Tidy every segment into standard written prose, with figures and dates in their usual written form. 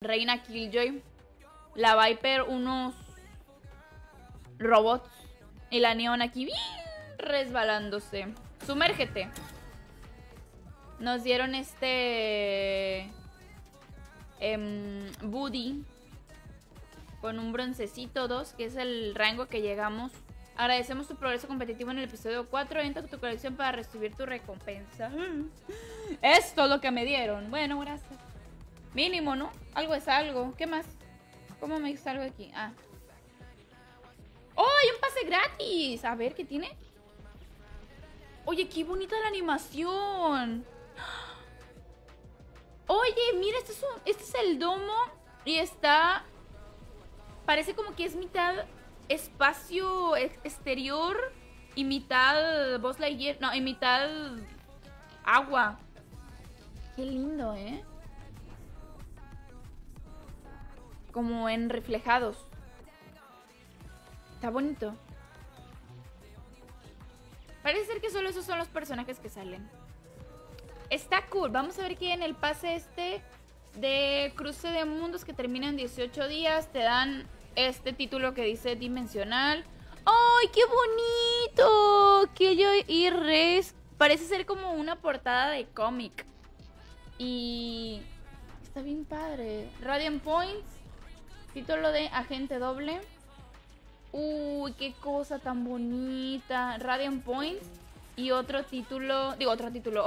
Reina Killjoy. La Viper, unos robots. Y la Neon aquí bien resbalándose. Sumérgete. Nos dieron Buddy. Con un broncecito 2, que es el rango que llegamos. Agradecemos tu progreso competitivo en el episodio 4. Entra tu colección para recibir tu recompensa. Esto es lo que me dieron. Bueno, gracias. Mínimo, ¿no? Algo es algo. ¿Qué más? ¿Cómo me salgo de aquí? Ah. ¡Oh, hay un pase gratis! A ver, ¿qué tiene? Oye, qué bonita la animación. Oye, mira, este es el domo. Y está... Parece como que es mitad espacio exterior y mitad Buzz Lightyear. No, y mitad agua. Qué lindo, ¿eh? Como en reflejados. Está bonito. Parece ser que solo esos son los personajes que salen. Está cool. Vamos a ver que en el pase de cruce de mundos que termina en 18 días te dan este título que dice dimensional. ¡Ay, qué bonito! Killjoy y Res. Parece ser como una portada de cómic. Y está bien padre. Radiant Points. Título de Agente Doble. Uy, qué cosa tan bonita. Radiant Points. Y otro título. Digo, otro título.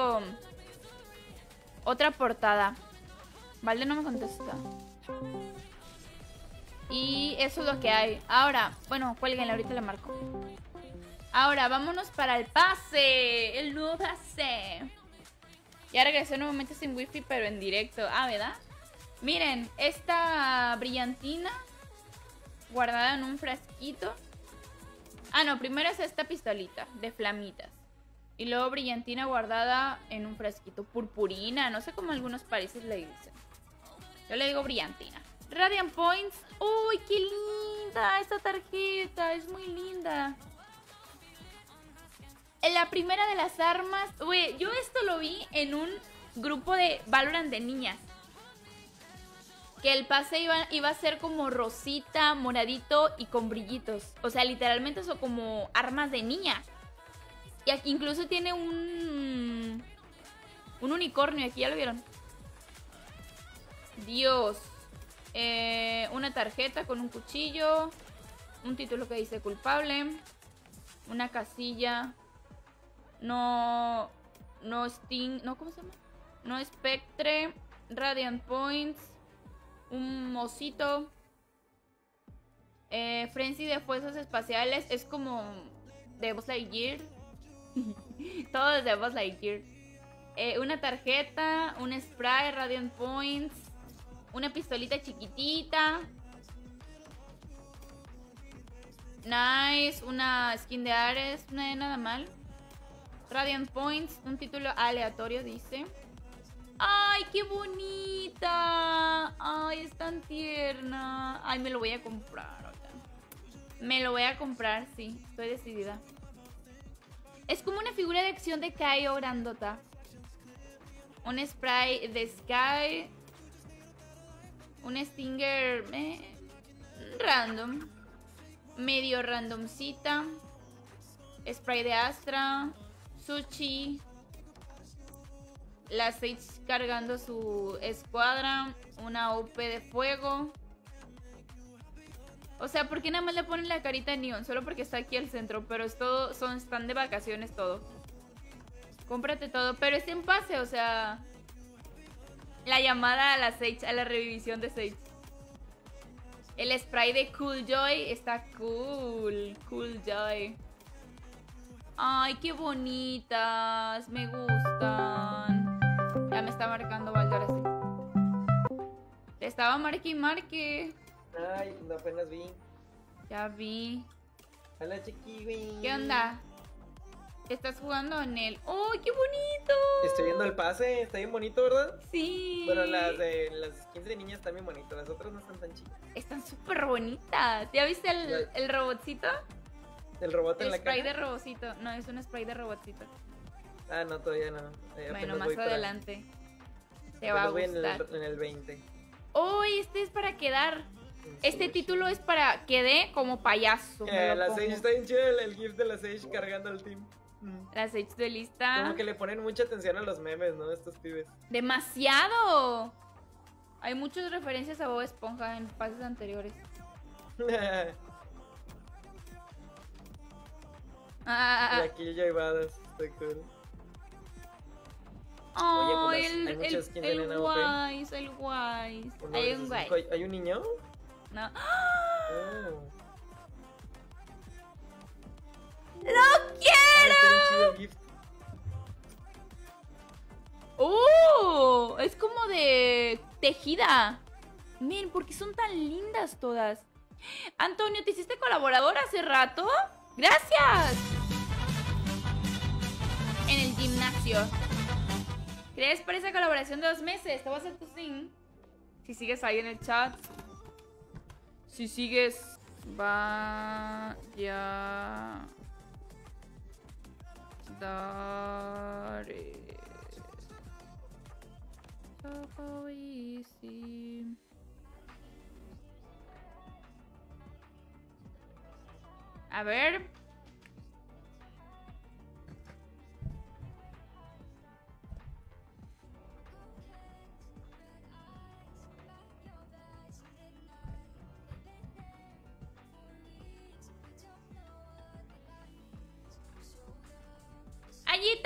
Otra portada. Vale, no me contesta. Y eso es lo que hay. Ahora, bueno, cuélguenle, ahorita le marco. Ahora, vámonos para el pase. El nuevo pase. Ya regresé nuevamente sin wifi, pero en directo. Ah, ¿verdad? Miren, esta brillantina guardada en un frasquito. Ah, no, primero es esta pistolita de flamitas. Y luego brillantina guardada en un frasquito. Purpurina, no sé cómo algunos países le dicen. Yo le digo brillantina. Radiant Points. ¡Uy, qué linda esta tarjeta! Es muy linda. En la primera de las armas... Uy, yo esto lo vi en un grupo de Valorant de niñas. Que el pase iba a ser como rosita, moradito y con brillitos. O sea, literalmente son como armas de niña. Y aquí incluso tiene un unicornio. Aquí ya lo vieron. Dios. Una tarjeta con un cuchillo. Un título que dice culpable. Una casilla. No Sting. No, ¿cómo se llama? No Spectre. Radiant Points. Un osito. Frenzy de fuerzas espaciales. Es como de Buzz Lightyear. Todo es de Buzz Lightyear. Una tarjeta. Un spray. Radiant Points. Una pistolita chiquitita. Nice. Una skin de Ares. No hay nada mal. Radiant Points. Un título aleatorio dice. ¡Ay, qué bonita! ¡Ay, es tan tierna! ¡Ay, me lo voy a comprar! Me lo voy a comprar, sí. Estoy decidida. Es como una figura de acción de Kaio grandota. Un spray de Sky. Un Stinger random. Medio randomcita. Spray de Astra. Sushi. La Sage cargando su escuadra. Una OP de fuego. O sea, ¿por qué nada más le ponen la carita de Neon? Solo porque está aquí al centro. Pero es todo, están de vacaciones todo. Cómprate todo. Pero es en pase, o sea... La llamada a la Sage, a la revivisión de Sage. El spray de Cool Joy está cool. Cool Joy. Ay, qué bonitas. Me gustan. Ya me está marcando Valde, ahora sí. Te estaba marque y marque. Ay, no, apenas vi. Ya vi. Hola, chiqui, güey. ¿Qué onda? ¿Estás jugando en el...? ¡Oh, qué bonito! Estoy viendo el pase, está bien bonito, ¿verdad? Sí. Bueno, las skins de niñas están bien bonitas, las otras no están tan chidas. Están súper bonitas. ¿Ya viste el robotcito? ¿El robot en la spray caja? de robotcito. No, es un spray de robotcito. Ah, no, todavía no. Bueno, más adelante. Te va a voy gustar. en el 20. Oh, este es para quedar. Este título es para quedé como payaso. La Sage está bien chido, el gif de la Sage cargando al team. La Sage de lista. Como que le ponen mucha atención a los memes, ¿no? Estos pibes. ¡Demasiado! Hay muchas referencias a Bob Esponja en pases anteriores. La Killjoy Badass, está cool. Oh, Oye, pues hay muchas skins de nena OP. El Wise. Uno Hay versus un cinco. Wise. ¿Hay un niño? No. Oh. ¡Lo Está quiero! bien chido el gift. Es como de tejida. Miren, ¿por qué son tan lindas todas? Antonio, ¿te hiciste colaborador hace rato? ¡Gracias! En el gimnasio. ¿Crees por esa colaboración de 2 meses? Te voy a hacer tu thing. Si sigues ahí en el chat. Si sigues... Vaya... Daré... So easy. A ver. ¡Ayita!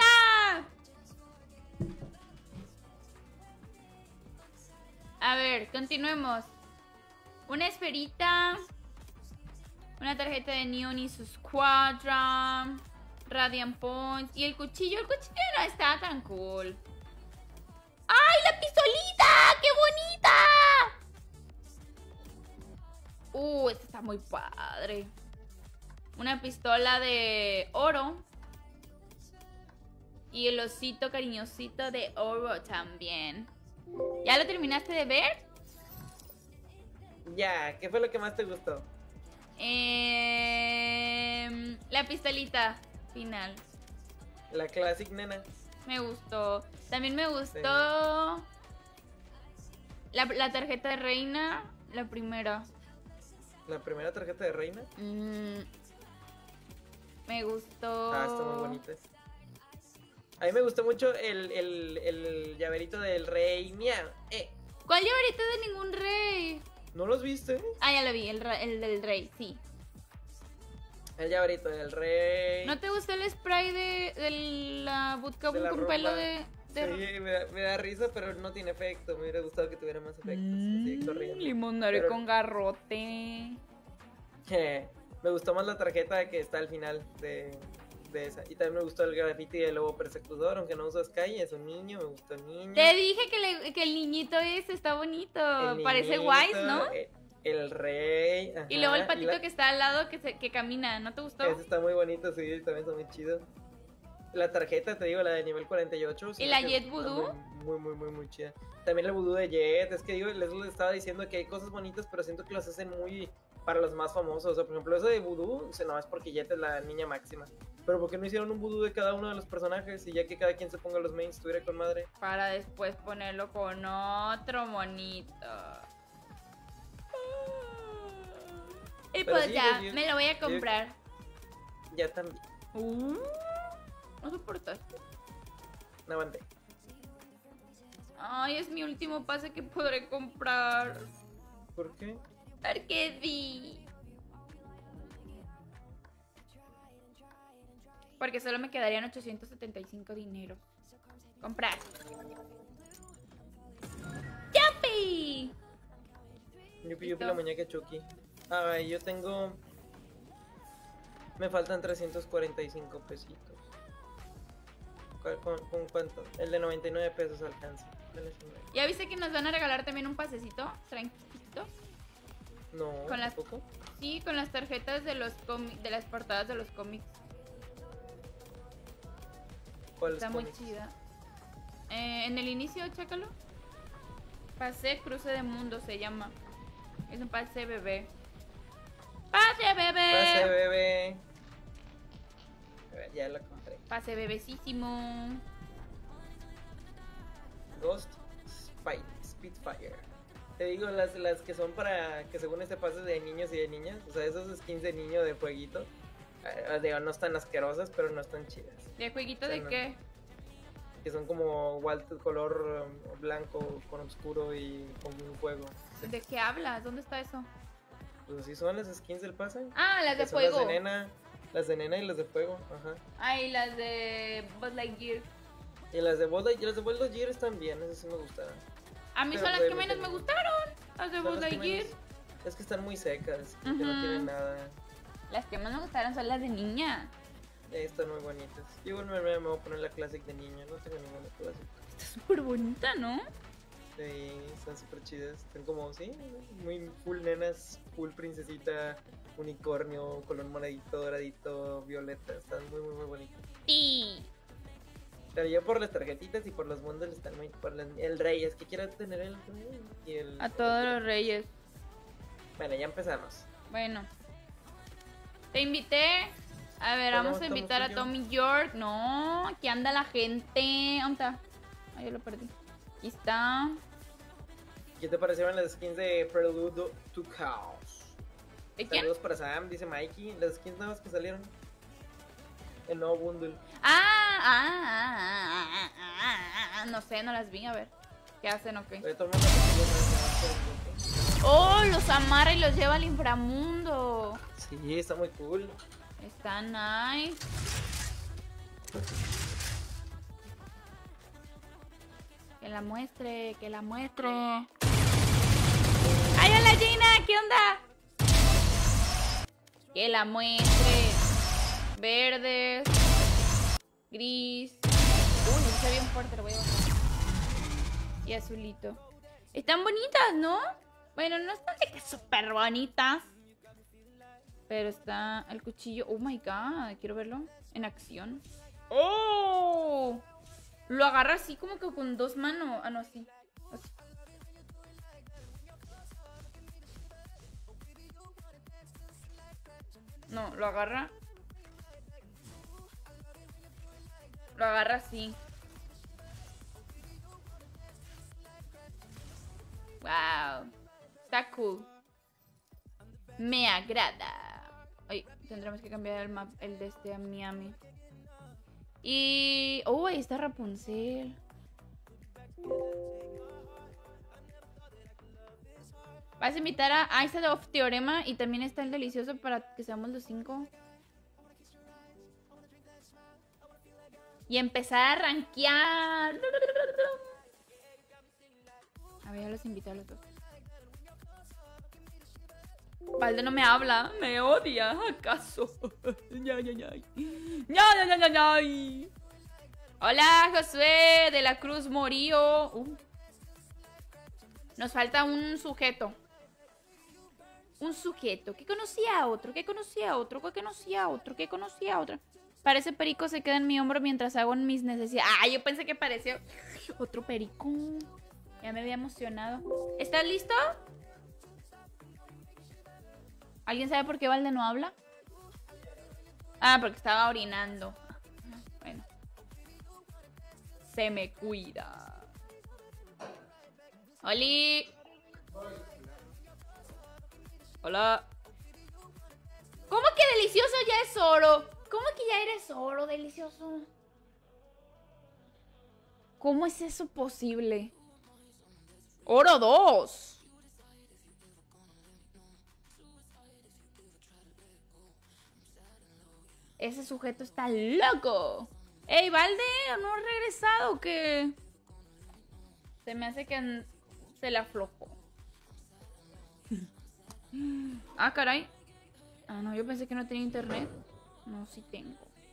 A ver, continuemos. Una esferita. Una tarjeta de Neon y su Squadron. Radiant Points. Y el cuchillo. El cuchillo no está tan cool. ¡Ay, la pistolita! ¡Qué bonita! Esta está muy padre. Una pistola de oro. Y el osito cariñosito de oro también. ¿Ya lo terminaste de ver? Ya, ¿qué fue lo que más te gustó? La pistolita final. La Classic Nena. Me gustó. También me gustó la tarjeta de reina. La primera. ¿La primera tarjeta de reina? Me gustó. Está muy bonita. A mí me gustó mucho el llaverito del rey. Miau. ¿Cuál llaverito de ningún rey? ¿No los viste? Ah, ya lo vi, el del rey, sí. El llaverito del rey. ¿No te gustó el spray de la Bootcamp con rumba. pelo de... Sí, me da risa, pero no tiene efecto. Me hubiera gustado que tuviera más efectos. Así corriendo. Limonare Pero- con garrote. Me gustó más la tarjeta que está al final de esa. Y también me gustó el graffiti del lobo persecutor, aunque no usa Sky, es un niño, me gustó el niño. Te dije que el niñito ese está bonito. El Parece niñito, Wise, ¿no? El rey. Ajá, Y luego el patito que está al lado que camina. ¿No te gustó? Ese está muy bonito, sí, también está muy chido. La tarjeta, te digo, la de nivel 48. ¿Y la que Jet está Voodoo? Muy chida. También el Voodoo de Jet. Es que digo, les estaba diciendo que hay cosas bonitas, pero siento que las hacen muy para los más famosos. O sea, por ejemplo, eso de Voodoo, no es porque Jet es la niña máxima. Pero ¿por qué no hicieron un Voodoo de cada uno de los personajes? Y ya que cada quien se ponga los mains, estuviera con madre. Para después ponerlo con otro monito. Y Pero pues sí, ya, yo- me lo voy a comprar. Ya también. No soportaste. No aguanté. Ay, es mi último pase que podré comprar. ¿Por qué? Porque sí. Porque solo me quedarían 875 dinero. Comprar. ¡Yupi! Yupi la muñeca Chucky. Ay, yo tengo... Me faltan 345 pesitos. ¿Con cuánto? El de 99 pesos alcanza. ¿Ya viste que nos van a regalar también un pasecito? Tranquilito. No, Con las- ¿tampoco? Sí, con las tarjetas de los de las portadas de los cómics. ¿Cuáles Está muy cómics? chida. En el inicio, chécalo. Pase cruce de mundo se llama. Es un pase bebé. ¡Pase bebé! Pase, bebé. A ver, ya lo compré. Pase bebecísimo. Ghost Spitfire. Te digo, las que son para que según este pase de niños y de niñas, o sea, esos skins de niño de jueguito, digo, no están asquerosas, pero no están chidas. ¿De jueguito O sea, de no. qué? Que son como color blanco con oscuro y con un fuego. Sí. ¿De qué hablas? ¿Dónde está eso? Pues así son las skins del pase. Ah, las que de son fuego. las de nena y las de fuego, ajá. Ay, las de Buzz Lightyear. Y las de Buzz Lightyear están bien, esas sí me gustaron. A mí Pero son las que obviamente menos me no. gustaron. Las de Son Buzz las que Lightyear. menos- Es que están muy secas, que no Ujú. tienen nada. Las que más me gustaron son las de niña. Están muy bonitas. Yo igual me voy a poner la Classic de niña, no tengo ninguna Classic. Está súper bonita, ¿no? Sí, están súper chidas. Están como, sí, muy full nenas, full princesita, unicornio, color moradito, doradito, violeta. Están muy bonitas. Sí. Pero yo por las tarjetitas y por los bundles están muy... el rey, es que quiero tener el rey y el... A todos los reyes. Bueno, ya empezamos. Bueno. Te invité. A ver, No, vamos a estamos invitar tú y a yo. Tommy York. No, aquí anda la gente. ¿Dónde está? Ay, yo lo perdí. Aquí está. ¿Qué te parecieron las skins de Prelude to Chaos? ¿De quién? Saludos para Sam, dice Mikey. Las skins nuevas que salieron. El nuevo bundle. No sé, no las vi. A ver. ¿Qué hacen o qué? Todo el mundo Oh, los amarra y los lleva al inframundo. sí, está muy cool. Está nice. Que la muestre, que la muestre. ¡Ay, hola Gina! ¿Qué onda? Que la muestre. Verdes. Gris. Uy, está bien fuerte, lo voy a bajar. Y azulito. Están bonitas, ¿no? Bueno, no están de que súper bonitas. Pero está el cuchillo. Oh my god, quiero verlo en acción. ¡Oh! Lo agarra así como que con dos manos. Ah, no, así. Así. No, lo agarra. Lo agarra así. Wow. Está cool. Me agrada. Ay, tendremos que cambiar el map, el de este a Miami. Y... oh, ahí está Rapunzel. Vas a invitar a... ahí está Off Teorema y también está el delicioso para que seamos los 5. Y empezar a rankear. A ver, ya los invité a los dos. Valde no me habla, me odia, ¿acaso? Ya. Hola, Josué de la Cruz Morío. Nos falta un sujeto. Un sujeto que conocía a otro, que conocía a otro, que conocía a otro, que conocía a otro. Parece perico se queda en mi hombro mientras hago mis necesidades. Ah, yo pensé que parecía otro perico. Ya me había emocionado. ¿Estás listo? ¿Alguien sabe por qué Valde no habla? Ah, porque estaba orinando. Bueno. Se me cuida. ¡Oli! Hola. ¿Cómo que delicioso ya es oro? ¿Cómo que ya eres oro, delicioso? ¿Cómo es eso posible? ¡Oro 2! Ese sujeto está loco. ¡Ey, Valde! ¿No has regresado o qué? Se me hace que se le aflojó. Ah, caray. Ah, no, yo pensé que no tenía internet. No, sí tengo.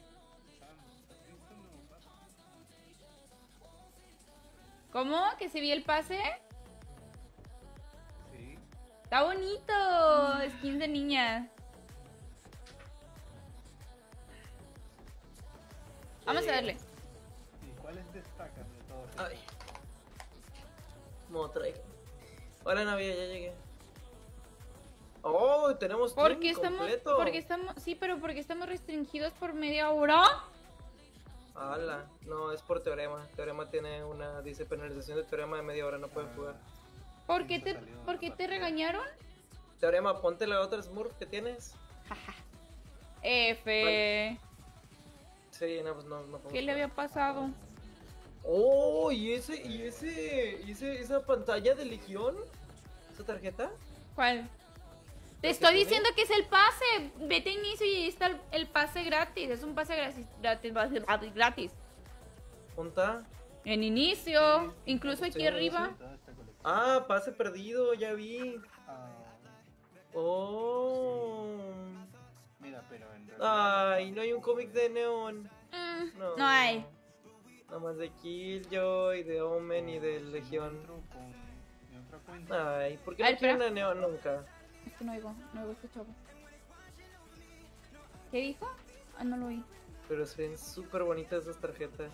¿Cómo? ¿Que se vio el pase? Sí. Está bonito. Skin de niña. Vamos a darle. ¿Y cuáles destacan de todos? Ay. ¿Cómo traigo? Hola, Navidad, ya llegué. Oh, tenemos Porque team estamos, completo. porque estamos, sí, pero porque estamos restringidos por media hora. Ala, no, es por teorema. Teorema tiene una, dice penalización de teorema de media hora, no pueden jugar. ¿Por qué Nunca te, salió ¿por qué la te partida. regañaron? Teorema, ponte la otra Smurf que tienes. F. Sí, no, pues no ¿Qué le había pasado? Oh, esa pantalla de Legión. ¿Esa tarjeta? ¿Cuál? Te ¿La estoy que diciendo que es el pase. Vete a inicio y ahí está el pase gratis. Es un pase gratis. ¿Ponta? En inicio. Sí, Incluso aquí sí, arriba. Toda esta colección. Ah, pase perdido, ya vi. Ah, Oh. mira, pero en realidad. Ay, no hay un cómic de Neon. No hay. Nada más de Killjoy, de Omen y de Legión. Entro con mi otra cuenta. Ay, ¿por qué A ver, no quieren espera. a Neon nunca? Es que no oigo este chavo. ¿Qué dijo? Ah, no lo oí. Pero se ven súper bonitas esas tarjetas.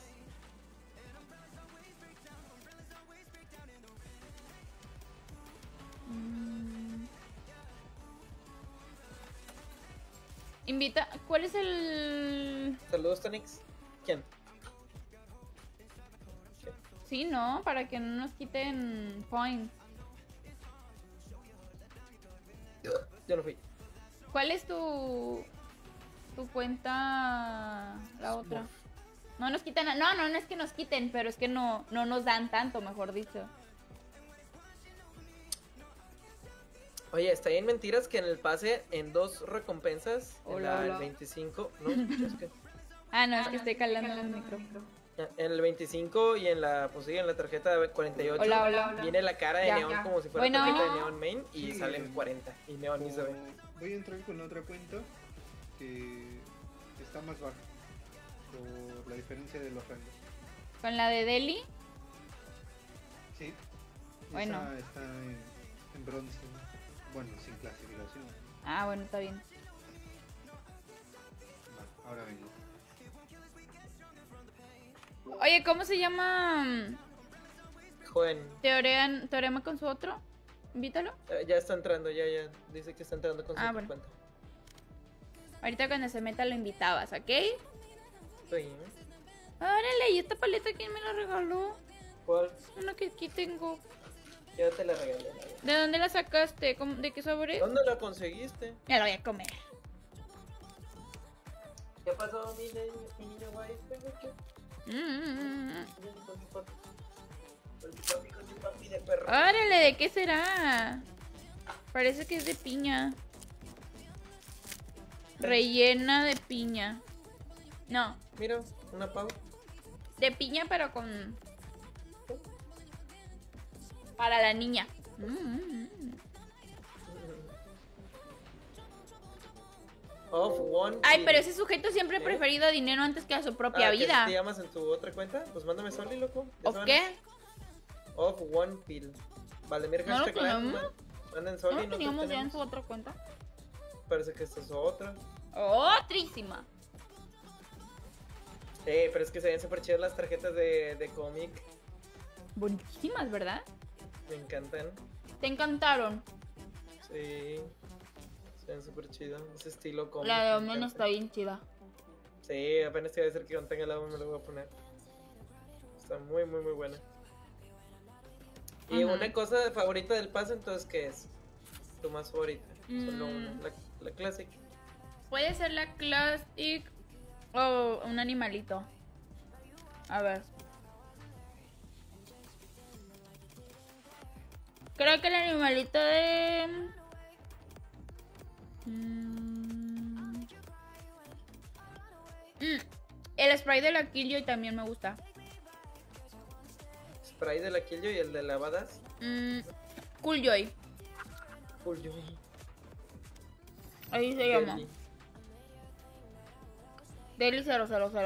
Invita. ¿Cuál es el...? Saludos, Tonix. ¿Quién? Sí, ¿no? Para que no nos quiten points. Yo no fui. ¿Cuál es tu cuenta? La otra. No nos quitan. No es que nos quiten, pero es que no nos dan tanto, mejor dicho. Oye, está bien mentiras que en el pase, en 2 recompensas, Hola, en hola. el 25, ¿no? Es que Ah, no, es que estoy calando el micro. en el 25 y en la, pues sí, en la tarjeta 48 Hola. viene la cara de Ya. Neon como si fuera Bueno. tarjeta de Neon Main y Sí. salen 40 y Neon ni se ve. Voy a entrar con otra cuenta que está más baja por la diferencia de los rangos. Con la de Delhi. Sí. Bueno. Esa está en bronce. Bueno, sin clasificación. Ah, bueno, está bien. Va, ahora vengo. Oye, ¿cómo se llama? Joven, Teorema con su otro. Invítalo. ya está entrando, ya dice que está entrando con su Ah, otra bueno. cuenta. Ahorita cuando se meta lo invitabas, ¿ok? Sí. Órale, ¿y esta paleta quién me la regaló? ¿Cuál? Una que aquí tengo. Ya te la regalé. ¿De dónde la sacaste? ¿De qué sabor es? ¿Dónde la conseguiste? Me la voy a comer. ¿Qué pasó, mi niño guay? Con su papi de perro. Órale, ¿de qué será? Parece que es de piña. Rellena de piña. No, Mira, una pau. de piña pero con... Para la niña. Off one. Ay, y- pero ese sujeto siempre ha ¿Eh? preferido dinero antes que a su propia ¿que vida. te llamas en tu otra cuenta? Pues mándame Soli, loco. Ya ¿O saben. qué? Off one pill. Valdemir ¿No lo hashtag live, tenemos? manden ¿No Soli, lo no te teníamos ya en tenemos. su otra cuenta? Parece que esta es otra. Otrísima. Pero es que se ven súper chidas las tarjetas de cómic. Buenísimas, ¿verdad? Me encantan. Te encantaron. Sí. Se ven súper chidas. Ese estilo cómic. La de me Omen encanta. está bien chida. Sí, apenas te iba a decir que cuando tenga el álbum me lo voy a poner. Está muy, muy, muy buena. Y Ujú. una cosa favorita del pase, entonces, ¿qué es? Tu más favorita. Solo una. La Classic. Puede ser la Classic o un animalito. A ver. Creo que el animalito de... El spray de la Killjoy también me gusta. Spray de la Killjoy y el de la Badass. Cooljoy. Full Joy. Ahí se llama. Deli 0000.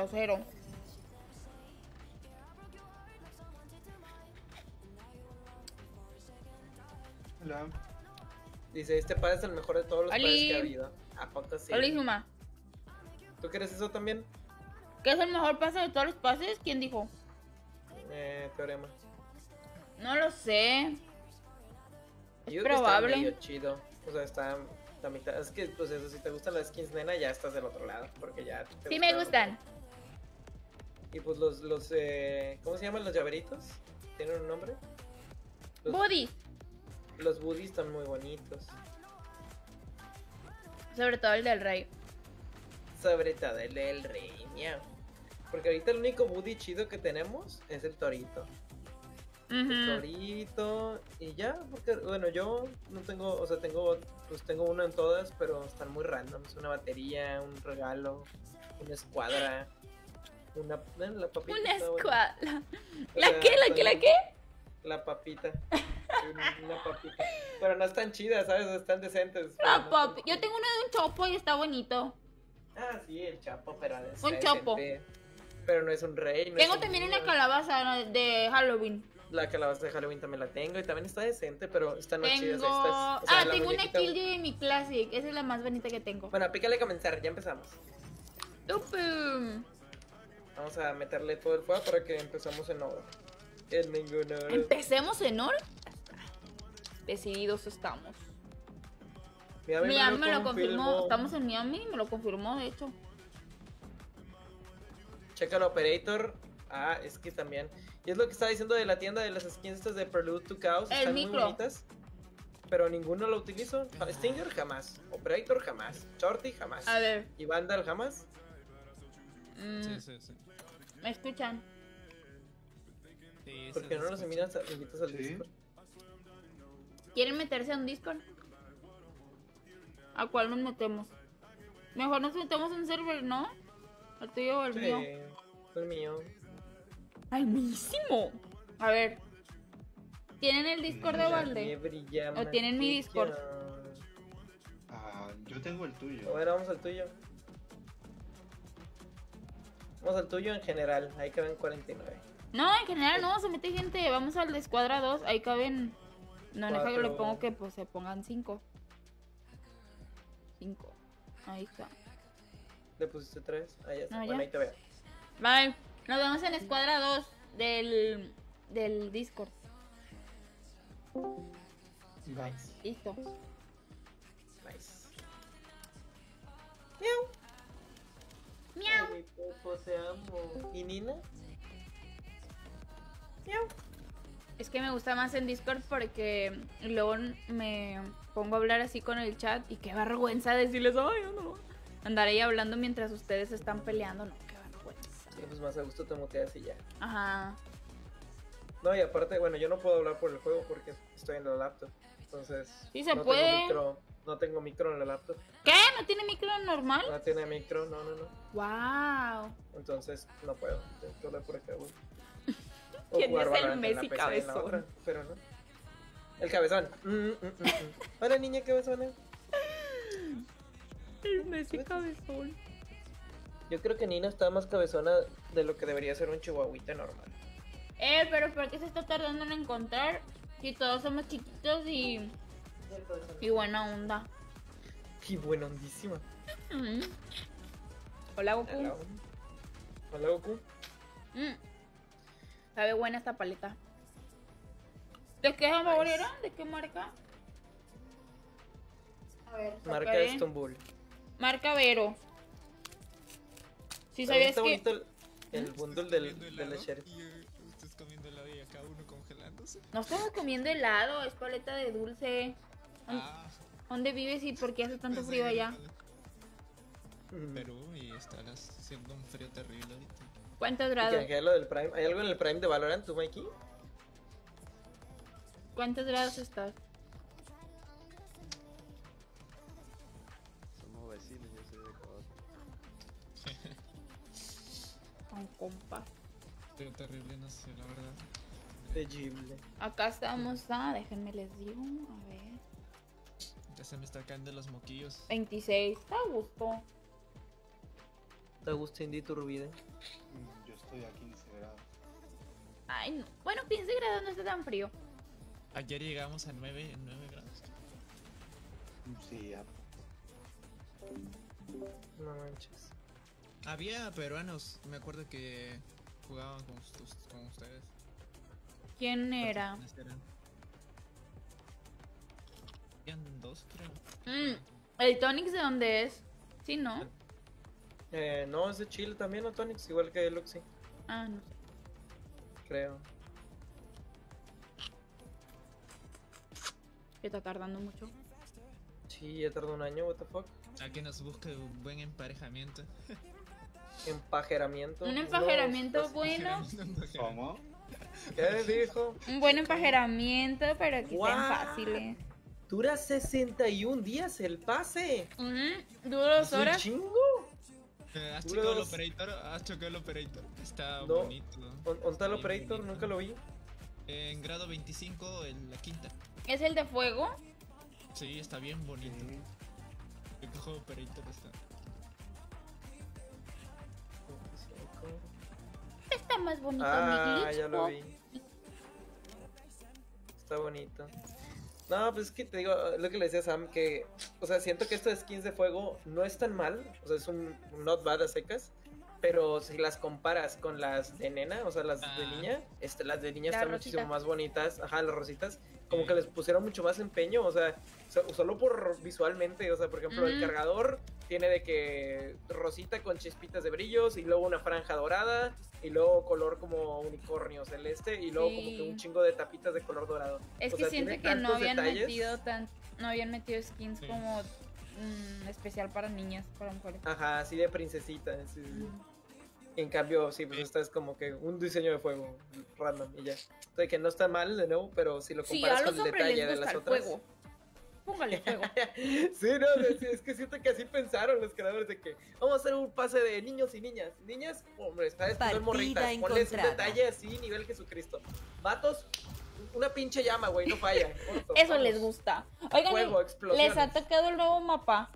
Hola. Dice, este pase es el mejor de todos los pases Ali. que ha habido. ¿A poco sí? Olísima. ¿Tú crees eso también? ¿Qué es el mejor pase de todos los pases? ¿Quién dijo? Teorema. No lo sé. Yo Es digo que está probable. medio chido. O sea, está la mitad. Es que, pues eso, si te gustan las skins, nena, ya estás del otro lado. Porque ya te Sí me gustaron. gustan. Y pues ¿cómo se llaman los llaveritos? ¿Tienen un nombre? Los Body. Los Woody están muy bonitos. Sobre todo el del rey. Sobre todo el del rey, miau. Porque ahorita el único Woody chido que tenemos es el Torito. El Torito y ya, porque bueno, yo no tengo, o sea, tengo uno en todas, pero están muy randoms. Una batería, un regalo, una escuadra, la papita. Una está buena. escuadra. O ¿La sea, qué? ¿La qué? ¿La qué? La papita. Una papita. Pero no están chidas, ¿sabes? Están decentes. pero La no papi. están Yo tengo uno de un chopo y está bonito. Ah, sí, el Chapo, pero está Un Chapo. decente. Pero no es un rey. No Tengo es un también niño. una calabaza de Halloween. La calabaza de Halloween también la tengo y también está decente, pero esta no es chida. Tengo. O sea, la Tengo una muñequita- Kill de mi Classic. Esa es la más bonita que tengo. Bueno, pícale a comenzar, ya empezamos. Tupum. Vamos a meterle todo el fuego para que empezamos en oro. En ningún oro. Empecemos en oro. Decididos estamos. Miami me lo confirmó. Estamos en Miami, me lo confirmó, de hecho. Checa el operator. Ah, es que también. Y es lo que estaba diciendo de la tienda de las skins estas de Prelude to Chaos. El Están micro. muy bonitas. Pero ninguno lo utilizo. Stinger jamás. Operator jamás. Shorty jamás. A ver. Y Vandal jamás. Sí. ¿Me escuchan? Sí, ¿Por qué no nos invitas al Sí. Discord? ¿Quieren meterse a un Discord? ¿A cuál nos metemos? Mejor nos metemos en un server, ¿no? ¿El tuyo o el Sí, mío? el mío. ¡Ay, mísimo! A ver. ¿Tienen el Discord de La Valde? liebre llama ¿O tienen mi Discord? Ah, yo tengo el tuyo. Bueno, vamos al tuyo. Vamos al tuyo en general. Ahí caben 49. No, en general no, se mete gente. Vamos al de Escuadra 2. Ahí caben. No, deja que le Cuatro. pongo que pues se pongan 5. 5. Ahí está. Le pusiste 3. Ahí está. No, Bueno, ya. ahí te veo. Bye. Nos vemos en Escuadra 2 del Discord. Nice. Listo. Nice. Miau. Ay, Popo, te amo. ¿Y Nina? Es que me gusta más en Discord porque luego me pongo a hablar así con el chat y qué vergüenza decirles, ay, no. Andar ahí hablando mientras ustedes están peleando, no, qué vergüenza. Sí, pues más a gusto te muteas y ya. Ajá. No, y aparte, bueno, yo no puedo hablar por el juego porque estoy en la laptop. Entonces. Sí se no puede. No tengo micro en la laptop. ¿Qué? ¿No tiene micro normal? No tiene micro, no. Wow. Entonces no puedo. Tengo que hablar por acá, güey. ¿Quién jugar es el Valorant en la Messi PC en la cabezón? otra, pero no. El cabezón. Hola, niña cabezona. El Messi cabezón. Yo creo que Nina está más cabezona de lo que debería ser un chihuahuita normal. Pero ¿por qué se está tardando en encontrar? Si todos somos chiquitos y buena onda. Y buena ondísima. Mm. Hola, Goku. Hola, hola, Goku. Mm. Sabe buena esta paleta. ¿De qué sabor Nice. era? ¿De qué marca? A ver, Marca sacaré. Istanbul. Marca Vero. Si También sabías está que... bonito el bundle Comiendo de la helado Sheriff. y ustedes comiendo helado y acá uno congelándose. No estamos comiendo helado, es paleta de dulce. Ah, ¿Dónde vives y por qué hace tanto pensé frío que allá? Perú y está haciendo un frío terrible ahorita. ¿Cuántos ¿Y grados? qué hay lo del Prime? ¿Hay algo en el Prime de Valorant, tú, Mikey? ¿Cuántos grados estás? Somos vecinos, yo soy de Ecuador. Con compa. Frío terrible, no sé, la verdad. Terrible. Acá estamos déjenme les digo, a ver. Ya se me está cayendo los moquillos. 26, está a gusto. ¿Te gusta Indy Turbide? Yo estoy a 15 grados. Ay, no. Bueno, 15 grados no está tan frío. Ayer llegamos a 9 grados. Sí, ya. No manches. Había peruanos, me acuerdo que jugaban con ustedes. ¿Quién era? ¿Quiénes eran? Eran dos, creo. ¿El Tonix de dónde es? Sí, ¿no? No, es de Chile también, ¿no, Tonix? Igual que Luxy, Ah, no sé. creo. Que está tardando mucho. Sí, ya tardó un año, what the fuck. A que nos busque un buen emparejamiento. Empajeramiento. Un empajeramiento Unos- bueno. ¿Cómo? ¿Qué dijo? Un buen empajeramiento, pero que sean Guau. fáciles. Dura 61 días el pase. Duro 2 ¿Es un horas. chingo? ¿Has Dura checado el dos- operator? ¿Has checado el operator? Está No. bonito. ¿Dónde está el Bien operator? bonito. Nunca lo vi. En grado 25 en la quinta. ¿Es el de fuego? Sí, está bien bonito. Sí. El juego operator está. Está más bonito Ah, mi glitch. ya lo vi. Está bonito. No, pues es que te digo, lo que le decía a Sam, que, o sea, siento que estos skins de fuego no es tan mal, o sea, es un not bad a secas, pero si las comparas con las de nena, o sea, las de Ah. niña, las de niña Las están rositas. muchísimo más bonitas, ajá, las rositas, como Sí. que les pusieron mucho más empeño, o sea, solo por visualmente, o sea, por ejemplo, el Mm. cargador tiene de que rosita con chispitas de brillos y luego una franja dorada y luego color como unicornio celeste y luego como que Sí. un chingo de tapitas de color dorado. Es O que sea, siento tiene que no tantos habían detalles. no habían metido skins Sí. como especial para niñas, para mujeres. Ajá, así de princesita. Sí, sí. Ujú. Y en cambio, sí, pues Sí. esta es como que un diseño de fuego random y ya. O sea, que no está mal de nuevo, pero si lo Sí, comparas a con los el hombres detalle les de gusta las el otras. fuego. Póngale fuego. Sí, no, es que siento que así pensaron los creadores de que vamos a hacer un pase de niños y niñas. Niñas, hombres, sabes que son Partida morritas. Ponles un encontrada. detalle así, nivel Jesucristo. Vatos, una pinche llama, güey, no falla. Corto, Eso vamos. les gusta. Oigan, Fuego, explosiones. les ha tocado el nuevo mapa.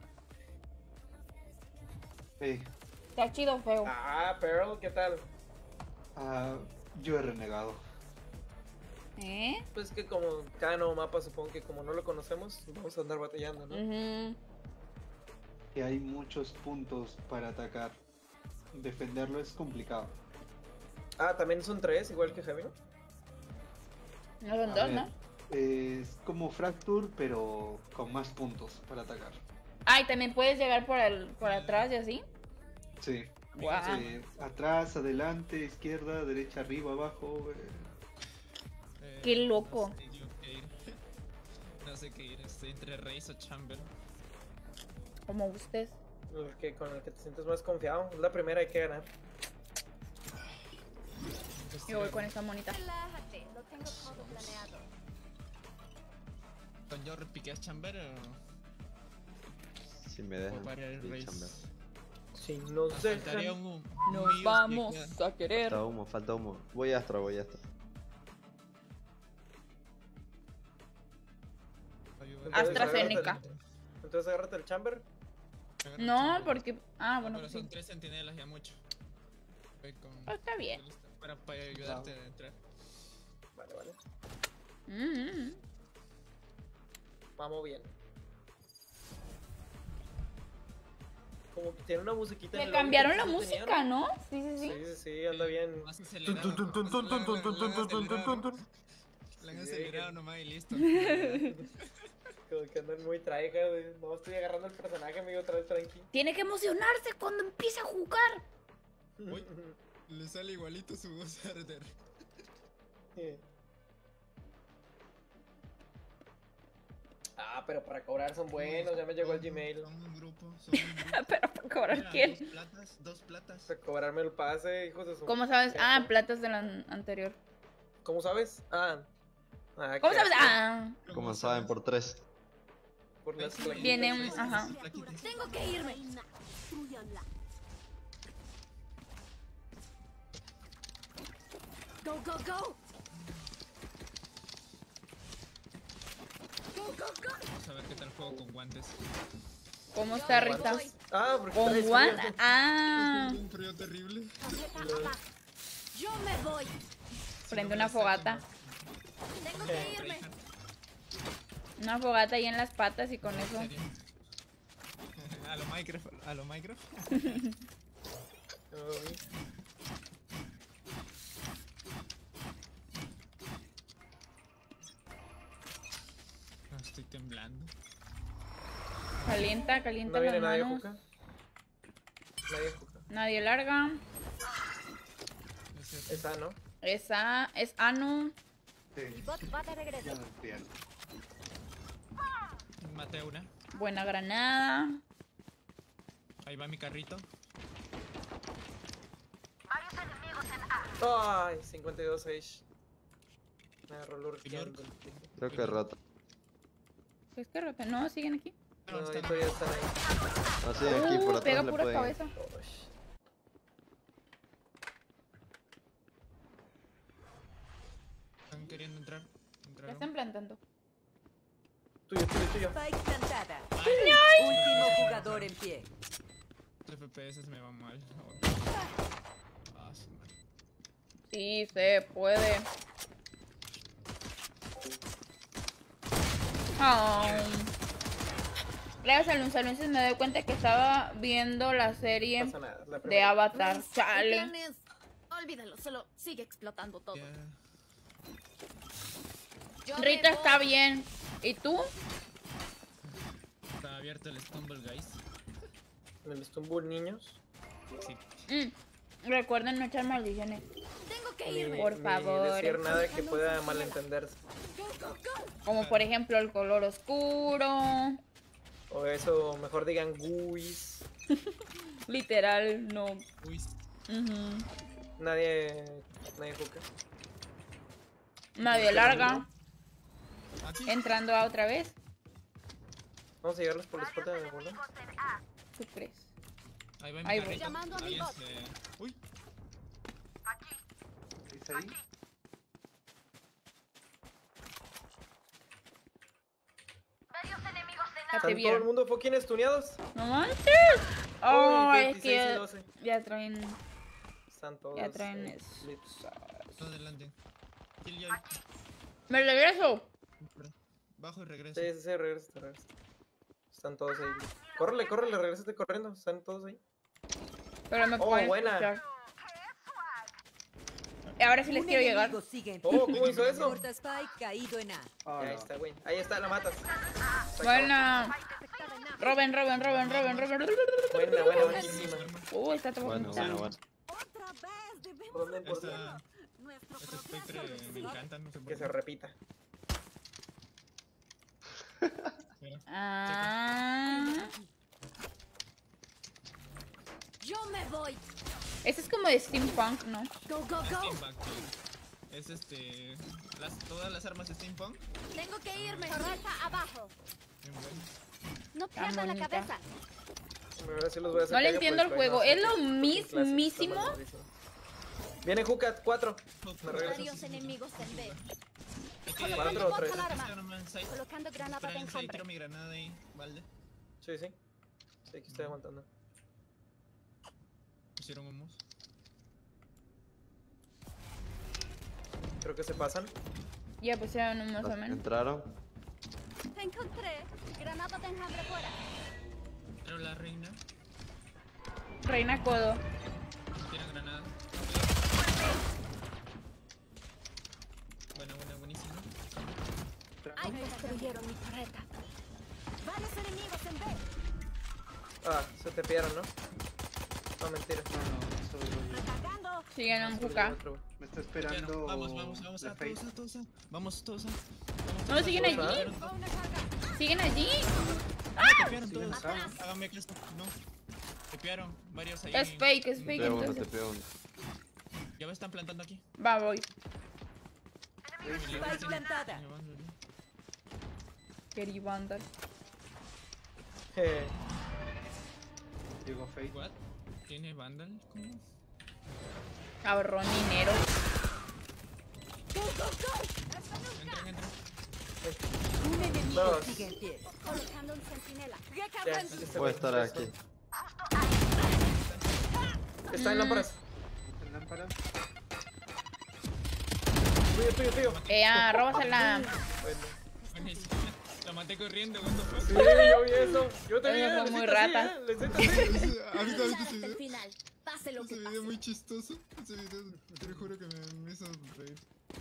Sí. Está chido feo. Ah, Pearl, ¿qué tal? Yo he renegado. ¿Eh? Pues que como cada nuevo mapa, supongo que como no lo conocemos, vamos a andar batallando, ¿no? Ujú. Que hay muchos puntos para atacar. Defenderlo es complicado. Ah, también son 3, igual que Heavy, ¿no? No son A dos, ver, ¿no? Es como Fracture, pero con más puntos para atacar. Ah, y también puedes llegar por atrás y así. Sí. Guau. Atrás, adelante, izquierda, derecha, arriba, abajo. Qué loco. No sé yo qué ir. No sé qué ir, estoy entre Reis o Chamber. Como gustes. Con el que te sientes más confiado. Es la primera, hay que ganar. Yo voy con esta monita. Relájate, lo tengo todo planeado. ¿Con yo repiqueas Chamber Si me o dejan. para el sí, Reis? chamber. Si nos Faltaría dejan... un Nos Muse vamos que queda. a querer. Falta humo. Voy a Astra, voy a Astra. AstraZeneca. Entonces agárrate el chamber. No, porque. Ah, bueno, Pero pues sí. son 3 sentinelas ya mucho. Voy con... Ah, está bien. Para ayudarte a entrar. Vale, vale. Mm. Vamos bien. Como que tiene una musiquita en Le el cambiaron audio la que antes no música, tenían. ¿no? Sí, sí, sí. Sí, sí, anda bien. Más Tun, acelerado. tun, tun, tun, tun, tun, tun, tun, tun, tun, tun, tun, tun. La han Sí, acelerado que- nomás y listo. Como que andan muy tryhard, güey. No, estoy agarrando el personaje, amigo, otra vez tranqui. Tiene que emocionarse cuando empiece a jugar. Uy. Le sale igualito su voz a arder. Ah, pero para cobrar son buenos, ya me llegó el Gmail. Son un grupo, son un grupo. Pero para cobrar Mira, quién. dos platas. Para cobrarme el pase, hijos de su... ¿Cómo sabes? Ah, platas de la anterior. ¿Cómo sabes? ¿Cómo qué sabes? asco. Ah, Como saben, por 3. Por las Sí, plaquitas. Viene un- esas ajá. plaquitas. Tengo que irme. Go, go, go. Go, go, go. Vamos a ver qué tal juego con guantes. ¿cómo está Rita? ¿Guantes? Ah, porque Con traes Juan. frío. Ah, Un frío terrible. Aprieta abajo. Yo me voy. prende una fogata. Tengo que irme. Una fogata ahí en las patas y con ¿En eso. serio? A lo Minecraft, a lo Minecraft. Ay. No, estoy temblando. Calienta, calienta No viene las nadie, manos. Juca. Nadie, Juca. Nadie larga. Ese- Esa, ¿no? Esa es Anu. Sí. Mi bot va de regreso. Ya no entiendo. Maté una. Buena granada. Ahí va mi carrito. Ay, 52 Age. Me agarró lurkeando. Creo que rota. ¿Qué es que rota? No, siguen aquí. No, No, ahí están- todavía están ahí. Así aquí por Pega atrás le pura pueden. cabeza. Ush. Están queriendo entrar. Ya Entraron. están plantando. Tuyo. Spike plantada. Ay, Último jugador en pie. los FPS me van mal. Ah, su madre. Sí, se puede. Gracias a los anuncios me doy cuenta que estaba viendo la serie No pasa nada. La de primera. Avatar. Mis Chale. planes, olvídalo, solo sigue explotando todo. Ya. Yo me Rita voy. está bien. ¿Y tú? Está abierto el Stumble, guys. En el Stumble niños. Sí. Recuerden no echar maldiciones. Tengo que Ni, irme. Por ni favor. decir nada que pueda malentenderse. Go, go, go. Como por ejemplo el color oscuro. O eso, mejor digan guis. Literal, no. Uy, Ujú. Nadie juca. Nadie larga. aquí. Entrando a otra vez. Vamos a llegarlos por la espalda de alguno. ¿Tú crees? Ahí va mi Ahí voy. carrito. Llamando a mi Alguien bot. se- Uy, ¿Es ahí? Ya te ¿Están todo el vieron. mundo fucking estuneados? No manches. Oh, Uy, es 26 y que 12. ya traen. Están todos. Ya traen eh, eso. lips. todo adelante. Kill Joy. Me regreso. Bajo y regreso. Sí, regresa. Están todos ahí. Córrele, regrésate corriendo. Están todos ahí. Pero me Oh, pueden buena. escuchar. Y ahora sí les quiero llegar. Sigue en Oh, pie. ¿cómo hizo eso? Porta Spike caído en A. Ah, Ahí está, güey. Ahí está, la matas. Buena. Roben. Buena, buenísima. Está todo Bueno, bonita. bueno. Otra vez debemos ¿Por dónde importa? Esta, nuestro este progreso espectre de me encanta, no sé por Que qué. se repita. Mira, Ah. Yo me voy. Ese es como de steampunk, ¿no? Go, go, go. Steampunk, es todas las armas steampunk. Tengo que irme. Torreta abajo. Bien bueno. No Está pierdas la bonita. cabeza. Ahora sí los voy a hacer No le calle, entiendo el pues, juego. no, Es lo fucking clásico, está mismísimo. mamadísimo. Viene Jucat, 4. Me regreso. Varios enemigos en B. ¿Cuatro Colocando o bot tres? alarma. Side. Colocando granada de Esperen, side, enjambre. tiro mi granada ahí, Valde. Sí. Sí, aquí estoy aguantando. Pusieron humos. Creo que se pasan. Ya pusieron un más o menos. Entraron. Te encontré. Granada de enjambre fuera. Pero la reina Reina Codo. tiene granada. Buenísimo. Ay, destruyeron mi torreta. Varios enemigos en B. Ah, se te pillaron, ¿no? No, mentira. Atacando. Siguen un juca. Otro. Me está esperando. Vamos, la Fate. Vamos todos. No, siguen allí. Va una carga. Siguen allí. Copiaron todos. Atrás. Háganme caso. No. Copiaron varios ahí. Es fake, es fake. Pego uno, te Entonces. pego uno. Ya me están plantando aquí. Va, voy. Spike plantada. Querí Vandal. Llegó Fate. What? ¿Tiene Vandal? ¿Cómo? Ahorró dinero. Entren. Un enemigo Dos. sigue en pie. Colocando un centinela. Ya, Recargando. este Puede güey, estar esto. aquí. Está en lámparas. En lámpara. Tuyo. Róbasela. Bueno. Buenísimo. La maté corriendo, what the fuck. Sí, yo vi eso. Yo te vi. Eso fue muy Lecita, sí, rata. Lecita, sí. ¿Has Hasta el final. Pase lo que Ese pase. video muy chistoso. Ese video, te lo juro que me hizo reír.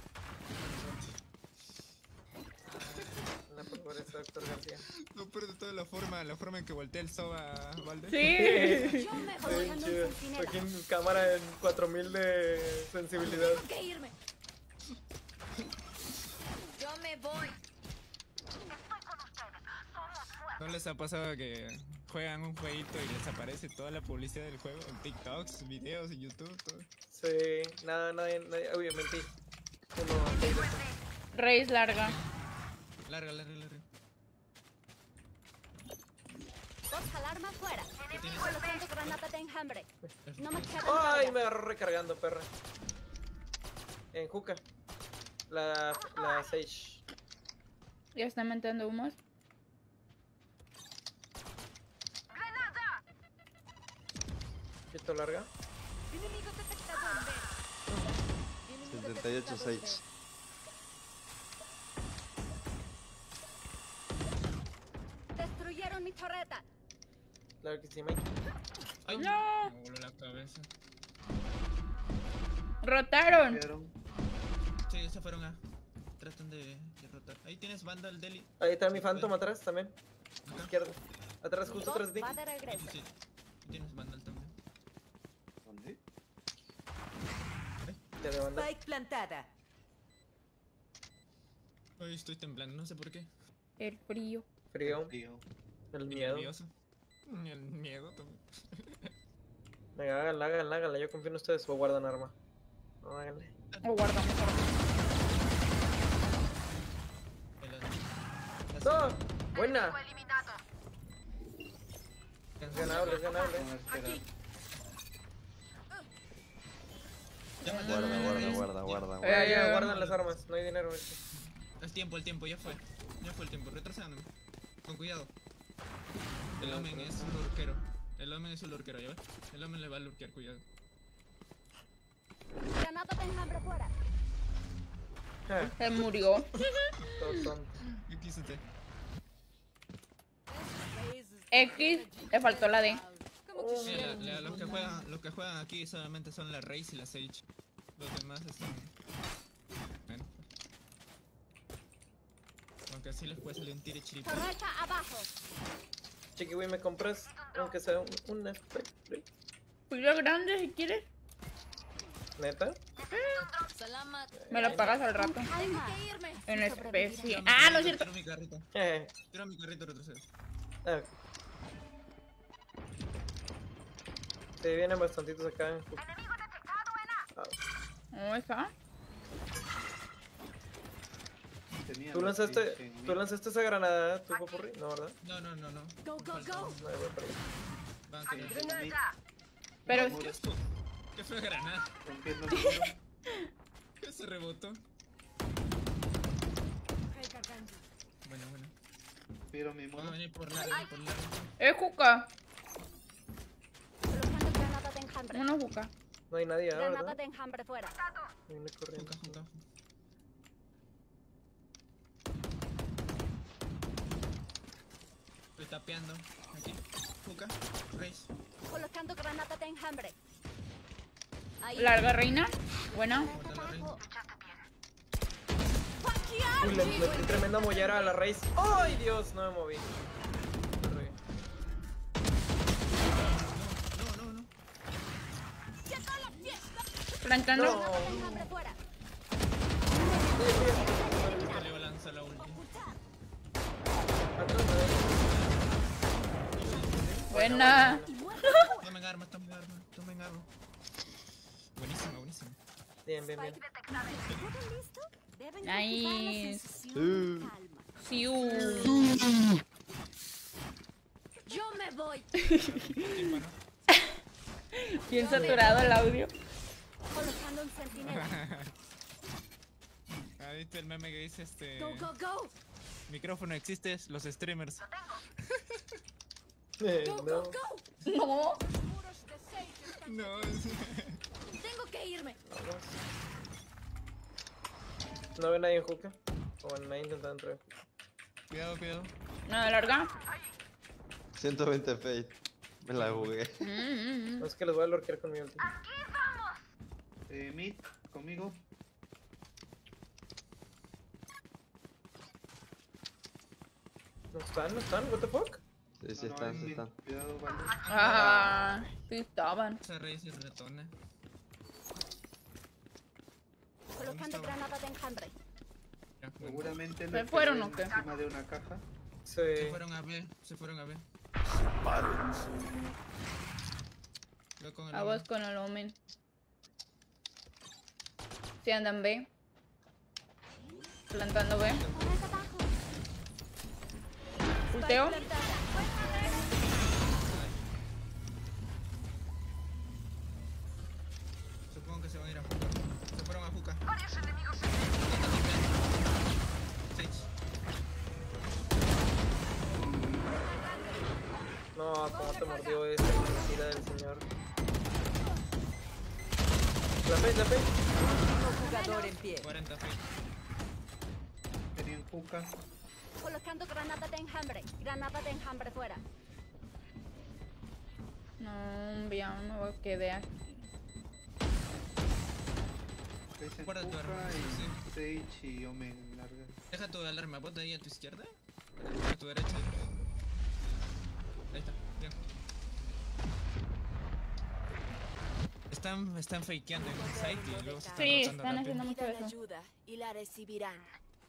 No, por favor, eso, Héctor García. No, pero de toda la forma en que voltea el soba a Valde. Sí. Yo me voy. Bien Colocando chido. un centinela. Fucking cámara en 4000 de sensibilidad. Tengo que irme. Yo me voy. ¿No les ha pasado que juegan un jueguito y les aparece toda la publicidad del juego en TikToks, videos en YouTube, todo? Sí, nadie, obviamente. Uno. Race larga. Larga. Dos alarmas fuera. ¿Qué tienes? Colocando granada de enjambre. No me queda Ay, nada. me agarró recargando, perra. En Juca. La Sage. Ya están metiendo humos. Pito larga. Enemigo detectado en B. Enemigo 78 detectado en B. 6. Destruyeron mi torreta. Claro que sí, Mike. ¡Ay! No. Me voló la cabeza. Rotaron. Quedaron. Sí, se fueron a. Tratan de rotar. Ahí tienes Vandal, Deli. Ahí está mi Phantom atrás también. Acá. Izquierda. Atrás, justo atrás de ti. Va de regreso. Sí. Tienes Vandal también. ¿Dónde? Ya de banda. Spike plantada. Hoy estoy temblando, no sé por qué. El frío. Frío. Tío. El Y miedo. nervioso. El miedo también. Venga, háganla. Yo confío en ustedes. O guardan arma. No, háganle. O guardamos armas. ¡No! ¡Buena! Es ganable. No, espera. Guarda. Ya, guardan las armas. No hay dinero. El tiempo, ya fue. Ya fue el tiempo, retrasándome. Con cuidado. El Omen es un lurkero. El Omen es un lurkero, ¿ya ves? El Omen le va a lurkear, cuidado. Granada de enjambre fuera. Se murió. Todo tonto. ¿Qué quisiste? X. Le faltó la D. Sí, los que juegan aquí solamente son la Raze y la Sage. Los demás están. Bueno. Aunque así les puede salir un tire chiripa. Torreta abajo. Chiqui, güey, ¿me compras? Aunque sea una Spectre. Filo grande si quieres. ¿Neta? Me lo pagas al rato. Calma. En especie. Ah, no es cierto. Tiro mi carrito. Tiro mi carrito, retrocedo. Ah. Sí, vienen bastantitos acá. Ah. ¿Cómo está? Tenía ¿Tú los lanzaste, seis en ¿Tú mí. lanzaste esa granada, tú, Popurrí? No, ¿verdad? No. Go, go, Falta go. uno. No, voy por ahí. Van Sí, que- en mí. Pero ¿Qué es esto? ¿Qué fue granada? Rompiendo el muro. ¿Qué se rebotó? Recargando. Bueno. Pero mi Vamos a mono. venir por largo, por largo. Juca. Colocando granada de enjambre. Uno juca. No hay nadie ahora, Granada ¿verdad? de enjambre fuera. Viene corriendo. Junca. Estoy tapeando. Aquí. Juca. Race. Colocando granada de enjambre. Ahí. Larga reina. Buena. Guarda la reina. Uy, le metí tremenda mollera a la raíz. ¡Ay, Dios! No me moví. No. Flancando. No. Granada de enjambre fuera. Le voy a lanzar la ulti. Buena. Tomen armas. Buenísima. Bien. ¿Todo listo? Deben Nice. cultivar la sensación de calma. Siu. Yo me voy. Bien saturado el audio. Colocando un centinela. Ah, ¿viste el meme que dice Go, go, go. micrófono existes, los streamers? Go, No. go, go. No. No, Tengo que irme. ¿No ve nadie en Juca? O bueno, nadie intentando entrar. cuidado. Nada larga. 120 Fate. Me la jugué. No es que les voy a lorquear con mi ulti. Mid, conmigo. ¿No están? ¿What the fuck? Sí, No, están, en sí mid. están. Cuidado, vale. Ah, sí estaban. esa Raze es retona. Colocando granada de enjambre. Ya, bueno. Seguramente ¿Se lo fueron que o ven qué? encima de una caja Se Sí. fueron a B, se fueron a B. Voy con el Aguas Omen. con el Omen. Si andan B. Plantando B. Torreta abajo. Ulteo. Supongo que se van a ir a Juca. Se fueron a Juca. Sage. No, cómo te mordió esa mentira del señor. La fe. Último jugador en pie. 40 feet. Tenían Juca. Colocando granada de enjambre. Granada de enjambre fuera. No, ya me quedé aquí. Dicen Guarda tu Juca arma, y Sage y Omen larga. Deja tu alarma, bota ahí a tu izquierda. A tu derecha. Ahí está, bien. Están fakeando en un site y luego se están Sí, rotando están rápido. haciendo mucho Pidan eso. ayuda y la recibirán.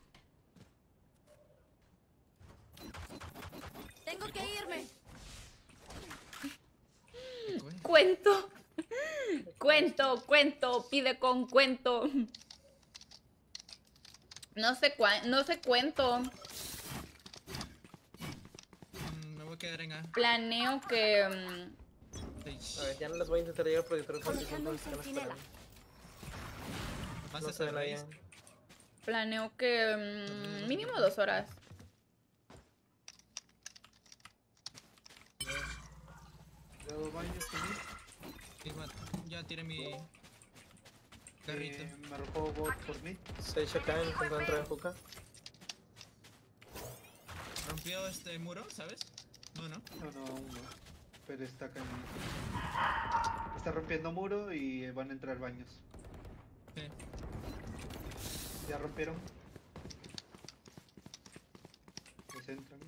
Tengo que irme. Cuento. Cuento. Pide con cuento. No sé cuento. Me voy a quedar en A. Planeo que... A Sage. ver, ya no les voy a intentar llegar porque creo que Colocando un están centinela. esperando. Vas No a se hacer ven ahí. raíz. Planeo que... mínimo 2 horas. Cuidado baños también. Igual, ya tiré mi carrito. Me arrojó bot por mí. Sage acá intentando entrar en Juca. Rompió este muro, ¿sabes? No. No, aún no. Pero está acá está rompiendo muro y van a entrar baños. Sí. Ya rompieron. Pues entran.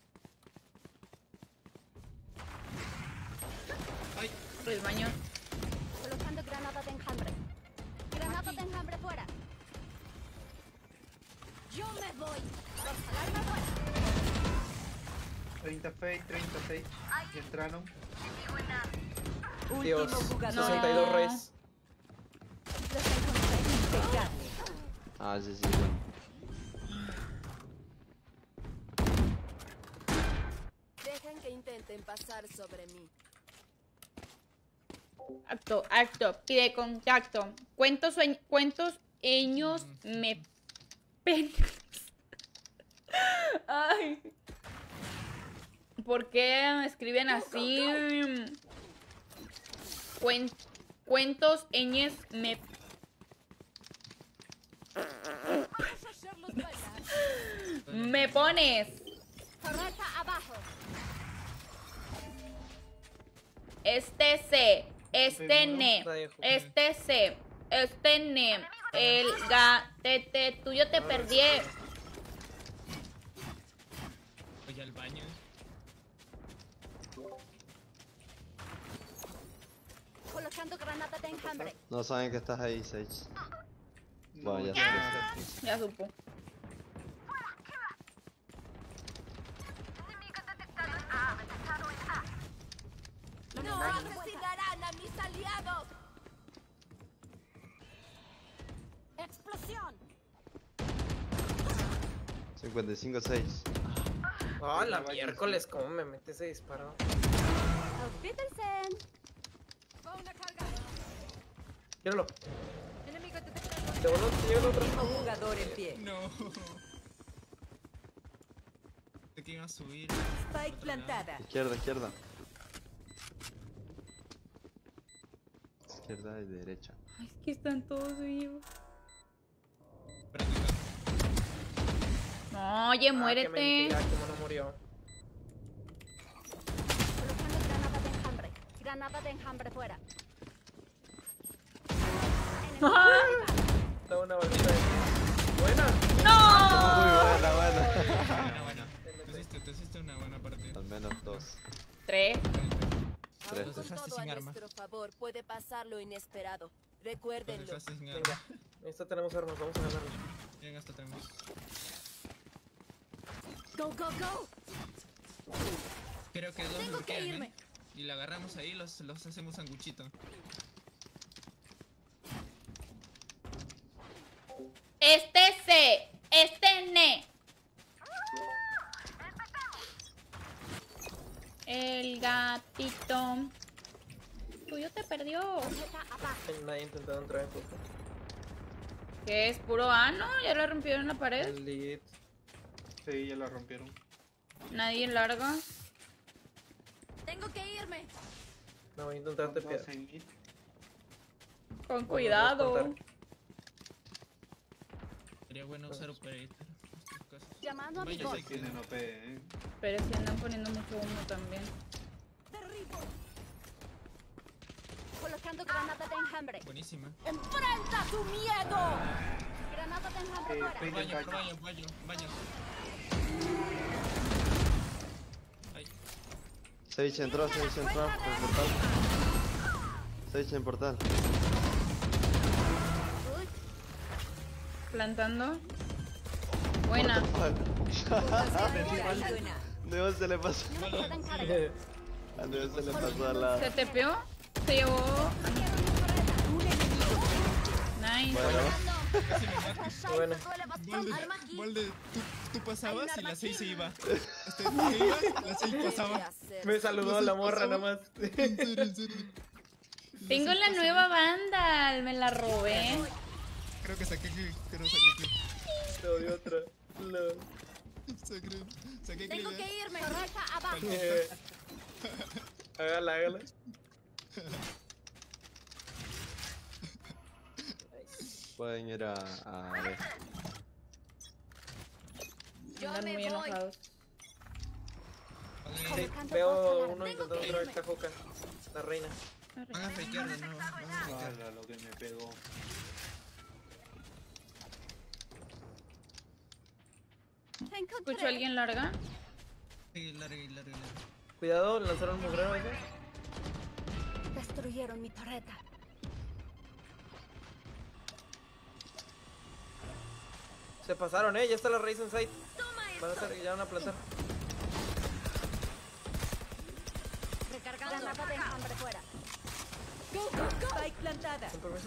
¡Ay! El baño. Colocando granada de enjambre. Granada de enjambre fuera. Yo me voy. Los alarmas fuera. 30 Fate, 30 Sage. Y entraron. Dios, Último jugador. 62 Reyes. Los encontré. Impecable. Ah, sí, bueno. Dejen que intenten pasar sobre mí. Acto. Pide contacto. Cuentos años me... Ay. ¿Por qué escriben así? Cuentos ñes me... Me pones. Torreta abajo. Este ne, el gatete tuyo te perdí. Voy al baño. Colocando granada de enjambre. No saben que estás ahí, Sage. No, Bueno, ya ya Ya supo. No asesinarán a mis aliados. Explosión. 55, 6. Ah, la miércoles, ¿cómo me mete ese disparo? Auf Wiedersehen. Llévalo. Enemigo detectado. Llévalo otro. Último jugador en pie. No. Sé que iba a subir. Spike plantada. Izquierda. Izquierda y derecha. Ay, es que están todos vivos. Práctica. No, oye, Ah, qué muérete. mentira, cómo no murió. Colocando granada de enjambre. Granada de enjambre fuera. Da una balita de... Buena. ¡No! Buena. Te hiciste una buena partida. Al menos 2. 3. Tres. Los dejaste sin arma. favor, puede pasar lo inesperado. Los Recuérdenlo. dejaste sin Venga. arma. Esto tenemos armas, vamos a ganarlo. Bien, hasta tenemos. Go, go, go. Creo que dos Tengo que lurkean, irme. Y la agarramos ahí, los hacemos sanguchito. Ne. El gatito tuyo te perdió. Tarjeta abajo. Nadie intentado entrar en justo. ¿Qué es puro ano? Ya lo rompieron en la pared. El lead. Sí, ya la rompieron. Nadie larga. Tengo que irme. No voy a intentar Dos tepear. en mid. Con cuidado. contar. Sería bueno usar operator. Estas cosas. Llamando a mi Vaya, bot. sí. Tienen OP, Pero si andan poniendo mucho humo también. Derribo. Colocando granada de enjambre. Buenísima. ¡Enfrenta tu miedo! Granada de enjambre fuera. Pay Baño, del baño. baño. Ay, Sage entró por portal. Sage en portal. Uy, Plantando. Buena. Caído en A. Neo se le pasó. granada en carga. A Neo se le pasó a la. Se tepeó. Se llevó. Un enemigo. Nice. Bueno, casi me mato. Bueno. Duele bastante. Molde, Arma aquí. Molde, tú pasabas y la 6 se iba. Tú ibas, la 6 Debe pasaba. hacer. Me saludó la morra pasó? nomás. En serio. Tengo la nueva banda. Me la robé. Creo que saqué que no Te odio otra. Lol. saqué Tengo que que irme. Torreta abajo. Hágala. pueden ir a ver. Yo Andan me muy voy. enojados. Sí, veo uno intentando entrar esta Hoka. La reina. Van a fakear de nuevo. Van a fakear. Ala, lo que me pegó. Encontré. ¿Escucho a alguien larga? Sí, larga. Cuidado, lanzaron un mugrero ese. Destruyeron mi torreta. Se pasaron, ya está la raíz en site. Toma Van a esto. estar, ya van a plantar. Recargando. Granada de enjambre fuera. Spike plantada. ¿Con permiso?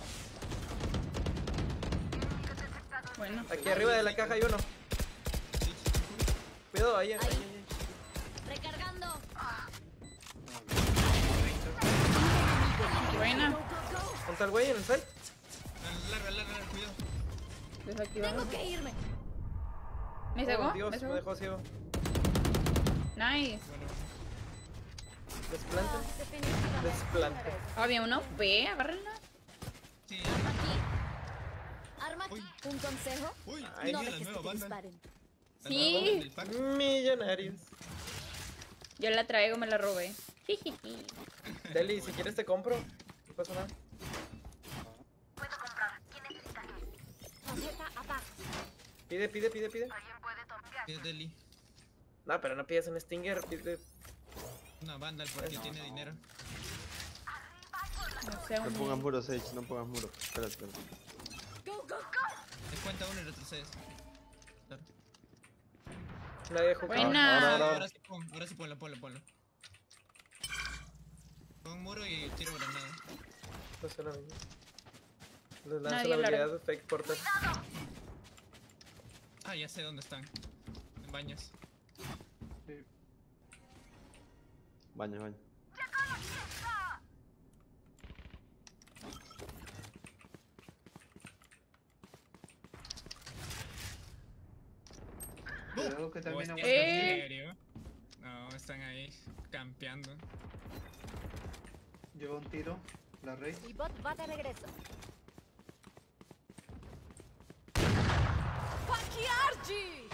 Bueno. Aquí arriba de la caja hay uno. Cuidado, ahí. Recargando. Buena. ¿Dónde está el güey en el site? Larga, cuidado. Desactivado. Tengo que irme. ¿Me cegó? Oh, Dios, ¿Me me cegó? dejó ciego. Nice. Bueno, Desplante. Definitivamente. Desplante. Había una OP, agárrenla. sí. Arma aquí. Arma aquí. Uy. Un consejo. Uy, Ay, No mira la dejes nueva que te banda. disparen. La Sí. nueva banda del pack. Millonarios. Yo la traigo, me la robé. Jijiji. Deli, si quieres te compro. No pasa nada. Tarjeta abajo. Pide. Es Deli. No, pero no pides un Stinger, pide. Una banda porque tiene dinero. No sé, No pongas muro, Sage, no pongas muro. Espérate. Descuenta uno y retrocedes. Claro. Nadie jugó. Buena. Ahora sí ponlo. Pon muro y tiro granada. No sé la misma. Les lanzo Nadie la hablará. habilidad de fake portal. Ah, ya sé dónde están. En baños. Sí. Baño. Cuidado que también Oh, aguanta. ¿en serio? No, están ahí campeando. Lleva un tiro. La rey. Mi bot va de regreso. ¡Paquiarji!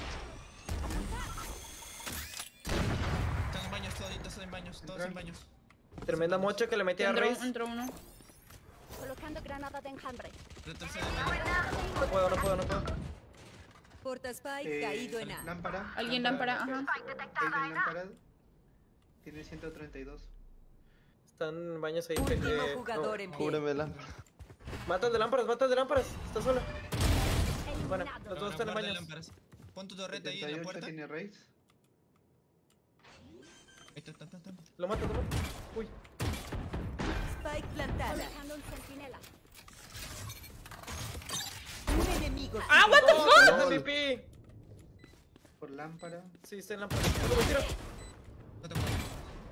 Están en baños, todos en baños, todos en baños. Tremenda mocha que le metí a Reis. entró uno. Colocando granada de enjambre. Retrocede baños. No puedo. Porta Spike caído en A. Lámpara. Alguien lámpara, ajá. Alguien lámpara. Tiene 132. Están en baños ahí. Último jugador en pie. Cúbreme la. Mata el de lámparas. Está sola. Bueno, Eliminado. los dos están en Guarda baños. lámparas. Pon tu torreta ahí en la 78 puerta. tiene raid. Ahí está. Lo mato. Uy. Spike plantada. Colocando un centinela. Un enemigo. ¡Ah, what the fuck! ¡No, MVP! Por lámpara. Sí, está en la puerta. ¡Lo tiro! No te mueres.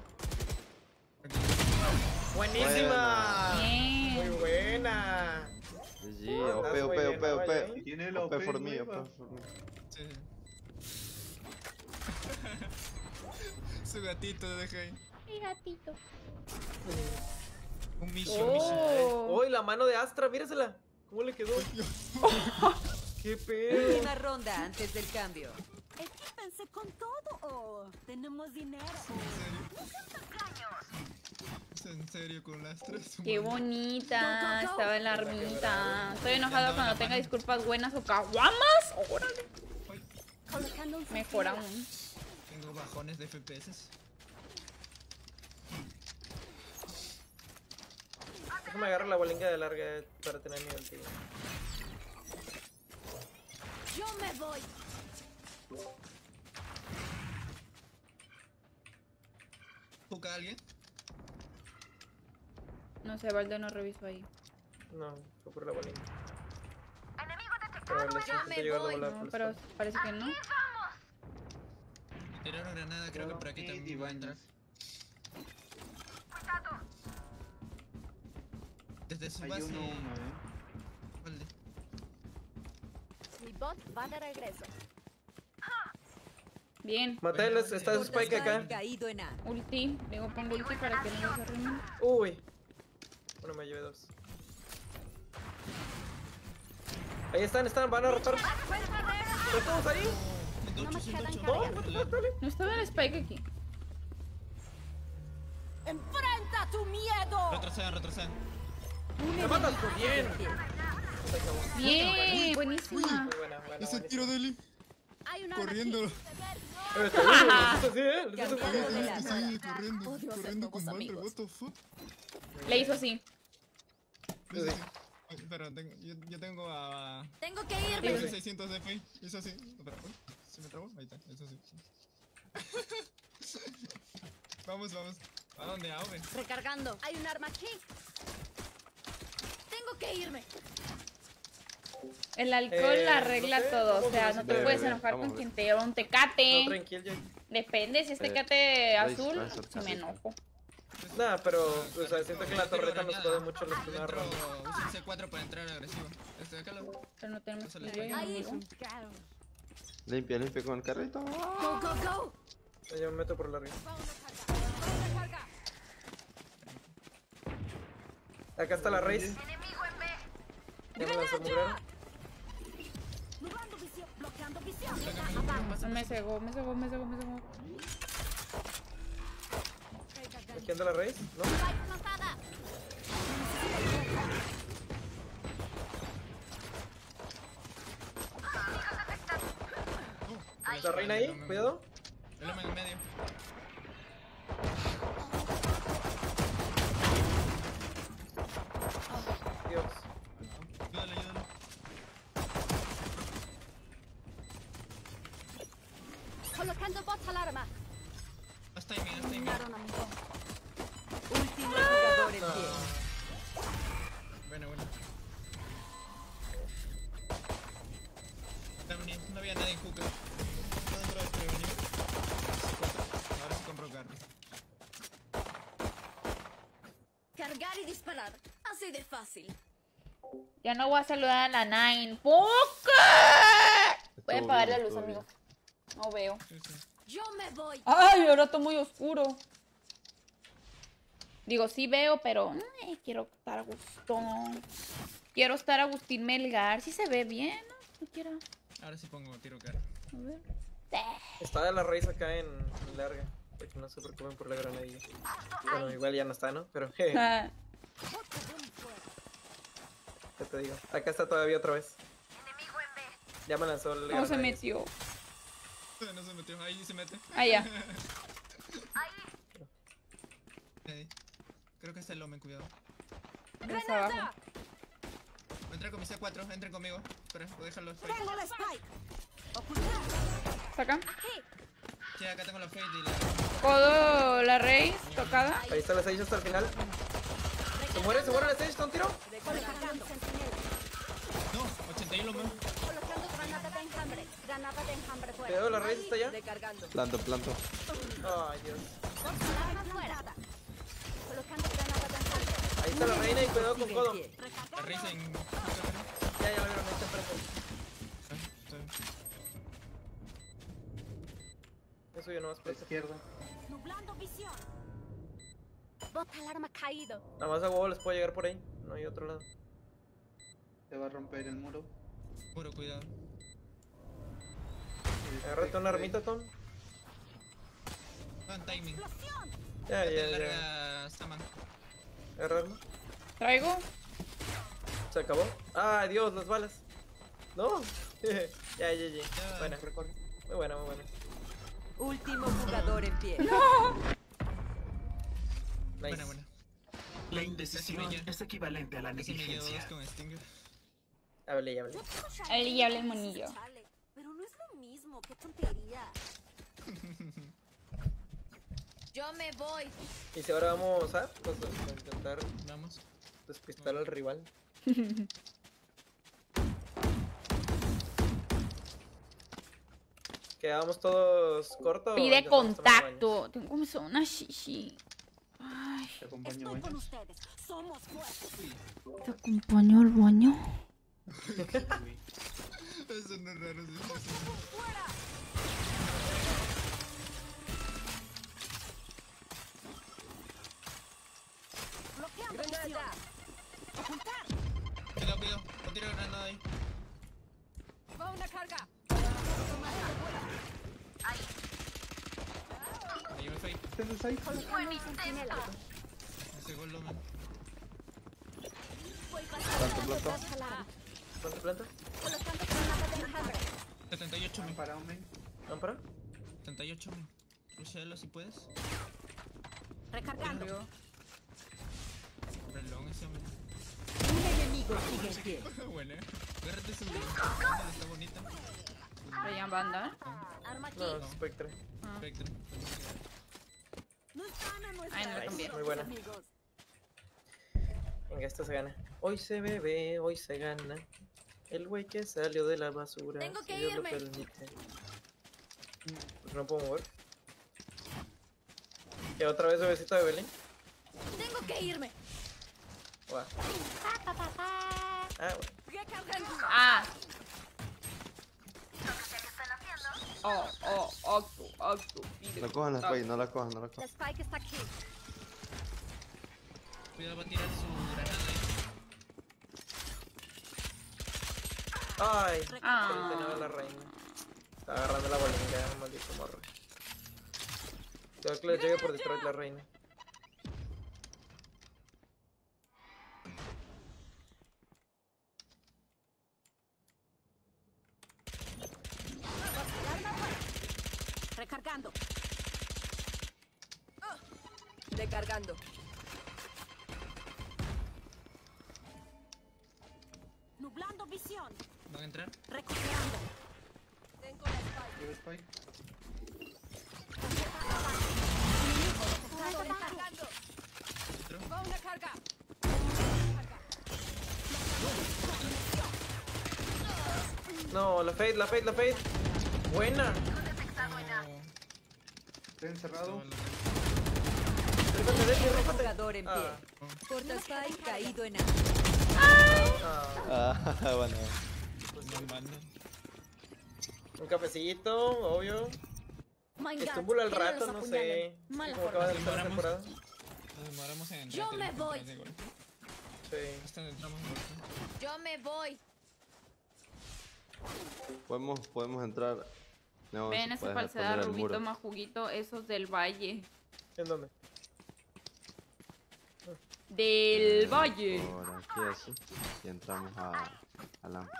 ¡Buenísima! Bien. Muy buena. GG, OP. Tiene la OP OP for me, nueva. OP for me. Sí. Su gatito deja ahí. Mi gatito. Un mission. Oh. ¡Uy, la mano de Astra! ¡Míresela! ¿Cómo le quedó? ¡Qué pedo! Última ronda antes del cambio. Equípense con todo. Oh, tenemos dinero. ¿Es en serio con las tres? Qué bonita. Estaba en la armita. Estoy enojado cuando tenga disculpas buenas o caguamas. Órale. Colocando un Mejor centinela. aún. Tengo bajones de FPS. Déjame agarrar la bolinga de larga para tener nivel tío. Yo me voy. ¿Juca a alguien? No sé, Valde no revisó ahí. No, fue por la bolinga. Pero les Ya intento me llegar voy. a volar No, por pero esto. parece que no. Me tiraron granada, creo que por aquí también va a entrar. Desde su Hay base. uno, Valde. Mi bot va de regreso. Bien. Mateles, está su Spike acá. Caído en A. Ulti. Luego pongo ulti para que no se arruinen. Uy. Bueno, me llevé dos. Ahí están, van a rotar. ¿Están todos ahí? No me quedan No, cargas. dale. No estaba el Spike aquí. ¡Enfrenta tu miedo! Retrocedan. ¡Me matas! ¡Bien! Bien. Buenísima. Muy buena. Ese tiro de Eli. Hay un arma Corriendo. aquí. Está bien, lo hizo así, ¿eh? Lo hizo Cambiando así. de lado. Sí, corriendo. Odio ser Corriendo nuevos con Valde. amigos. What the fuck. Le hizo así. Sí, sí. Ay, espera, yo tengo a... Tengo que Sí, irme. sí. 600 de FI. Eso sí. Espera, uy, ¿se me trabó? Ahí está, eso sí. Vamos. ¿A dónde? ¿A Oven? Recargando. Hay un arma aquí. Tengo que irme. El alcohol arregla no sé, todo. O vamos sea, a no ver te si puedes te- enojar vamos con a quien ver. te lleva un tecate. No, tranquilo, yo. Depende, si es tecate Vais azul, a ser si me carrito. enojo. Nada, pero, o sea, siento que la torreta nos jode mucho los primeros Dentro, rondas. usen C4 para entrar agresivo. Acá lo... Pero no tenemos Eso le que ir Ahí. amigo. Limpia con el carrito. Go, go, go. Yo me meto por la arriba. Acá está la raíz. Ya me lanzó el mugrero. Nublando visión. Bloqueando visión. No, me cegó. Aquí anda la raíz, ¿no? Spike plantada. ¿Está reina ahí? Cuidado. El Omen en medio. Dios. Ayúdale. Colocando bots alarma. Haz timing. Terminaron, amigo. Último jugador en pie. Bueno. No había nadie en hookah. No entró desprevenido. Ahora sí compro carro. Cargar y disparar. Así de fácil. Ya no voy a saludar a la Nine. ¿Por qué? Voy a Estuvo apagar bien, la luz, estuvo amigos. No veo. Sí. Yo me voy. Ay, ahora está muy oscuro. Digo, sí veo, pero quiero estar a gusto. Quiero estar a Agustín Melgar. Sí se ve bien, ¿no? No quiero. Ahora sí pongo tiro carro. A ver. Está de la raíz acá en larga. De hecho, no se preocupen por la granadilla. Bueno, igual ya no está, ¿no? Pero, Ah, ¿qué te digo? Acá está todavía otra vez. Ya me lanzó el ¿Cómo se granadilla. metió? No se metió. Ahí se mete. Ah, ya. Creo que está el Omen, cuidado. Más abajo. Voy a entrar con mi C4, entren conmigo. Espera, voy a dejarlo. Tengo la spike. Ok, Saca. Sí, acá tengo la Fate y la... Codo la Raze tocada. Ahí está la Sage hasta el final. Se muere la Sage, ¿está un tiro? Colocando centinela. No, 81 más. Colocando granada de enjambre. Granada de enjambre fuera. Cuidado, la Raze está allá. Recargando. Planto. Ay, Dios. Alarma fuera. Colocando granada de enjambre. Ahí está la reina y cuidado con Sigue codo. en pie. La Raze en... Ya vieron, ahí está enfrente. Eso yo no más A la izquierda. Nublando visión. Bot alarma caído. Nada más a huevo les puedo llegar por ahí. No hay otro lado. Se va a romper el muro. Puro cuidado. Agárrate una armita, Tom. Buen timing. Ya. Larga Saman. Agarra arma. Traigo. Se acabó. Ay, Dios, las balas. No. Ya. Buena. Muy buena. Último jugador en pie. Nice. Buena. La indecisión Casi me es equivalente a la Casi me llevo negligencia. dos con Stinger. Hable. El y habla el monillo. Pero no es lo mismo, qué tontería. Yo me voy. Y si ahora vamos a intentar Vamos. despistar al rival. Quedamos todos cortos. Pide contacto. Tengo como una shishi. Ay, Te acompaño, Estoy baño. con ustedes. Somos fuertes. te acompañó al baño. Eso no es raro. Bloqueando visión. Ocultar. Cuidado. No tiro granada ahí. Va una carga. Me llevé Fate. ¿Tienes ahí? Colocando centinela. Me cegó el Omen. Voy pasando Planto. detrás alarma. ¿Cuánto planta? Colocando granada de enjambre. 78 men. Para Omen. ¿Lámpara? 78 men. Rushéalo si puedes. Recargando. Reloj ese Omen. Un enemigo sigue en pie. Bueno. Agárrate su... Está bonita. Traían banda. Arma aquí. No, Spectre. Spectre. No están a nuestra Ay, no, también. Muy buena. amigos. Venga, esta se gana. Hoy se bebe, hoy se gana. El güey que salió de la basura. Tengo que si Dios lo irme. permite. Pues no puedo mover. ¿Y otra vez bebecita de Belén? Tengo que irme. Guau. Ah, bueno. Recargando. Ah. Octo. Pide No cojan la contacto. Fate, no la cojan. La Spike está aquí. Cuidado, va a tirar su granada ahí. Ay, Ah. 39 la reina. Está agarrando la bolinga, maldito morro. Creo que les llegue por detrás la reina. Recargando. Recargando. Nublando visión. ¿Van a entrar? Recuperando. Tengo la espalda. Lleva Spike. Recargando. Va una carga. No, la Fate. Buena. Está encerrado. Trípate, Dechi, rópate. Jugador en pie. Ah, Portaspai caído en A. ah. Bueno. No manda. Un cafecito, obvio. Estúmbula al rato, no sé. Mala ¿Cómo forma. acaba de empezar la temporada? Nos demoramos en entrar. Yo me tenemos voy. que entrar de golpe. Sí. Hasta entramos muertos. Yo me voy. Podemos entrar. No, Ven si esa puedes falsedad, poner el rubito muro. más juguito, esos del valle. ¿En dónde? Del valle. Por aquí así. Y entramos a la.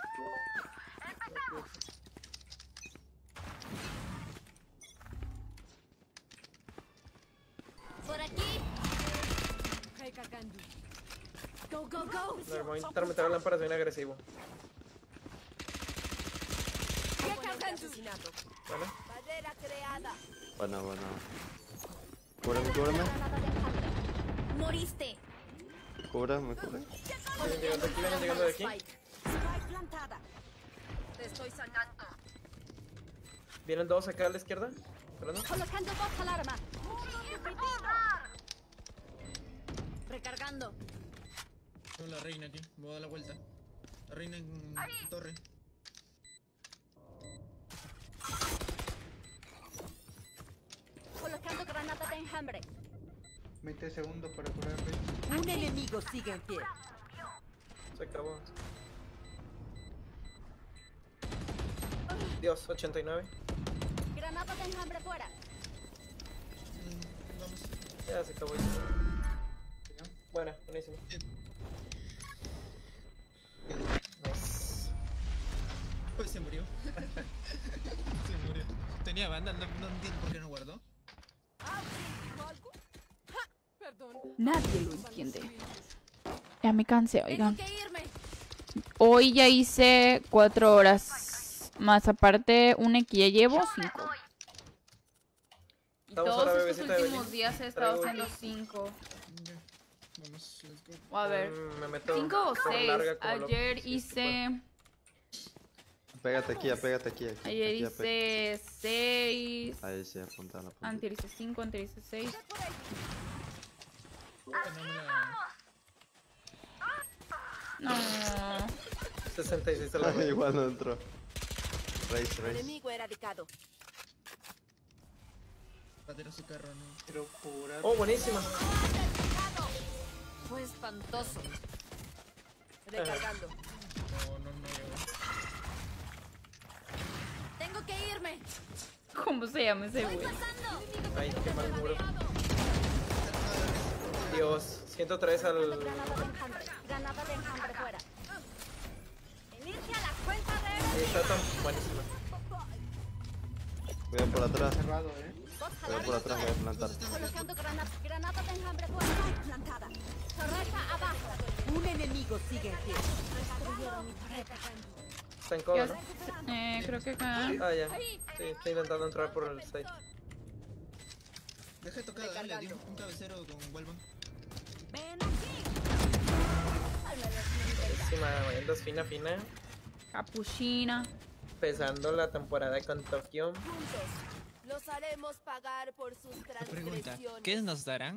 Por aquí. Recargando. Go, go, go. No, voy a intentar meter la lámpara, soy bien agresivo. Recargando. asesinato. Bueno, Barrera creada. Buena, buena. Cúbreme, cúbreme. Granada de enjambre. Moriste. Cúbreme, cúbreme. vienen llegando aquí, vienen llegando de aquí. Spike plantada. Te estoy sacando. Vienen dos acá a la izquierda. Esperando. Colocando bot alarma. Recargando. Tengo la reina aquí. Voy a dar la vuelta. La reina en torre. Colocando granada de enjambre. 20 segundos para curarle. Un enemigo sigue en pie. Se acabó. Dios, 89. Granada de enjambre fuera. Vamos. Ya se acabó. Buena, buenísimo. Nice. Uy, se murió. Se murió. Tenía banda, no entiendo por qué no guardó. Perdón. Nadie lo entiende. Ya me cansé, Tengo oigan. que irme. Hoy ya hice 4 horas. Más aparte, una que ya llevo 5. Y Estamos todos ahora, estos bebecita de últimos Belén. días he estado Traigo haciendo 5. Ya. Vamos, let's go. O a ver, Me meto 5 o por 6. larga como loco. Ayer Sí, sí puedo. hice. Pégate aquí, apégate aquí. Ayer Aquí, hice 6. Ahí sí, apunta la punta. Antier hice 5, antier hice 6. No me la... No. 66 a la vez. Igual no entró. Race, race. Enemigo eradicado. Va a tirar su carro, ¿no? Quiero curar. Oh, buenísima. Fue espantoso. Recargando. No llegó. Tengo que irme. ¿Cómo se llama ese güey? Ay, qué mal muro. Dios, 103 al. Granada de enjambre. Granada de enjambre fuera. Inicia la cuenta de Ahí está tan buenísima. Cuidado por atrás. Cerrado, Cuidado por atrás, voy a plantar. Colocando granada de enjambre fuera. Plantada. Torreta abajo. Un enemigo sigue en pie. Destruyeron mi torreta. Está en codo, ¿no? Creo que acá. Ah, ya. Sí, estoy intentando entrar por el site. Deja de tocar, dale, di un cabecero con Walvan. Ven aquí. Buenísima, moviendas fina, fina. Capuchina. Empezando la temporada con Tokio. Juntos. Los haremos pagar por sus Pregunta, transgresiones. ¿qué nos darán?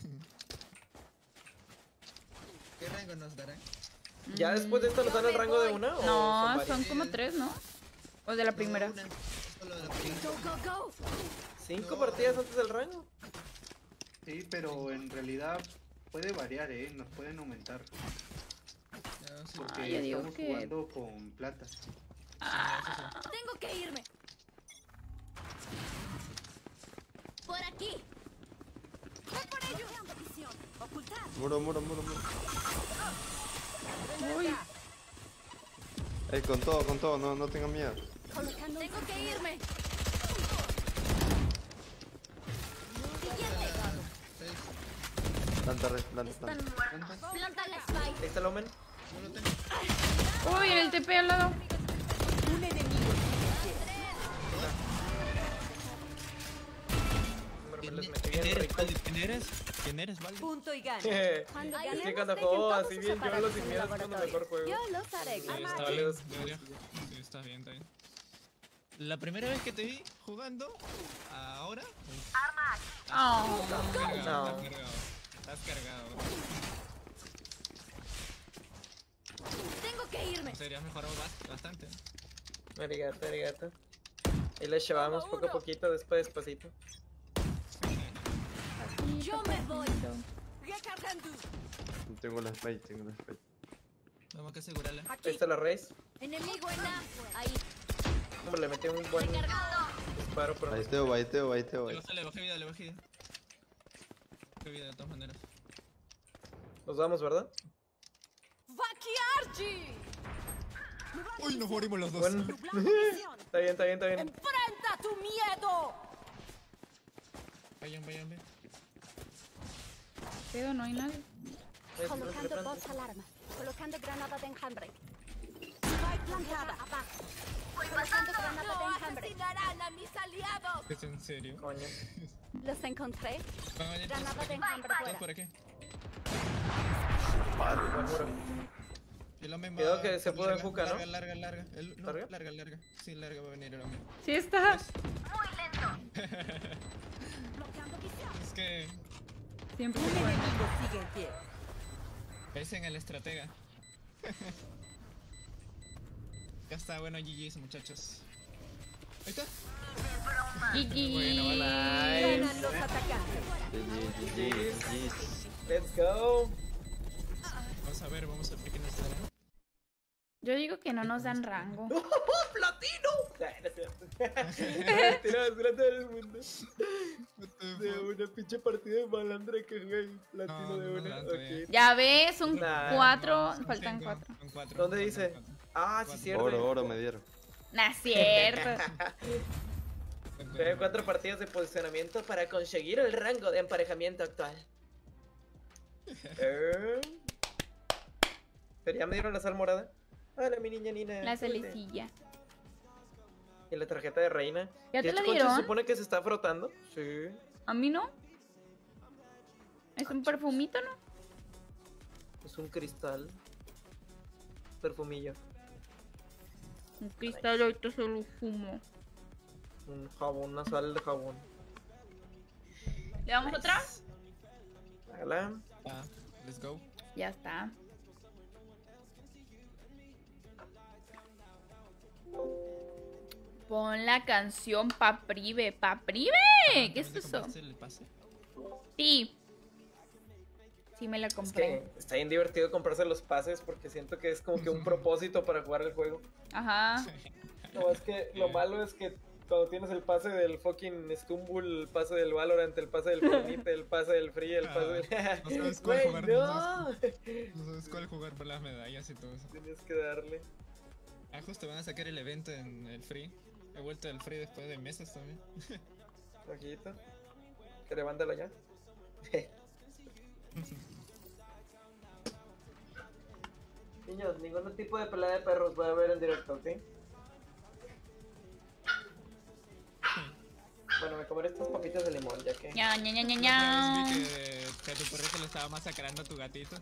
¿Qué rango nos darán? ¿Ya después de esto nos dan el rango de una? ¿O No, varios? son como 3, ¿no? O de la primera. No, una, solo de la primera. Go, go, go. 5 partidas antes del rango. Sí, pero en realidad puede variar, nos pueden aumentar. Ya, sí. Porque yo digo estamos que- jugando con plata. Tengo que irme. Por aquí. Voy por ellos. Ocultar. Muro, muro, muro, muro. Uy. Con todo, no tengan miedo. Colocando Tengo que irme. Planta, red, planta, planta. planta la spike. Ahí está el Omen. Uy, en el TP al lado. Un enemigo sigue en pie. Me les metí bien ¿Quién eres, rico. Valdi? ¿Quién eres, Valdi? Punto y gana. Cuando Es ganemos, que cuando dejen juego todos así sus bien, yo los aparatos sin en el miedo es cuando laboratorio. mejor juego. Yo los arreglo. Sí, está Vale, bien, dos. debería. Sí, está bien, está bien. La primera vez que te vi jugando, ahora. Oh. Estás cargado, No. estás cargado. Estás cargado. Tengo que irme. En serio, has mejorado bastante. Arigato, arigato. Y le llevamos poco a poquito, despacito. Yo me voy. Recargando. Tengo la spray, tengo la spray. Vamos que asegurarla. Ahí está la race. Enemigo en A. Ahí. Hombre, le metí un buen disparo por Baiteo, baiteo, baiteo. Le bajé vida, le bajé vida. Bajé vida de todas maneras. Nos vamos, ¿verdad? ¡Vaquiarchi! Uy, nos morimos los dos. Bueno. Está bien, está bien, está bien. ¡Enfrenta tu miedo! Vayan, vayan, Pero no hay nadie. Colocando bots alarma. Colocando granada de enjambre. Spike plantada. Abajo. Lanzando granada ¡No de enjambre. asesinarán a mis aliados! ¿Es en serio? Coño. Los encontré. Vamos, ya Granada todos de enjambre todos fuera. por aquí. Buen muro. El hombre Cuidado va que se por puede larga, jucar, ¿no? larga. No, ¿Larga? larga. Sí, larga va a venir el hombre. Sí está. Bloqueando visión. Es que Siempre se puede. Sigue en pie. es en el estratega. Ya está, bueno, GG's muchachos. Ahí está. GG. Ganan los atacantes. GG. Let's go. Vamos a ver qué nos dará. Yo digo que no nos dan rango. ¡Platino! Ay, no es cierto. Tirado delante del mundo. De una pinche partida de malandra que güey. Platino No, de no, una. no, todavía. Ok. Ya ves, un Nah. 4. Son Faltan cinco, 4. son cuatro, ¿Dónde son dice? cuatro. Ah, sí, cierto. Oro me dieron. No es cierto. Tiene 4 partidas de posicionamiento para conseguir el rango de emparejamiento actual. ¿Pero ya me dieron la sal morada? Hola, mi niña Nina. La súbete. celecilla. Y la tarjeta de reina. ¿Ya ¿Y te la este concha dieron? se supone que se está frotando? Sí. ¿A mí no? ¿Es un perfumito, no? Es un cristal. Perfumillo. Un cristal ahorita solo fumo. Un jabón, una sal de jabón. ¿Le damos otra? Hágala. Ah, let's go. Ya está. Pon la canción Paprive. ¿Paprive? ¿Qué es ¿También te eso? compraste el pase? Sí. Sí me la Es compré. que está bien divertido comprarse los pases porque siento que es como que un propósito para jugar el juego. Ajá. No, es que lo malo es que cuando tienes el pase del fucking Stumble, el pase del Valorant, el pase del Fortnite, el pase del Free, el pase del... No sabes cuál Güey, jugar, no. No sabes cuál jugar por las medallas y todo eso. Tienes que darle. Ah, justo van a sacar el evento en el free. He vuelto del free después de meses también. Ojito. Que levántalo ya. Niños, ningún tipo de pelea de perros voy a ver en directo, ¿ok? Bueno, me comeré estas papitas de limón, ya que... ña, ña, ña, ña, Otra ña. vez vi que a tu perrito le estaba masacrando a tu gatito.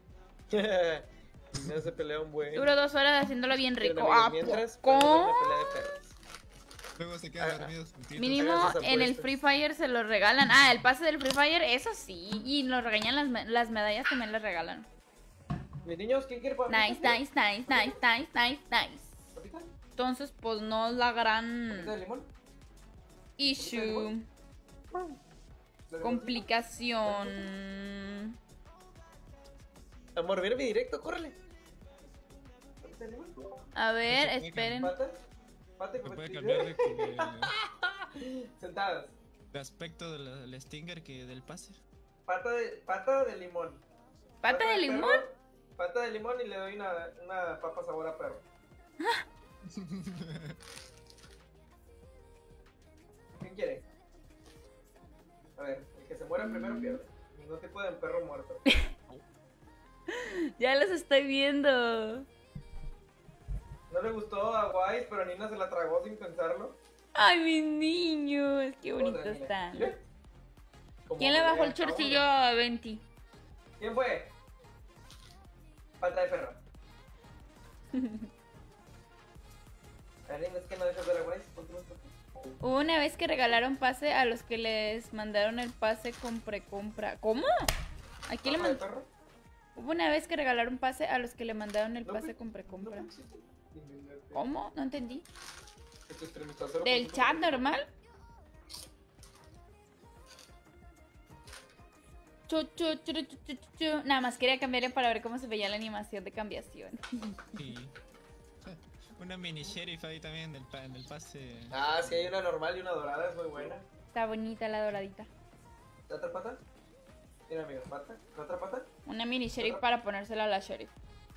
No se pelea un buen... Duró 2 horas haciéndolo bien Miren, rico. amigos, ¿A mientras, poco? podemos ver una pelea de perros. Luego se queda dormido juntito. Mínimo Hagan sus en el apuestas. Free Fire se lo regalan. Ah, el pase del Free Fire, eso sí. Y nos regañan las medallas, también las regalan. Mis niños, ¿quién quiere papitas? Nice, nice, nice, nice, nice, nice, nice. ¿Papitas? Entonces, pues no es la ¿Papita gran de limón? issue. ¿De Complicación. Amor, viene mi directo, córrele. ¿Papita de limón? A ver, Eso fue esperen. ¿Pata? ¿Pata Se con puede Stinger? cambiar Sentadas. de aspecto del Stinger que del pase. Pata de limón. ¿Pata de limón? perro, pata de limón y le doy una papa sabor a perro. ¿Quién quiere? A ver, el que se muera primero pierde. Ningún tipo de perro muerto. Ya los estoy viendo. No le gustó a Wise, pero Nina se la tragó sin pensarlo. Ay, mis niños, qué bonitos Otra, mira. están. Mira. Como ¿Quién le bajó el acabamos chorcillo de- a Venti? ¿Quién fue? Pata de perro. A ver, Nina, es que no dejas ver a Wise. Ponte un toque. Hubo una vez que regalaron pase a los que les mandaron el pase con precompra. ¿Cómo? Aquí le ¿Papa de mandaron. perro? Hubo una vez que regalaron pase a los que le mandaron el No, pase pues, con precompra. No existe. ¿Cómo? No entendí. Este extremista, 0%. ¿Del chat normal? Chu. Nada más quería cambiarle para ver cómo se veía la animación de cambiación. Y una mini sheriff ahí también en el pase. Ah, sí, hay una normal y una dorada, es muy buena. Está bonita la doradita. ¿La otra pata? Mira, amigo, pata. ¿La otra pata? Una mini sheriff para ponérsela a la sheriff.